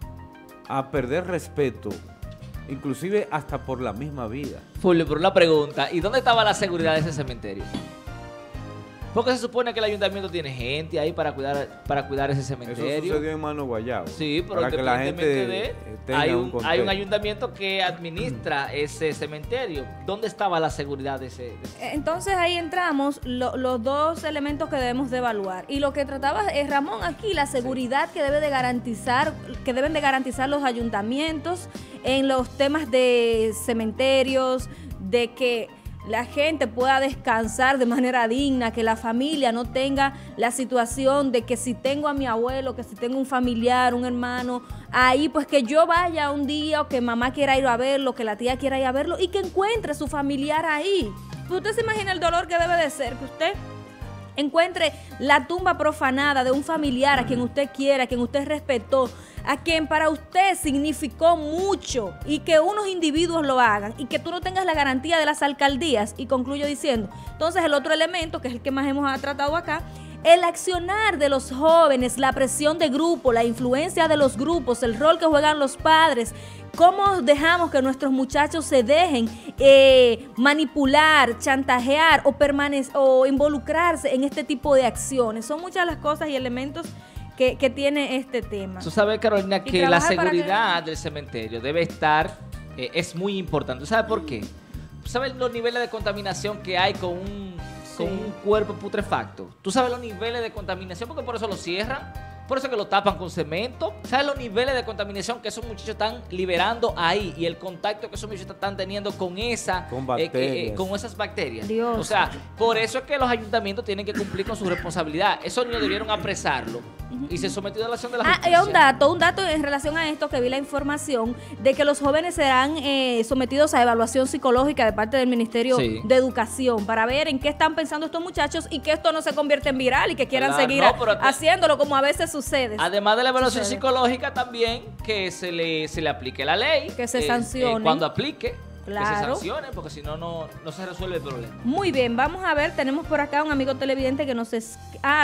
a perder respeto, inclusive hasta por la misma vida. Fulvio, por una pregunta, ¿y dónde estaba la seguridad de ese cementerio? Porque se supone que el ayuntamiento tiene gente ahí para cuidar para cuidar ese cementerio. Eso sucedió en Mano Guayabo. Sí, pero para que la gente de, hay, un, un hay un ayuntamiento que administra ese cementerio. ¿Dónde estaba la seguridad de ese? De ese? Entonces ahí entramos lo, los dos elementos que debemos de evaluar. Y lo que trataba es Ramón aquí, la seguridad sí. que debe de garantizar, que deben de garantizar los ayuntamientos en los temas de cementerios, de que la gente pueda descansar de manera digna, que la familia no tenga la situación de que si tengo a mi abuelo, que si tengo un familiar, un hermano, ahí pues que yo vaya un día o que mamá quiera ir a verlo, que la tía quiera ir a verlo y que encuentre su familiar ahí. ¿Usted se imagina el dolor que debe de ser? Que usted encuentre la tumba profanada de un familiar a quien usted quiera, a quien usted respetó, a quien para usted significó mucho, y que unos individuos lo hagan y que tú no tengas la garantía de las alcaldías. Y concluyo diciendo, entonces el otro elemento, que es el que más hemos tratado acá, el accionar de los jóvenes, la presión de grupo, la influencia de los grupos, el rol que juegan los padres, cómo dejamos que nuestros muchachos se dejen eh, manipular, chantajear o, permanec- o involucrarse en este tipo de acciones. Son muchas las cosas y elementos que, que tiene este tema. Tú sabes, Carolina, que la seguridad que... del cementerio debe estar, eh, es muy importante. ¿Sabes por qué? ¿Sabes los niveles de contaminación que hay con un, sí. con un cuerpo putrefacto? ¿Tú sabes los niveles de contaminación? Porque por eso lo cierran. Por eso que lo tapan con cemento. ¿Sabes los niveles de contaminación que esos muchachos están liberando ahí? Y el contacto que esos muchachos están teniendo con esa con, bacterias. Eh, eh, con esas bacterias. Dios. O sea, por eso es que los ayuntamientos tienen que cumplir con su responsabilidad. Esos niños debieron apresarlo uh-huh. y ser sometidos a la acción de la ah, justicia. Y un dato, un dato en relación a esto, que vi la información de que los jóvenes serán eh, sometidos a evaluación psicológica de parte del Ministerio sí. de Educación para ver en qué están pensando estos muchachos y que esto no se convierta en viral y que quieran claro, seguir no, a, haciéndolo como a veces sucede. Además de la evaluación sucede. psicológica, también que se le, se le aplique la ley. Que se eh, sancione. Eh, cuando aplique, claro. que se sancione, porque si no, no se resuelve el problema. Muy bien, vamos a ver, tenemos por acá un amigo televidente que nos... Es, ah,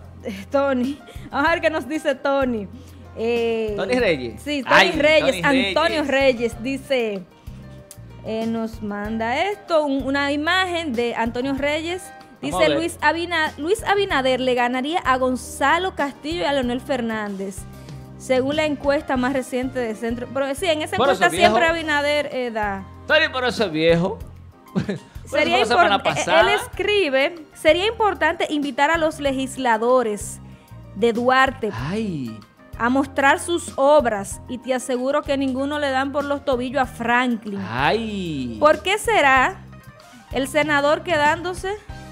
Tony. Vamos a ver qué nos dice Tony. Eh, Tony Reyes. Sí, Tony Ay, Reyes, Tony Antonio Reyes, Reyes dice... Eh, nos manda esto, un, una imagen de Antonio Reyes. Dice Luis, Abina, Luis Abinader le ganaría a Gonzalo Castillo y a Leonel Fernández, según la encuesta más reciente de Centro. Pero sí, en esa Por encuesta eso, viejo. siempre Abinader eh, da. Tony, por eso es viejo. Sería impor- él escribe, sería importante invitar a los legisladores de Duarte Ay. a mostrar sus obras y te aseguro que ninguno le dan por los tobillos a Franklin. Ay. ¿Por qué será el senador quedándose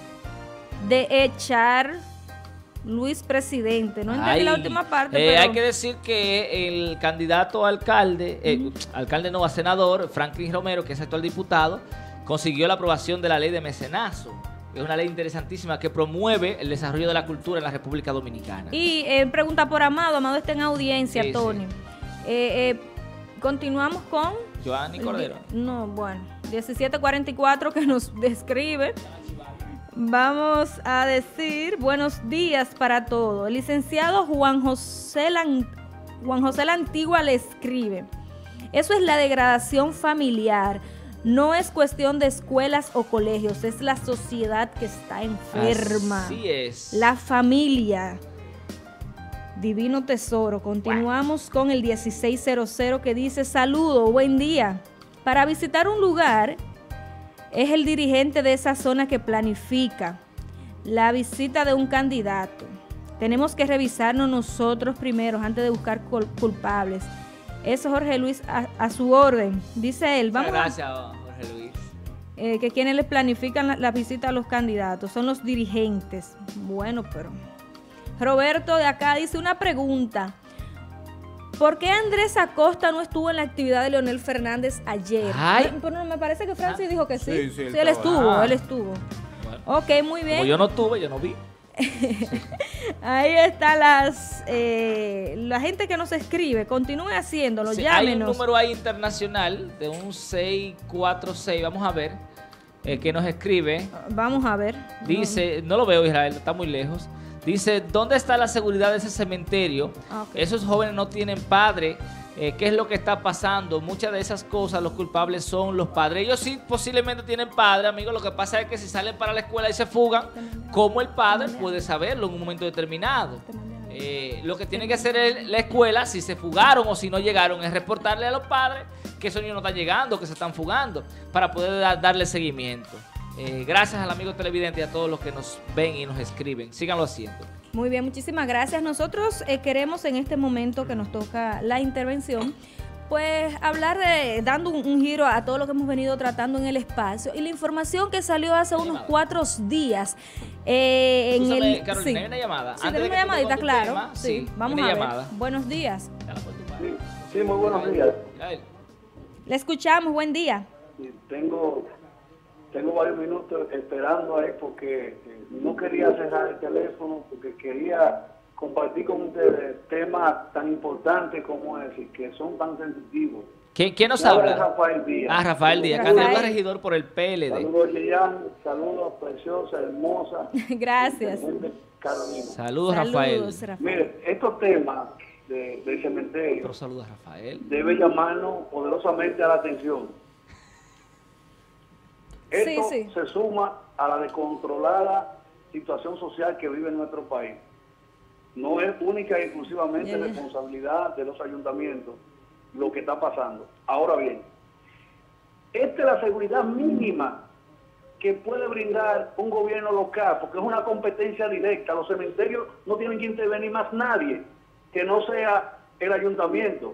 de echar Luis presidente? No entendí Ay. la última parte. Eh, pero... Hay que decir que el candidato a alcalde, eh, uh-huh. alcalde no, a senador, Franklin Romero, que es actual diputado, consiguió la aprobación de la ley de mecenazgo. Es una ley interesantísima que promueve el desarrollo de la cultura en la República Dominicana. Y eh, pregunta por Amado. Amado está en audiencia, Sí, Tony. sí. Eh, eh, continuamos con... Joanny Cordero. No, bueno, diecisiete cuarenta y cuatro que nos describe. Vamos a decir buenos días para todos. El licenciado Juan José, Lan, Juan José La Antigua le escribe: eso es la degradación familiar. No es cuestión de escuelas o colegios, es la sociedad que está enferma. Así es. La familia. Divino tesoro. Continuamos con el dieciséis cero cero que dice: saludo, buen día. Para visitar un lugar es el dirigente de esa zona que planifica la visita de un candidato. Tenemos que revisarnos nosotros primero antes de buscar culpables. Eso, Jorge Luis, a, a su orden. Dice él. Vamos Gracias, Jorge Luis. Eh, que quienes les planifican la, la visita a los candidatos son los dirigentes. Bueno, pero... Roberto de acá dice una pregunta. ¿Por qué Andrés Acosta no estuvo en la actividad de Leonel Fernández ayer? Ay. Pero no, me parece que Francis dijo que sí. Sí, sí, Sí, él él estaba. estuvo, Ah. él estuvo. Bueno. Ok, muy bien. Como yo no tuve, yo no vi. Ahí está las eh, la gente que nos escribe. Continúe haciéndolo, Sí, hay un llámenos. número ahí internacional de un seis cuatro seis, vamos a ver, eh, que nos escribe. Vamos a ver. Dice, no lo veo, Israel, está muy lejos. Dice, ¿dónde está la seguridad de ese cementerio? Ah, ok. Esos jóvenes no tienen padre. Eh, ¿Qué es lo que está pasando? Muchas de esas cosas, los culpables son los padres. Ellos sí posiblemente tienen padre, amigos. Lo que pasa es que si salen para la escuela y se fugan, ¿cómo el padre puede saberlo en un momento determinado? Eh, lo que tiene que hacer el- la escuela, si se fugaron o si no llegaron, es reportarle a los padres que esos niños no están llegando, que se están fugando, para poder da- darle seguimiento. Eh, gracias al amigo televidente y a todos los que nos ven y nos escriben. Síganlo haciendo. Muy bien, muchísimas gracias. Nosotros eh, queremos en este momento que nos toca la intervención, pues hablar de, dando un, un giro a todo lo que hemos venido tratando en el espacio y la información que salió hace unos cuatro días. Eh, en Escúchame, el, Carolina, sí. hay una llamada. Sí, Antes tenemos de una que tú llamadita, con tu claro. tema, sí, sí, vamos una a ver. llamada. Buenos días. Sí, sí, muy buenos días. Le escuchamos, buen día. Tengo, tengo varios minutos esperando ahí porque eh, no quería cerrar el teléfono, porque quería compartir con ustedes temas tan importantes como ese, que son tan sensitivos. ¿Quién, quién nos Me habla habla? Rafael Díaz. Ah, Rafael Díaz, Rafael. candidato a regidor por el P L D. Saludos, Yeyan, saludos, preciosa, hermosa. Gracias. Carolina. Saludos, Rafael. Mire, estos temas de, del cementerio Pero saludos, Rafael. debe llamarnos poderosamente a la atención. Esto Sí, sí. se suma a la descontrolada situación social que vive nuestro país. No es única y exclusivamente Ya, ya. responsabilidad de los ayuntamientos lo que está pasando. Ahora bien, esta es la seguridad mínima que puede brindar un gobierno local, porque es una competencia directa. Los cementerios no tienen que intervenir más nadie que no sea el ayuntamiento.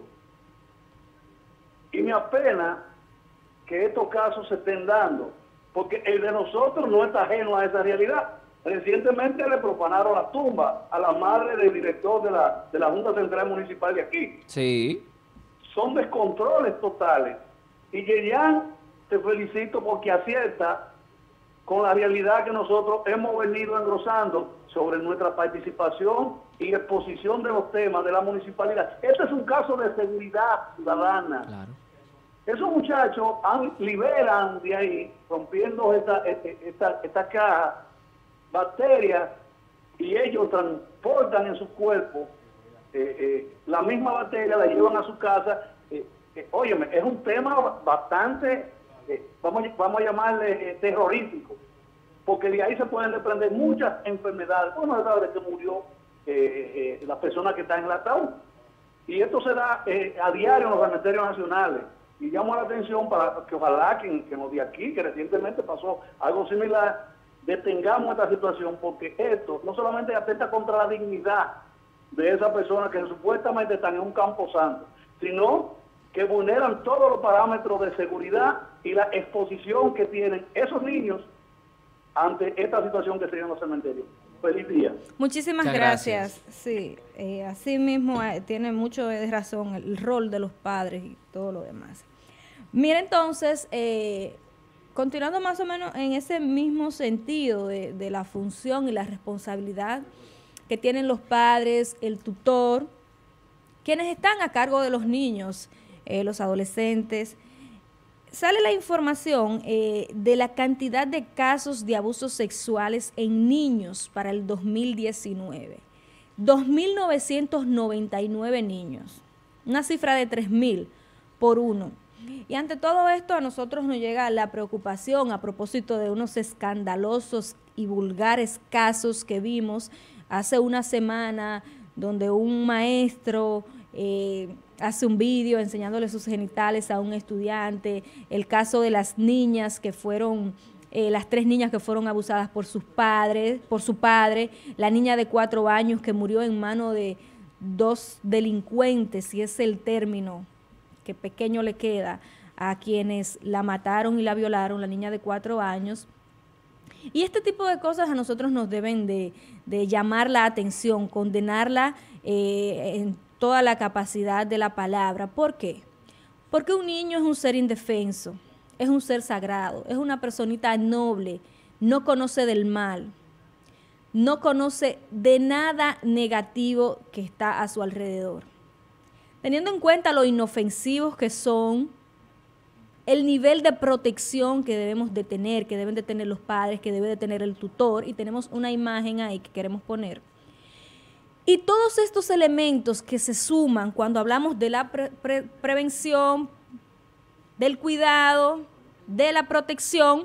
Y me apena que estos casos se estén dando, porque el de nosotros no está ajeno a esa realidad. Recientemente le profanaron la tumba a la madre del director de la, de la Junta Central Municipal de aquí. Sí. Son descontroles totales. Y Yeyan, te felicito porque acierta con la realidad que nosotros hemos venido engrosando sobre nuestra participación y exposición de los temas de la municipalidad. Este es un caso de seguridad ciudadana. Claro. Esos muchachos han, liberan de ahí, rompiendo esta, esta, esta, esta caja, bacterias, y ellos transportan en su cuerpo eh, eh, la misma bacteria, la llevan a su casa. Eh, eh, óyeme, es un tema bastante, eh, vamos, vamos a llamarle eh, terrorífico. porque de ahí se pueden desprender muchas enfermedades. Pues no se sabe de que murió eh, eh, la persona que está en el ataúd. Y esto se da eh, a diario en los cementerios nacionales. Y llamo la atención para que ojalá que, que nos de aquí, que recientemente pasó algo similar, detengamos esta situación, porque esto no solamente atenta contra la dignidad de esas personas que supuestamente están en un campo santo, sino que vulneran todos los parámetros de seguridad y la exposición que tienen esos niños ante esta situación que se dio en los cementerios. Feliz día. Muchísimas Muchas gracias. gracias. Sí, eh, así mismo eh, tiene mucho de razón el rol de los padres y todo lo demás. Mira, entonces, eh, continuando más o menos en ese mismo sentido de, de la función y la responsabilidad que tienen los padres, el tutor, quienes están a cargo de los niños, eh, los adolescentes, sale la información eh, de la cantidad de casos de abusos sexuales en niños para el dos mil diecinueve. dos mil novecientos noventa y nueve niños, una cifra de tres mil por uno. Y ante todo esto a nosotros nos llega la preocupación a propósito de unos escandalosos y vulgares casos que vimos hace una semana, donde un maestro eh, hace un vídeo enseñándole sus genitales a un estudiante, el caso de las niñas que fueron, eh, las tres niñas que fueron abusadas por sus padres, por su padre, la niña de cuatro años que murió en manos de dos delincuentes, si es el término que pequeño le queda a quienes la mataron y la violaron, la niña de cuatro años. Y este tipo de cosas a nosotros nos deben de, de llamar la atención, condenarla eh, en toda la capacidad de la palabra. ¿Por qué? Porque un niño es un ser indefenso, es un ser sagrado, es una personita noble, no conoce del mal, no conoce de nada negativo que está a su alrededor. Teniendo en cuenta lo inofensivos que son, el nivel de protección que debemos de tener, que deben de tener los padres, que debe de tener el tutor, y tenemos una imagen ahí que queremos poner. Y todos estos elementos que se suman cuando hablamos de la pre pre prevención, del cuidado, de la protección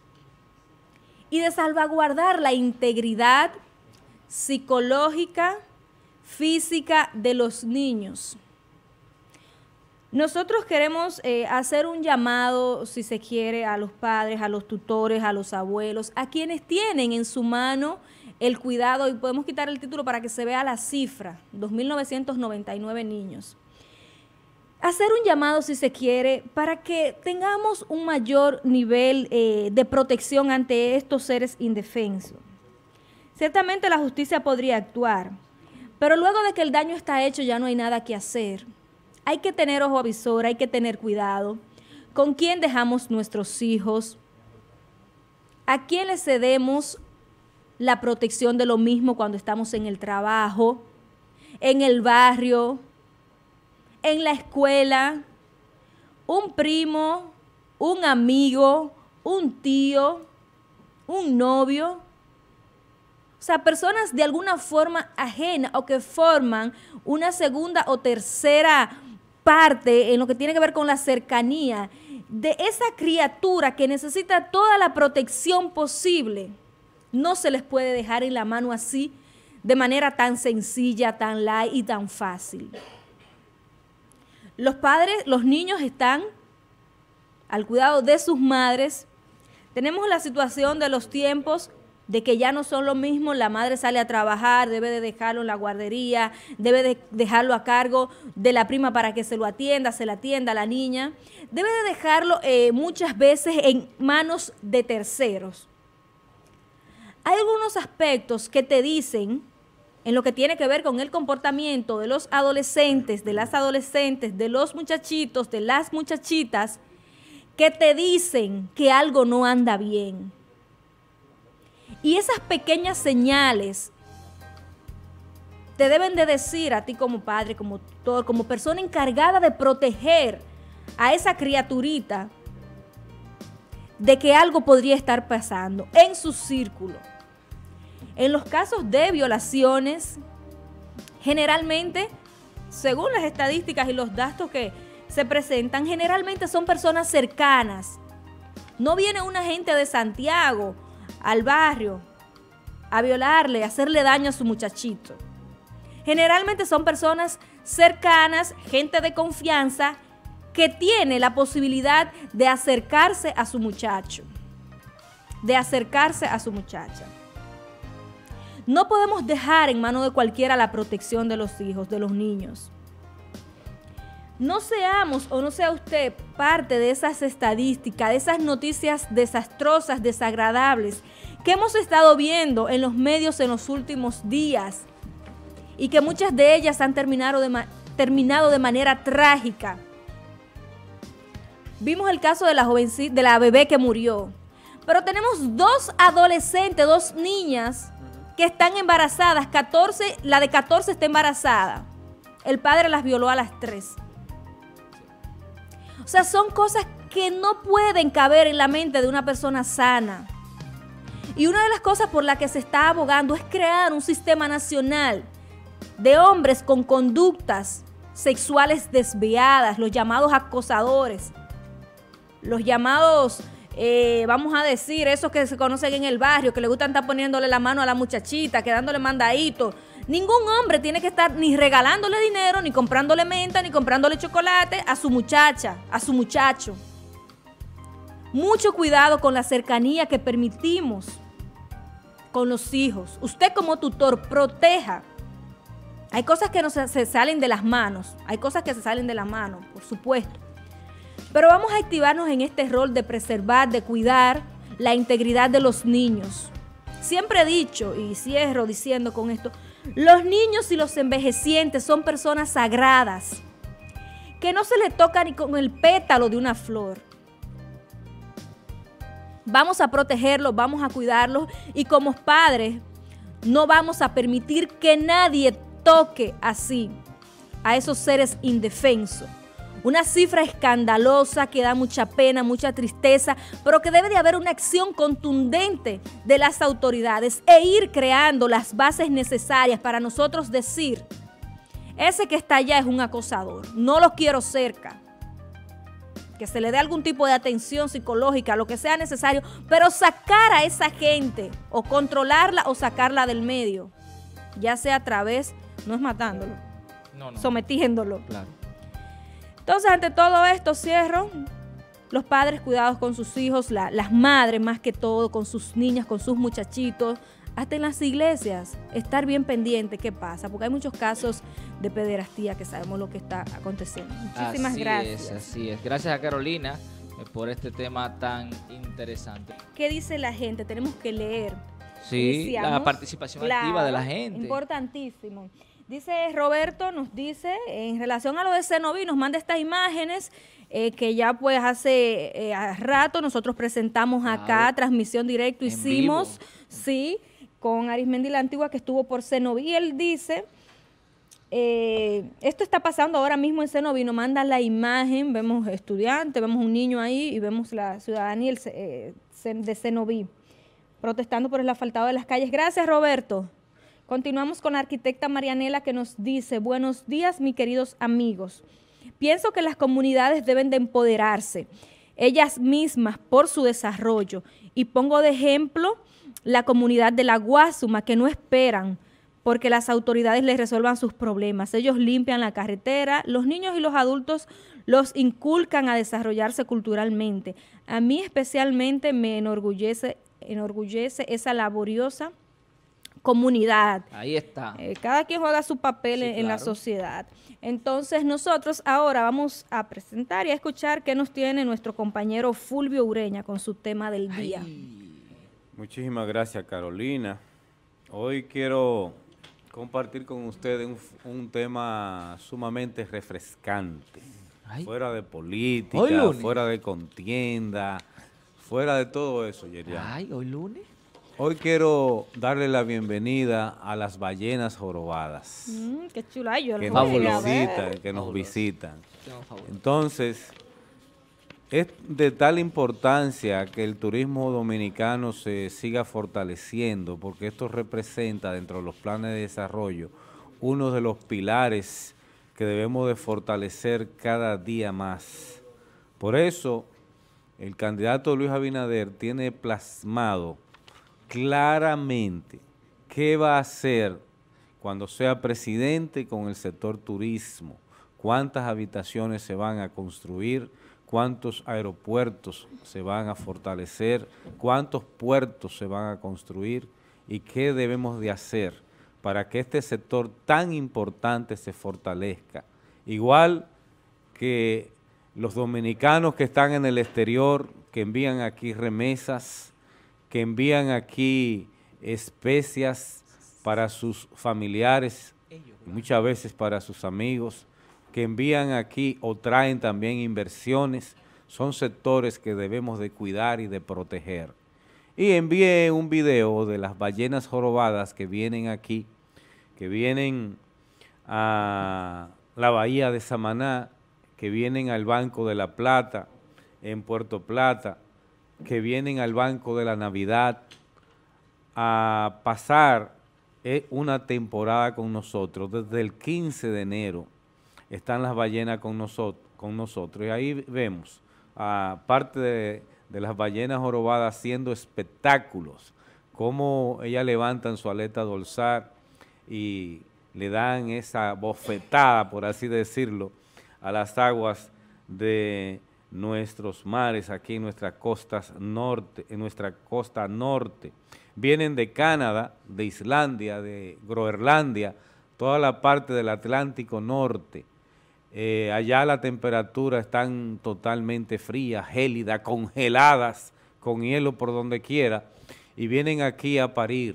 y de salvaguardar la integridad psicológica, física de los niños. Nosotros queremos eh, hacer un llamado, si se quiere, a los padres, a los tutores, a los abuelos, a quienes tienen en su mano el cuidado, y podemos quitar el título para que se vea la cifra, dos mil novecientos noventa y nueve niños. Hacer un llamado, si se quiere, para que tengamos un mayor nivel eh, de protección ante estos seres indefensos. Ciertamente la justicia podría actuar, pero luego de que el daño está hecho ya no hay nada que hacer. Hay que tener ojo avisor, hay que tener cuidado. ¿Con quién dejamos nuestros hijos? ¿A quién le cedemos la protección de lo mismo cuando estamos en el trabajo, en el barrio, en la escuela? Un primo, un amigo, un tío, un novio. O sea, personas de alguna forma ajena o que forman una segunda o tercera parte en lo que tiene que ver con la cercanía de esa criatura que necesita toda la protección posible. No se les puede dejar en la mano así, de manera tan sencilla, tan light y tan fácil. Los padres, los niños están al cuidado de sus madres. Tenemos la situación de los tiempos de que ya no son lo mismo, la madre sale a trabajar, debe de dejarlo en la guardería, debe de dejarlo a cargo de la prima para que se lo atienda, se la atienda a la niña, debe de dejarlo eh, muchas veces en manos de terceros. Hay algunos aspectos que te dicen, en lo que tiene que ver con el comportamiento de los adolescentes, de las adolescentes, de los muchachitos, de las muchachitas, que te dicen que algo no anda bien. Y esas pequeñas señales te deben de decir a ti como padre, como tutor, como persona encargada de proteger a esa criaturita de que algo podría estar pasando en su círculo. En los casos de violaciones, generalmente, según las estadísticas y los datos que se presentan, generalmente son personas cercanas. No viene una gente de Santiago al barrio a violarle, a hacerle daño a su muchachito. Generalmente son personas cercanas, gente de confianza, que tiene la posibilidad de acercarse a su muchacho, de acercarse a su muchacha. No podemos dejar en manos de cualquiera la protección de los hijos, de los niños. No seamos o no sea usted parte de esas estadísticas, de esas noticias desastrosas, desagradables que hemos estado viendo en los medios en los últimos días y que muchas de ellas han terminado de, ma- terminado de manera trágica. Vimos el caso de la jovencita, de la bebé que murió, pero tenemos dos adolescentes, dos niñas que están embarazadas, catorce, la de catorce está embarazada. El padre las violó a las tres. O sea, son cosas que no pueden caber en la mente de una persona sana. Y una de las cosas por las que se está abogando es crear un sistema nacional de hombres con conductas sexuales desviadas, los llamados acosadores, los llamados, eh, vamos a decir, esos que se conocen en el barrio, que le gustan estar poniéndole la mano a la muchachita, quedándole mandadito. Ningún hombre tiene que estar ni regalándole dinero, ni comprándole menta, ni comprándole chocolate a su muchacha, a su muchacho. Mucho cuidado con la cercanía que permitimos con los hijos. Usted como tutor, proteja. Hay cosas que no se, se salen de las manos, hay cosas que se salen de las manos, por supuesto. Pero vamos a activarnos en este rol de preservar, de cuidar la integridad de los niños. Siempre he dicho, y cierro diciendo con esto, los niños y los envejecientes son personas sagradas, que no se les toca ni con el pétalo de una flor. Vamos a protegerlos, vamos a cuidarlos y como padres no vamos a permitir que nadie toque así a esos seres indefensos. Una cifra escandalosa que da mucha pena, mucha tristeza, pero que debe de haber una acción contundente de las autoridades e ir creando las bases necesarias para nosotros decir, ese que está allá es un acosador, no lo quiero cerca. Que se le dé algún tipo de atención psicológica, lo que sea necesario, pero sacar a esa gente o controlarla o sacarla del medio, ya sea a través, no es matándolo, no, no. sometiéndolo. Claro. Entonces, ante todo esto, cierro. Los padres cuidados con sus hijos, la, las madres más que todo, con sus niñas, con sus muchachitos, hasta en las iglesias, estar bien pendiente qué pasa, porque hay muchos casos de pederastía que sabemos lo que está aconteciendo. Muchísimas así gracias. Es, así es. Gracias a Carolina eh, por este tema tan interesante. ¿Qué dice la gente? Tenemos que leer. Sí, Decíamos, la participación claro, activa de la gente. Importantísimo. Dice Roberto, nos dice, en relación a lo de Cenoví, nos manda estas imágenes eh, que ya pues hace eh, rato nosotros presentamos acá, claro. transmisión directa hicimos, vivo. sí, con Arismendi la Antigua que estuvo por Cenoví. Y él dice, eh, esto está pasando ahora mismo en Cenoví, nos manda la imagen, vemos estudiantes, vemos un niño ahí y vemos la ciudadanía el, eh, de Cenoví protestando por el asfaltado de las calles. Gracias, Roberto. Continuamos con la arquitecta Marianela que nos dice, buenos días, mis queridos amigos. Pienso que las comunidades deben de empoderarse, ellas mismas, por su desarrollo. Y pongo de ejemplo la comunidad de la Guasuma, que no esperan porque las autoridades les resuelvan sus problemas. Ellos limpian la carretera, los niños y los adultos los inculcan a desarrollarse culturalmente. A mí especialmente me enorgullece, enorgullece esa laboriosa comunidad. Ahí está. Eh, cada quien juega su papel sí, en, claro. en la sociedad. Entonces nosotros ahora vamos a presentar y a escuchar qué nos tiene nuestro compañero Fulvio Ureña con su tema del día. Ay. Muchísimas gracias, Carolina. Hoy quiero compartir con ustedes un, un tema sumamente refrescante. Ay. Fuera de política, ¿Hoy lunes? Fuera de contienda, fuera de todo eso, Yerian. Ay, hoy lunes. Hoy quiero darle la bienvenida a las ballenas jorobadas. Mm, qué chula, yo que, lo nos voy a visitan, ver. que nos visitan. Entonces, es de tal importancia que el turismo dominicano se siga fortaleciendo, porque esto representa dentro de los planes de desarrollo uno de los pilares que debemos de fortalecer cada día más. Por eso, el candidato Luis Abinader tiene plasmado claramente qué va a hacer cuando sea presidente con el sector turismo, cuántas habitaciones se van a construir, cuántos aeropuertos se van a fortalecer, cuántos puertos se van a construir y qué debemos de hacer para que este sector tan importante se fortalezca. Igual que los dominicanos que están en el exterior, que envían aquí remesas, que envían aquí especias para sus familiares, muchas veces para sus amigos, que envían aquí o traen también inversiones, son sectores que debemos de cuidar y de proteger. Y envié un video de las ballenas jorobadas que vienen aquí, que vienen a la bahía de Samaná, que vienen al Banco de la Plata, en Puerto Plata, que vienen al Banco de la Navidad a pasar eh, una temporada con nosotros. Desde el quince de enero están las ballenas con, nosotros, con nosotros. Y ahí vemos, aparte de, de las ballenas jorobadas haciendo espectáculos, cómo ellas levantan su aleta dorsal y le dan esa bofetada, por así decirlo, a las aguas de nuestros mares, aquí en nuestras costas norte, en nuestra costa norte. Vienen de Canadá, de Islandia, de Groenlandia, toda la parte del Atlántico Norte. Eh, allá la temperatura están totalmente fría, gélida, congeladas, con hielo por donde quiera, y vienen aquí a parir,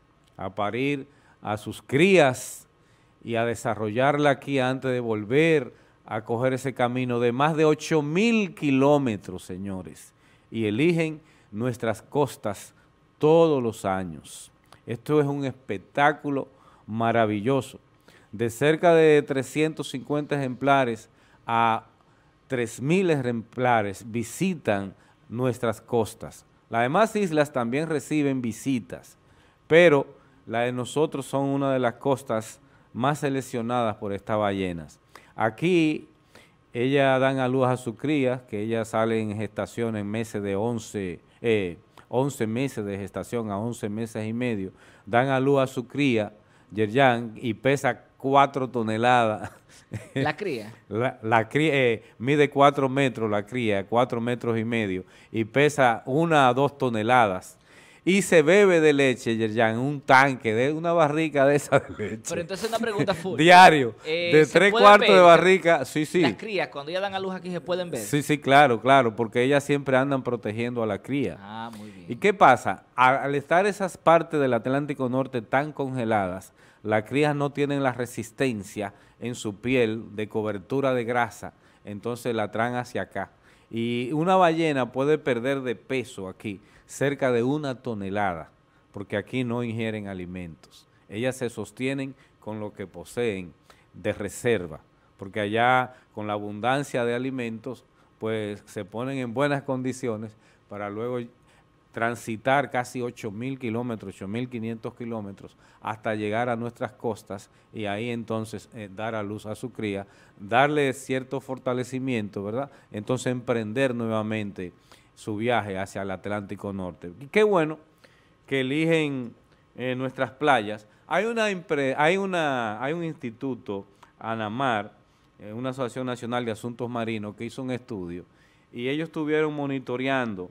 a parir a sus crías y a desarrollarla aquí antes de volver a coger ese camino de más de ocho mil kilómetros, señores, y eligen nuestras costas todos los años. Esto es un espectáculo maravilloso. De cerca de trescientos cincuenta ejemplares a tres mil ejemplares visitan nuestras costas. Las demás islas también reciben visitas, pero la de nosotros son una de las costas más seleccionadas por estas ballenas. Aquí ellas dan a luz a sus crías, que ellas salen en gestación en meses de once, eh, once meses de gestación a once meses y medio, dan a luz a su cría, Yerjan, y pesa cuatro toneladas. ¿La cría? La, la cría eh, mide cuatro metros la cría, cuatro metros y medio, y pesa una a dos toneladas. Y se bebe de leche, Yerjan, un tanque, de una barrica de esa de leche. Pero entonces una pregunta full. Diario, eh, de tres cuartos de barrica, sí, sí. Las crías, cuando ellas dan a luz aquí, ¿se pueden ver? Sí, sí, claro, claro, porque ellas siempre andan protegiendo a la cría. Ah, muy bien. ¿Y qué pasa? Al estar esas partes del Atlántico Norte tan congeladas, las crías no tienen la resistencia en su piel de cobertura de grasa, entonces la traen hacia acá. Y una ballena puede perder de peso aquí cerca de una tonelada, porque aquí no ingieren alimentos. Ellas se sostienen con lo que poseen de reserva, porque allá con la abundancia de alimentos, pues se ponen en buenas condiciones para luego transitar casi ocho mil kilómetros, ocho mil quinientos kilómetros, hasta llegar a nuestras costas y ahí entonces eh, dar a luz a su cría, darle cierto fortalecimiento, ¿verdad? Entonces emprender nuevamente su viaje hacia el Atlántico Norte. Y qué bueno que eligen eh, nuestras playas. Hay una impre, hay una hay un instituto, ANAMAR, eh, una Asociación Nacional de Asuntos Marinos, que hizo un estudio y ellos estuvieron monitoreando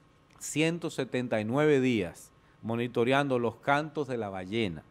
ciento setenta y nueve días, monitoreando los cantos de la ballena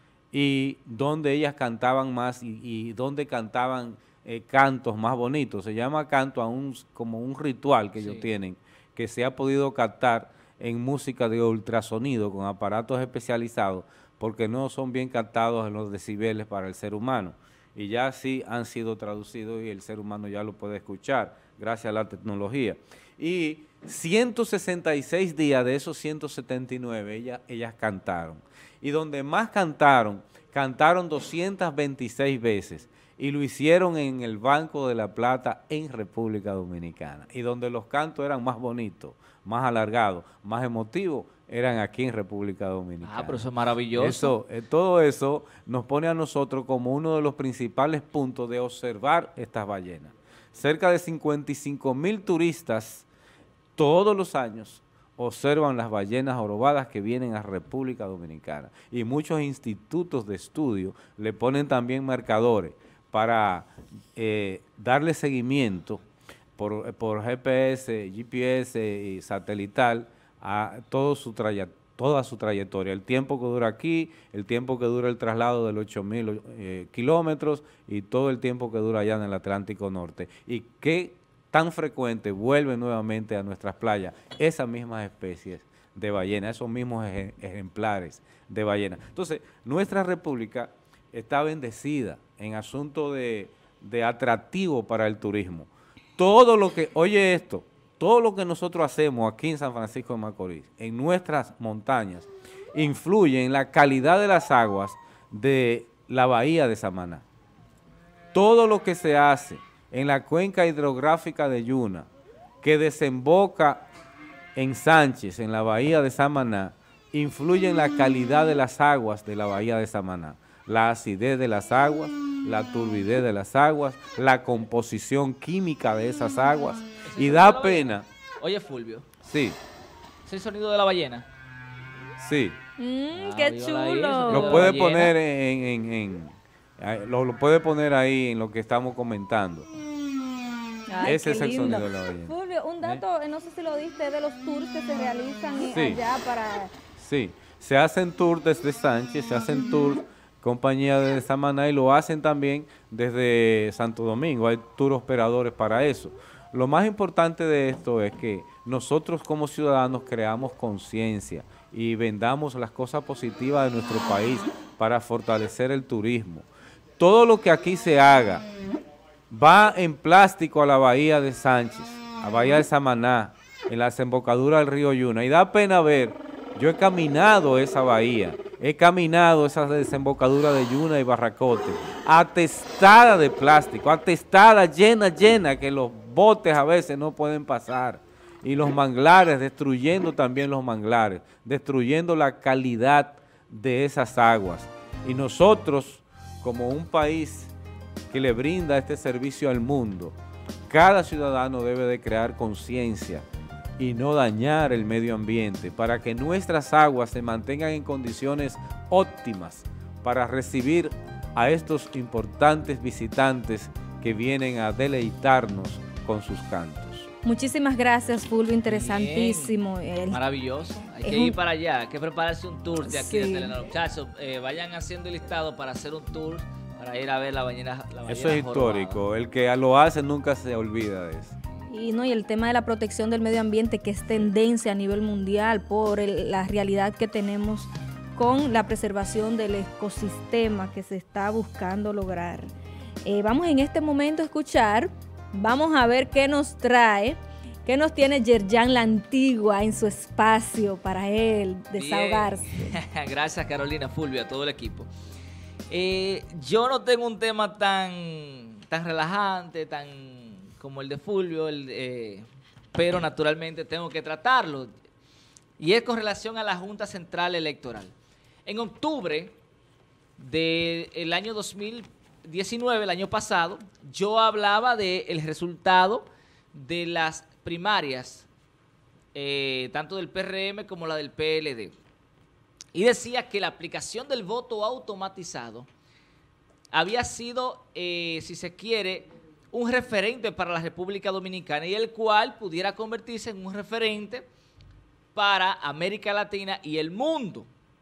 y donde ellas cantaban más y, y donde cantaban eh, cantos más bonitos. Se llama canto a un, como un ritual que sí. ellos tienen, que se ha podido captar en música de ultrasonido con aparatos especializados, porque no son bien captados en los decibeles para el ser humano. Y ya sí han sido traducidos y el ser humano ya lo puede escuchar gracias a la tecnología. Y ciento sesenta y seis días de esos ciento setenta y nueve ellas, ellas cantaron. Y donde más cantaron, cantaron doscientas veintiséis veces y lo hicieron en el Banco de la Plata en República Dominicana. Y donde los cantos eran más bonitos, más alargados, más emotivos, eran aquí en República Dominicana. Ah, pero eso es maravilloso. Eso, eh, todo eso nos pone a nosotros como uno de los principales puntos de observar estas ballenas. Cerca de cincuenta y cinco mil turistas todos los años observan las ballenas jorobadas que vienen a República Dominicana. Y muchos institutos de estudio le ponen también marcadores para eh, darle seguimiento por, por G P S, G P S y satelital a todo su trayectoria. toda su trayectoria, el tiempo que dura aquí, el tiempo que dura el traslado de los ocho mil eh, kilómetros y todo el tiempo que dura allá en el Atlántico Norte. Y qué tan frecuente vuelven nuevamente a nuestras playas esas mismas especies de ballena, esos mismos ej ejemplares de ballena. Entonces, nuestra república está bendecida en asunto de, de atractivo para el turismo. Todo lo que, oye esto, todo lo que nosotros hacemos aquí en San Francisco de Macorís, en nuestras montañas, influye en la calidad de las aguas de la bahía de Samaná. Todo lo que se hace en la cuenca hidrográfica de Yuna, que desemboca en Sánchez, en la bahía de Samaná, influye en la calidad de las aguas de la bahía de Samaná. La acidez de las aguas, la turbidez de las aguas, la composición química de esas aguas. Y da pena. Oye, Fulvio. Sí. ¿Es el sonido de la ballena? Sí. Mm, Ah, ¡qué dígalo ahí, chulo! Lo puede poner en, en, en, en lo, lo puede poner ahí en lo que estamos comentando. Ay, Ese qué es el lindo. sonido de la ballena. Fulvio, un dato, eh, no sé si lo diste, de los tours que se realizan eh, Sí. allá para... Sí, se hacen tours desde Sánchez, se hacen tours compañía de Samaná y lo hacen también desde Santo Domingo. Hay tour operadores para eso. Lo más importante de esto es que nosotros como ciudadanos creamos conciencia y vendamos las cosas positivas de nuestro país para fortalecer el turismo. Todo lo que aquí se haga va en plástico a la bahía de Sánchez, a bahía de Samaná, en la desembocadura del río Yuna. Y da pena ver, yo he caminado esa bahía, he caminado esa desembocadura de Yuna y Barracote, atestada de plástico, atestada, llena, llena, que los botes a veces no pueden pasar. Y los manglares, destruyendo también los manglares, destruyendo la calidad de esas aguas. Y nosotros, como un país que le brinda este servicio al mundo, cada ciudadano debe de crear conciencia y no dañar el medio ambiente para que nuestras aguas se mantengan en condiciones óptimas para recibir a estos importantes visitantes que vienen a deleitarnos con sus cantos. Muchísimas gracias, Fulvio, interesantísimo. El- Maravilloso. Hay es que un- ir para allá, hay que prepararse un tour de aquí Sí. de Telenor. Muchachos, eh, vayan haciendo el listado para hacer un tour, para ir a ver la ballena. La ballena Eso es jorobada. histórico, el que lo hace nunca se olvida de eso. Y, no, y el tema de la protección del medio ambiente, que es tendencia a nivel mundial por el- la realidad que tenemos con la preservación del ecosistema que se está buscando lograr. Eh, vamos en este momento a escuchar, vamos a ver qué nos trae, qué nos tiene Yerjan la Antigua en su espacio para él desahogarse. Bien. Gracias, Carolina, Fulvio, a todo el equipo. Eh, yo no tengo un tema tan, tan relajante, tan como el de Fulvio, el, eh, pero naturalmente tengo que tratarlo. Y es con relación a la Junta Central Electoral. En octubre del año dos mil diecinueve, el año pasado, yo hablaba del resultado de las primarias, eh, tanto del P R M como la del P L D. Y decía que la aplicación del voto automatizado había sido, eh, si se quiere, un referente para la República Dominicana y el cual pudiera convertirse en un referente para América Latina y el mundo.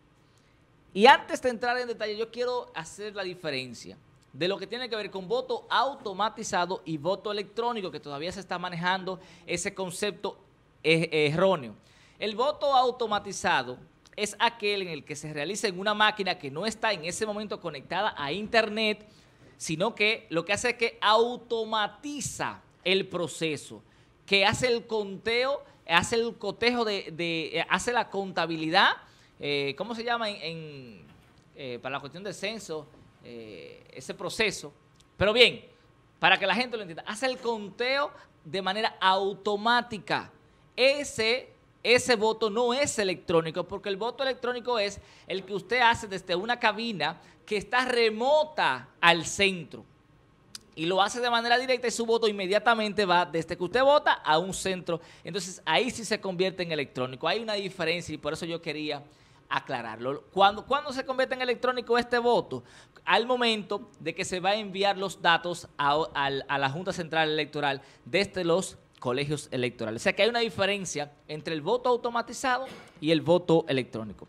Y antes de entrar en detalle, yo quiero hacer la diferencia de lo que tiene que ver con voto automatizado y voto electrónico, que todavía se está manejando ese concepto er- erróneo. El voto automatizado es aquel en el que se realiza en una máquina que no está en ese momento conectada a internet, sino que lo que hace es que automatiza el proceso, que hace el conteo, hace el cotejo de, de eh, hace la contabilidad, eh, ¿cómo se llama en, en, eh, para la cuestión del censo? Eh, ese proceso. Pero bien, para que la gente lo entienda, hace el conteo de manera automática. Ese Ese voto no es electrónico, porque el voto electrónico es el que usted hace desde una cabina que está remota al centro. y lo hace de manera directa y su voto inmediatamente va desde que usted vota a un centro. Entonces ahí sí se convierte en electrónico. Hay una diferencia y por eso yo quería aclararlo. ¿Cuándo, ¿Cuándo se convierte en electrónico este voto? Al momento de que se va a enviar los datos a, a, a la Junta Central Electoral desde los colegios electorales. O sea que hay una diferencia entre el voto automatizado y el voto electrónico.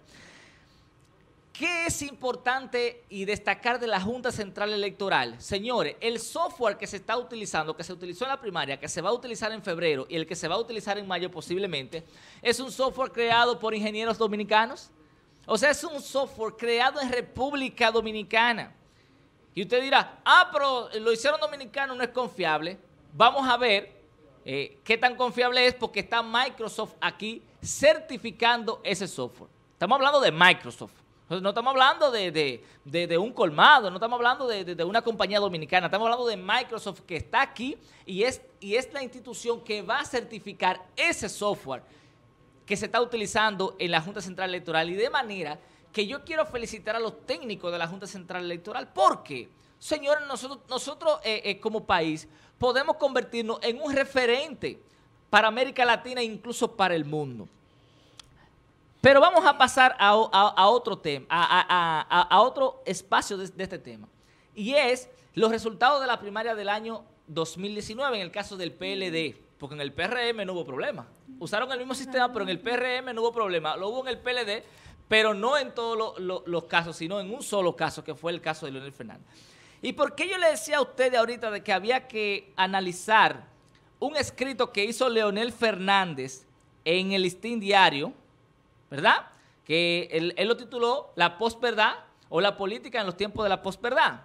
¿Qué es importante y destacar de la Junta Central Electoral? Señores, el software que se está utilizando, que se utilizó en la primaria, que se va a utilizar en febrero y el que se va a utilizar en mayo posiblemente, es un software creado por ingenieros dominicanos. O sea, es un software creado en República Dominicana. Y usted dirá, ah, pero lo hicieron dominicano, no es confiable. Vamos a ver eh, qué tan confiable es porque está Microsoft aquí certificando ese software. Estamos hablando de Microsoft. No estamos hablando de, de, de, de un colmado, no estamos hablando de, de, de una compañía dominicana, estamos hablando de Microsoft que está aquí y es, y es la institución que va a certificar ese software que se está utilizando en la Junta Central Electoral. Y de manera que yo quiero felicitar a los técnicos de la Junta Central Electoral porque, señores, nosotros, nosotros eh, eh, como país podemos convertirnos en un referente para América Latina e incluso para el mundo. Pero vamos a pasar a, a, a otro tema, a, a, a, a otro espacio de, de este tema. Y es los resultados de la primaria del año dos mil diecinueve en el caso del P L D. Porque en el P R M no hubo problema. Usaron el mismo sistema, pero en el P R M no hubo problema. Lo hubo en el P L D, pero no en todos lo, lo, los casos, sino en un solo caso, que fue el caso de Leonel Fernández. ¿Y por qué yo le decía a ustedes ahorita de que había que analizar un escrito que hizo Leonel Fernández en el Listín Diario, ¿verdad? Que él, él lo tituló La posverdad o la política en los tiempos de la posverdad.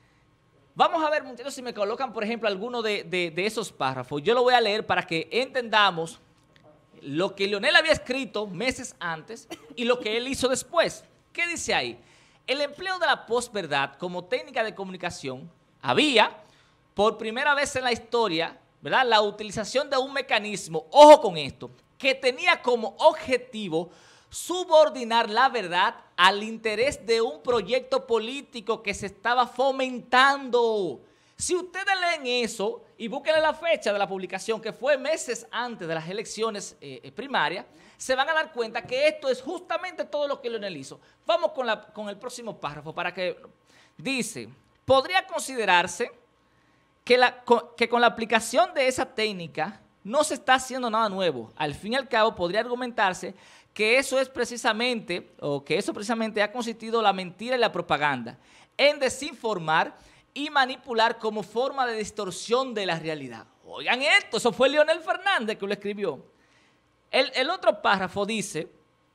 Vamos a ver, muchachos, si me colocan, por ejemplo, alguno de, de, de esos párrafos. Yo lo voy a leer para que entendamos lo que Leonel había escrito meses antes y lo que él hizo después. ¿Qué dice ahí? El empleo de la posverdad como técnica de comunicación había, por primera vez en la historia, ¿verdad?, la utilización de un mecanismo, ojo con esto, que tenía como objetivo subordinar la verdad al interés de un proyecto político que se estaba fomentando. Si ustedes leen eso y búsquenle la fecha de la publicación, que fue meses antes de las elecciones eh, primarias, se van a dar cuenta que esto es justamente todo lo que Leonel hizo. Vamos con, la, con el próximo párrafo para que dice, podría considerarse que, la, que con la aplicación de esa técnica no se está haciendo nada nuevo. Al fin y al cabo podría argumentarse que eso es precisamente, o que eso precisamente ha consistido la mentira y la propaganda, en desinformar y manipular como forma de distorsión de la realidad. Oigan esto, eso fue Leonel Fernández que lo escribió. El, el otro párrafo dice,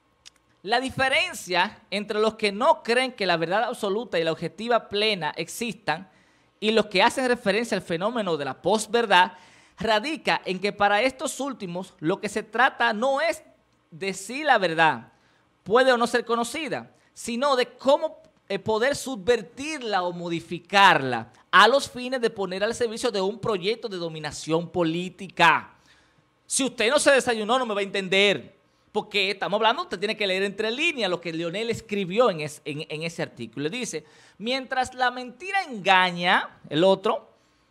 la diferencia entre los que no creen que la verdad absoluta y la objetiva plena existan y los que hacen referencia al fenómeno de la posverdad radica en que para estos últimos lo que se trata no es de si la verdad puede o no ser conocida, sino de cómo eh, poder subvertirla o modificarla a los fines de poner al servicio de un proyecto de dominación política. Si usted no se desayunó, no me va a entender, porque estamos hablando, usted tiene que leer entre líneas lo que Leonel escribió en, es, en, en ese artículo. Dice, mientras la mentira engaña, el otro,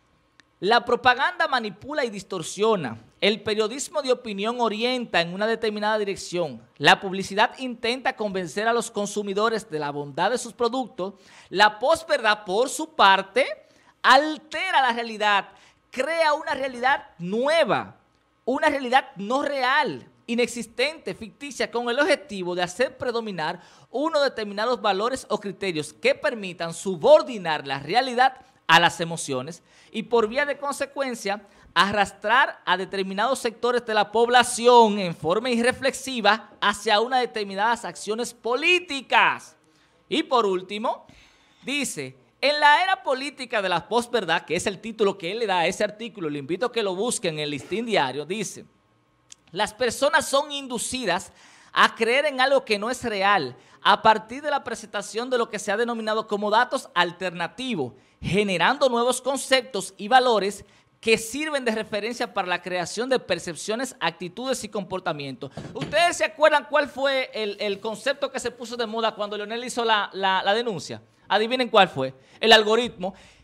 la propaganda manipula y distorsiona. El periodismo de opinión orienta en una determinada dirección. La publicidad intenta convencer a los consumidores de la bondad de sus productos. La posverdad, por su parte, altera la realidad, crea una realidad nueva, una realidad no real, inexistente, ficticia, con el objetivo de hacer predominar unos determinados valores o criterios que permitan subordinar la realidad a las emociones y por vía de consecuencia arrastrar a determinados sectores de la población en forma irreflexiva hacia unas determinadas acciones políticas. Y por último, dice, en la era política de la posverdad, que es el título que él le da a ese artículo, le invito a que lo busquen en el Listín Diario, dice, las personas son inducidas a creer en algo que no es real a partir de la presentación de lo que se ha denominado como datos alternativos, generando nuevos conceptos y valores que sirven de referencia para la creación de percepciones, actitudes y comportamientos. ¿Ustedes se acuerdan cuál fue el, el concepto que se puso de moda cuando Leonel hizo la, la, la denuncia? Adivinen cuál fue. El algoritmo.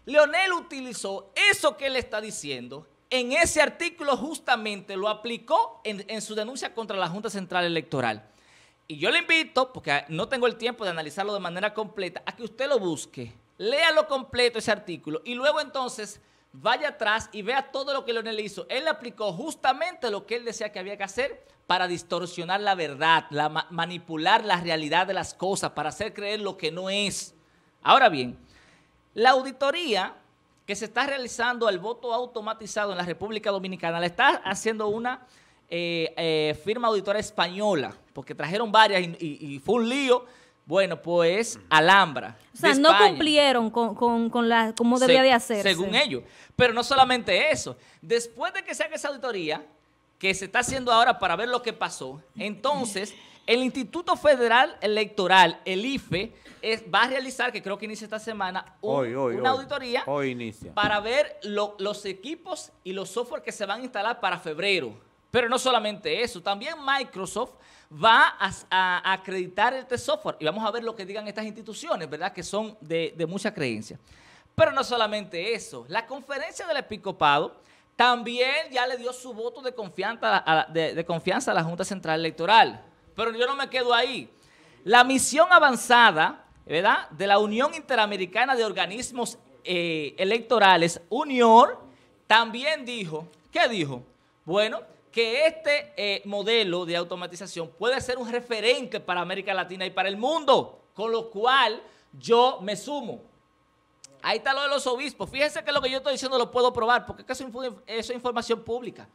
Leonel utilizó eso que él está diciendo, en ese artículo justamente lo aplicó en, en su denuncia contra la Junta Central Electoral. Y yo le invito, porque no tengo el tiempo de analizarlo de manera completa, a que usted lo busque, léalo completo ese artículo y luego entonces vaya atrás y vea todo lo que Leonel hizo. Él aplicó justamente lo que él decía que había que hacer para distorsionar la verdad, la, ma manipular la realidad de las cosas, para hacer creer lo que no es. Ahora bien, la auditoría que se está realizando al voto automatizado en la República Dominicana la está haciendo una eh, eh, firma auditora española, porque trajeron varias y, y, y fue un lío. Bueno, pues Alhambra. O sea, no cumplieron con, con, con la, como debía Se, de hacerse. Según ellos. Pero no solamente eso. Después de que se haga esa auditoría, que se está haciendo ahora para ver lo que pasó, entonces el Instituto Federal Electoral, el I F E, es, va a realizar, que creo que inicia esta semana, un, hoy, hoy, una hoy. auditoría Hoy inicia. para ver lo, los equipos y los software que se van a instalar para febrero. Pero no solamente eso, también Microsoft va a, a, a acreditar este software y vamos a ver lo que digan estas instituciones, ¿verdad? Que son de, de mucha creencia. Pero no solamente eso, la conferencia del episcopado también ya le dio su voto de confianza a, de, de confianza a la Junta Central Electoral. Pero yo no me quedo ahí. La misión avanzada, ¿verdad?, de la Unión Interamericana de Organismos eh, Electorales, UNIOR, también dijo, ¿qué dijo? Bueno, que este eh, modelo de automatización puede ser un referente para América Latina y para el mundo, con lo cual yo me sumo. Ahí está lo de los obispos. Fíjense que lo que yo estoy diciendo lo puedo probar, porque eso, eso es información pública.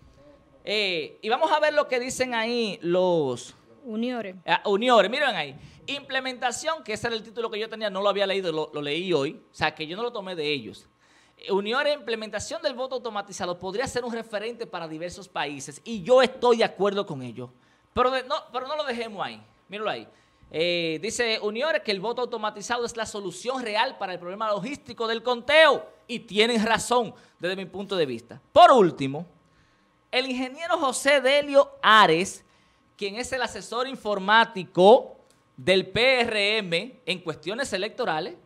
Eh, y vamos a ver lo que dicen ahí los... Uniores. Uh, Uniores, miren ahí. Implementación, que ese era el título que yo tenía, no lo había leído, lo, lo leí hoy. O sea, que yo no lo tomé de ellos. Uniores, implementación del voto automatizado podría ser un referente para diversos países y yo estoy de acuerdo con ello. Pero, de, no, pero no lo dejemos ahí. Míralo ahí. Eh, dice Uniores que el voto automatizado es la solución real para el problema logístico del conteo y tienen razón desde mi punto de vista. Por último, el ingeniero José Delio Ares, quien es el asesor informático del P R M en cuestiones electorales,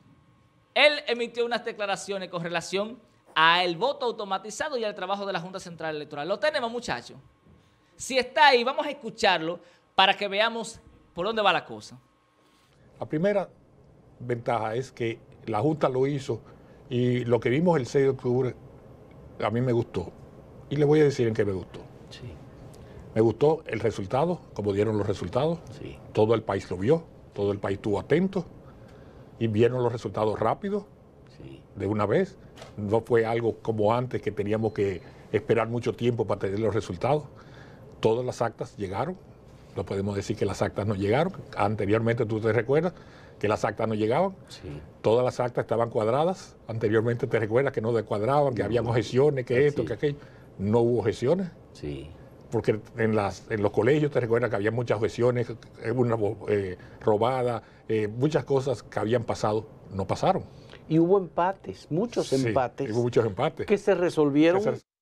él emitió unas declaraciones con relación al voto automatizado y al trabajo de la Junta Central Electoral. Lo tenemos, muchachos. Si está ahí, vamos a escucharlo para que veamos por dónde va la cosa. La primera ventaja es que la Junta lo hizo y lo que vimos el seis de octubre a mí me gustó. Y le voy a decir en qué me gustó. Sí. Me gustó el resultado, como dieron los resultados. Sí. Todo el país lo vio, todo el país estuvo atento y vieron los resultados rápidos, sí, de una vez. No fue algo como antes que teníamos que esperar mucho tiempo para tener los resultados. Todas las actas llegaron. No podemos decir que las actas no llegaron. Anteriormente, tú te recuerdas que las actas no llegaban. Sí. Todas las actas estaban cuadradas. Anteriormente te recuerdas que no descuadraban, que no, había objeciones, que esto, sí, que aquello. No hubo objeciones. Sí. Porque en, las, en los colegios te recuerdas que había muchas objeciones, una eh, robada, eh, muchas cosas que habían pasado, no pasaron. Y hubo empates, muchos sí, empates. Hubo muchos empates. Que se resolvieron. Que se...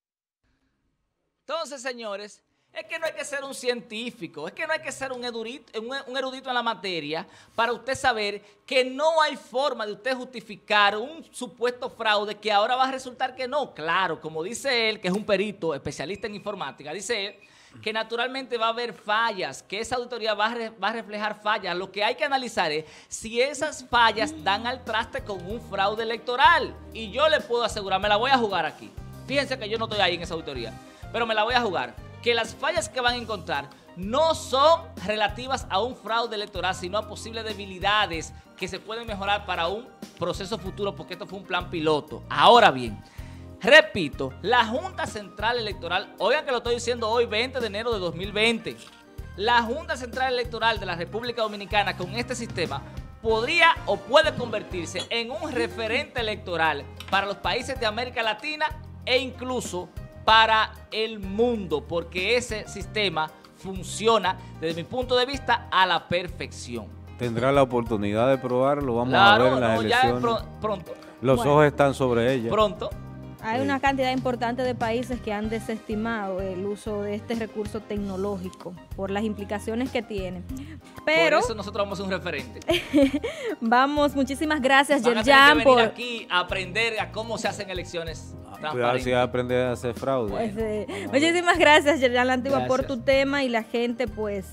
Entonces, señores, es que no hay que ser un científico, es que no hay que ser un erudito, un, un erudito en la materia para usted saber que no hay forma de usted justificar un supuesto fraude que ahora va a resultar que no. Claro, como dice él, que es un perito especialista en informática, dice él que naturalmente va a haber fallas, que esa auditoría va a, re, va a reflejar fallas. Lo que hay que analizar es si esas fallas dan al traste con un fraude electoral. Y yo le puedo asegurar, me la voy a jugar aquí. Fíjense que yo no estoy ahí en esa auditoría, pero me la voy a jugar. Que las fallas que van a encontrar no son relativas a un fraude electoral, sino a posibles debilidades que se pueden mejorar para un proceso futuro, porque esto fue un plan piloto. Ahora bien, repito, la Junta Central Electoral, oigan que lo estoy diciendo hoy, veinte de enero de dos mil veinte, la Junta Central Electoral de la República Dominicana con este sistema podría o puede convertirse en un referente electoral para los países de América Latina e incluso para el mundo, porque ese sistema funciona desde mi punto de vista a la perfección. Tendrá la oportunidad de probarlo, vamos claro, a ver en las no, elecciones. Ya pr pronto. Los bueno, ojos están sobre ella. Pronto. Hay Sí. una cantidad importante de países que han desestimado el uso de este recurso tecnológico por las implicaciones que tiene. Pero por eso nosotros vamos a un referente. vamos, muchísimas gracias, Van a tener que Yerjan, venir por... aquí a aprender a cómo se hacen elecciones Cuidado transparentes. si vas a aprender a hacer fraude. Pues, eh, muchísimas gracias, Yerjan La Antigua, por Gracias. tu tema, y la gente pues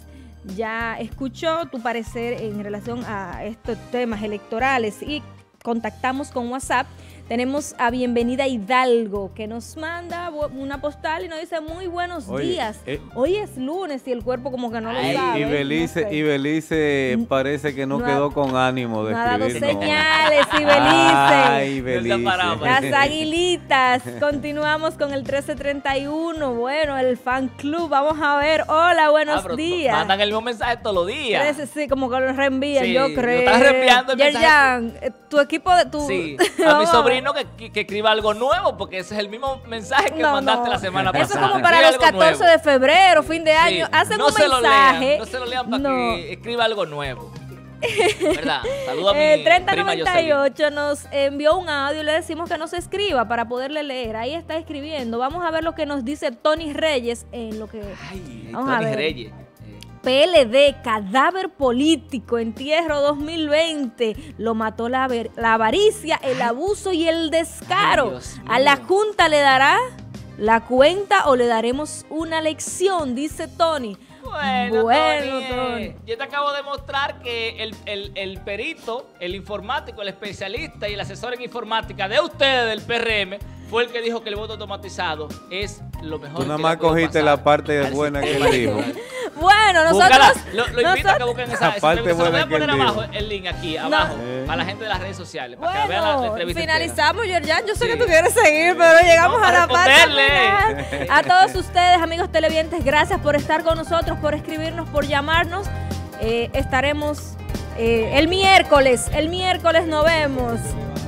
ya escuchó tu parecer en relación a estos temas electorales y contactamos con WhatsApp. Tenemos a Bienvenida Hidalgo, que nos manda una postal y nos dice muy buenos Oye, días. eh, Hoy es lunes y el cuerpo como que no lo Y, sabe. y Belice, no sé. y Belice parece que no, no ha- quedó con ánimo de No ha dado escribirnos. señales, y Belice. Ay, Belice. Las aguilitas. Continuamos con el trece treinta y uno. Bueno, el fan club. Vamos a ver. Hola, buenos Ah, pero días. mandan el mismo mensaje todos los días. trece, sí, como que lo reenvían, Sí, yo lo creo. están reenviando el mensaje. Yerjan, eh, tu equipo de tu. Sí, a mi Vamos sobrino que, que, que escriba algo nuevo, porque ese es el mismo mensaje que No, mandaste no. la semana Eso pasada. es como para Escribe los algo catorce nuevo. de febrero, fin de año. Sí, Hacen no un se lo mensaje. lean, no se lo lean para No. que escriba algo nuevo. ¿Verdad? Saludos a mi El treinta prima noventa y Jocelyn. ocho nos envió un audio y le decimos que nos escriba para poderle leer. Ahí está escribiendo. Vamos a ver lo que nos dice Tony Reyes en lo que. Vamos a Tony ver. Reyes. P L D, cadáver político, entierro dos mil veinte. Lo mató la, ver- la avaricia, el abuso y el descaro. Ay, Dios ¿A la mío. Junta le dará la cuenta o le daremos una lección? Dice Tony. Bueno, Bueno, Tony, Tony. eh, yo te acabo de mostrar que el, el- el perito, el informático, el especialista y el asesor en informática de ustedes del P R M fue el que dijo que el voto automatizado es lo mejor Tú nada que más le puede cogiste pasar la parte al buena que sistema él dijo. electoral. Bueno, nosotros. Búscala. Lo, lo invito a que nosotros- busquen esa, La esa parte entrevista. Se lo voy buena a que él poner abajo dijo. el link aquí, abajo, No. para la gente de las redes sociales, para que vean la, la Bueno, entrevista finalizamos, Yerjan. Yo sé Sí. que tú quieres seguir, pero llegamos No, a la para parte responderle. final. A todos ustedes, amigos televidentes, gracias por estar con nosotros, por escribirnos, por llamarnos. Eh, estaremos eh, el miércoles. El miércoles nos vemos.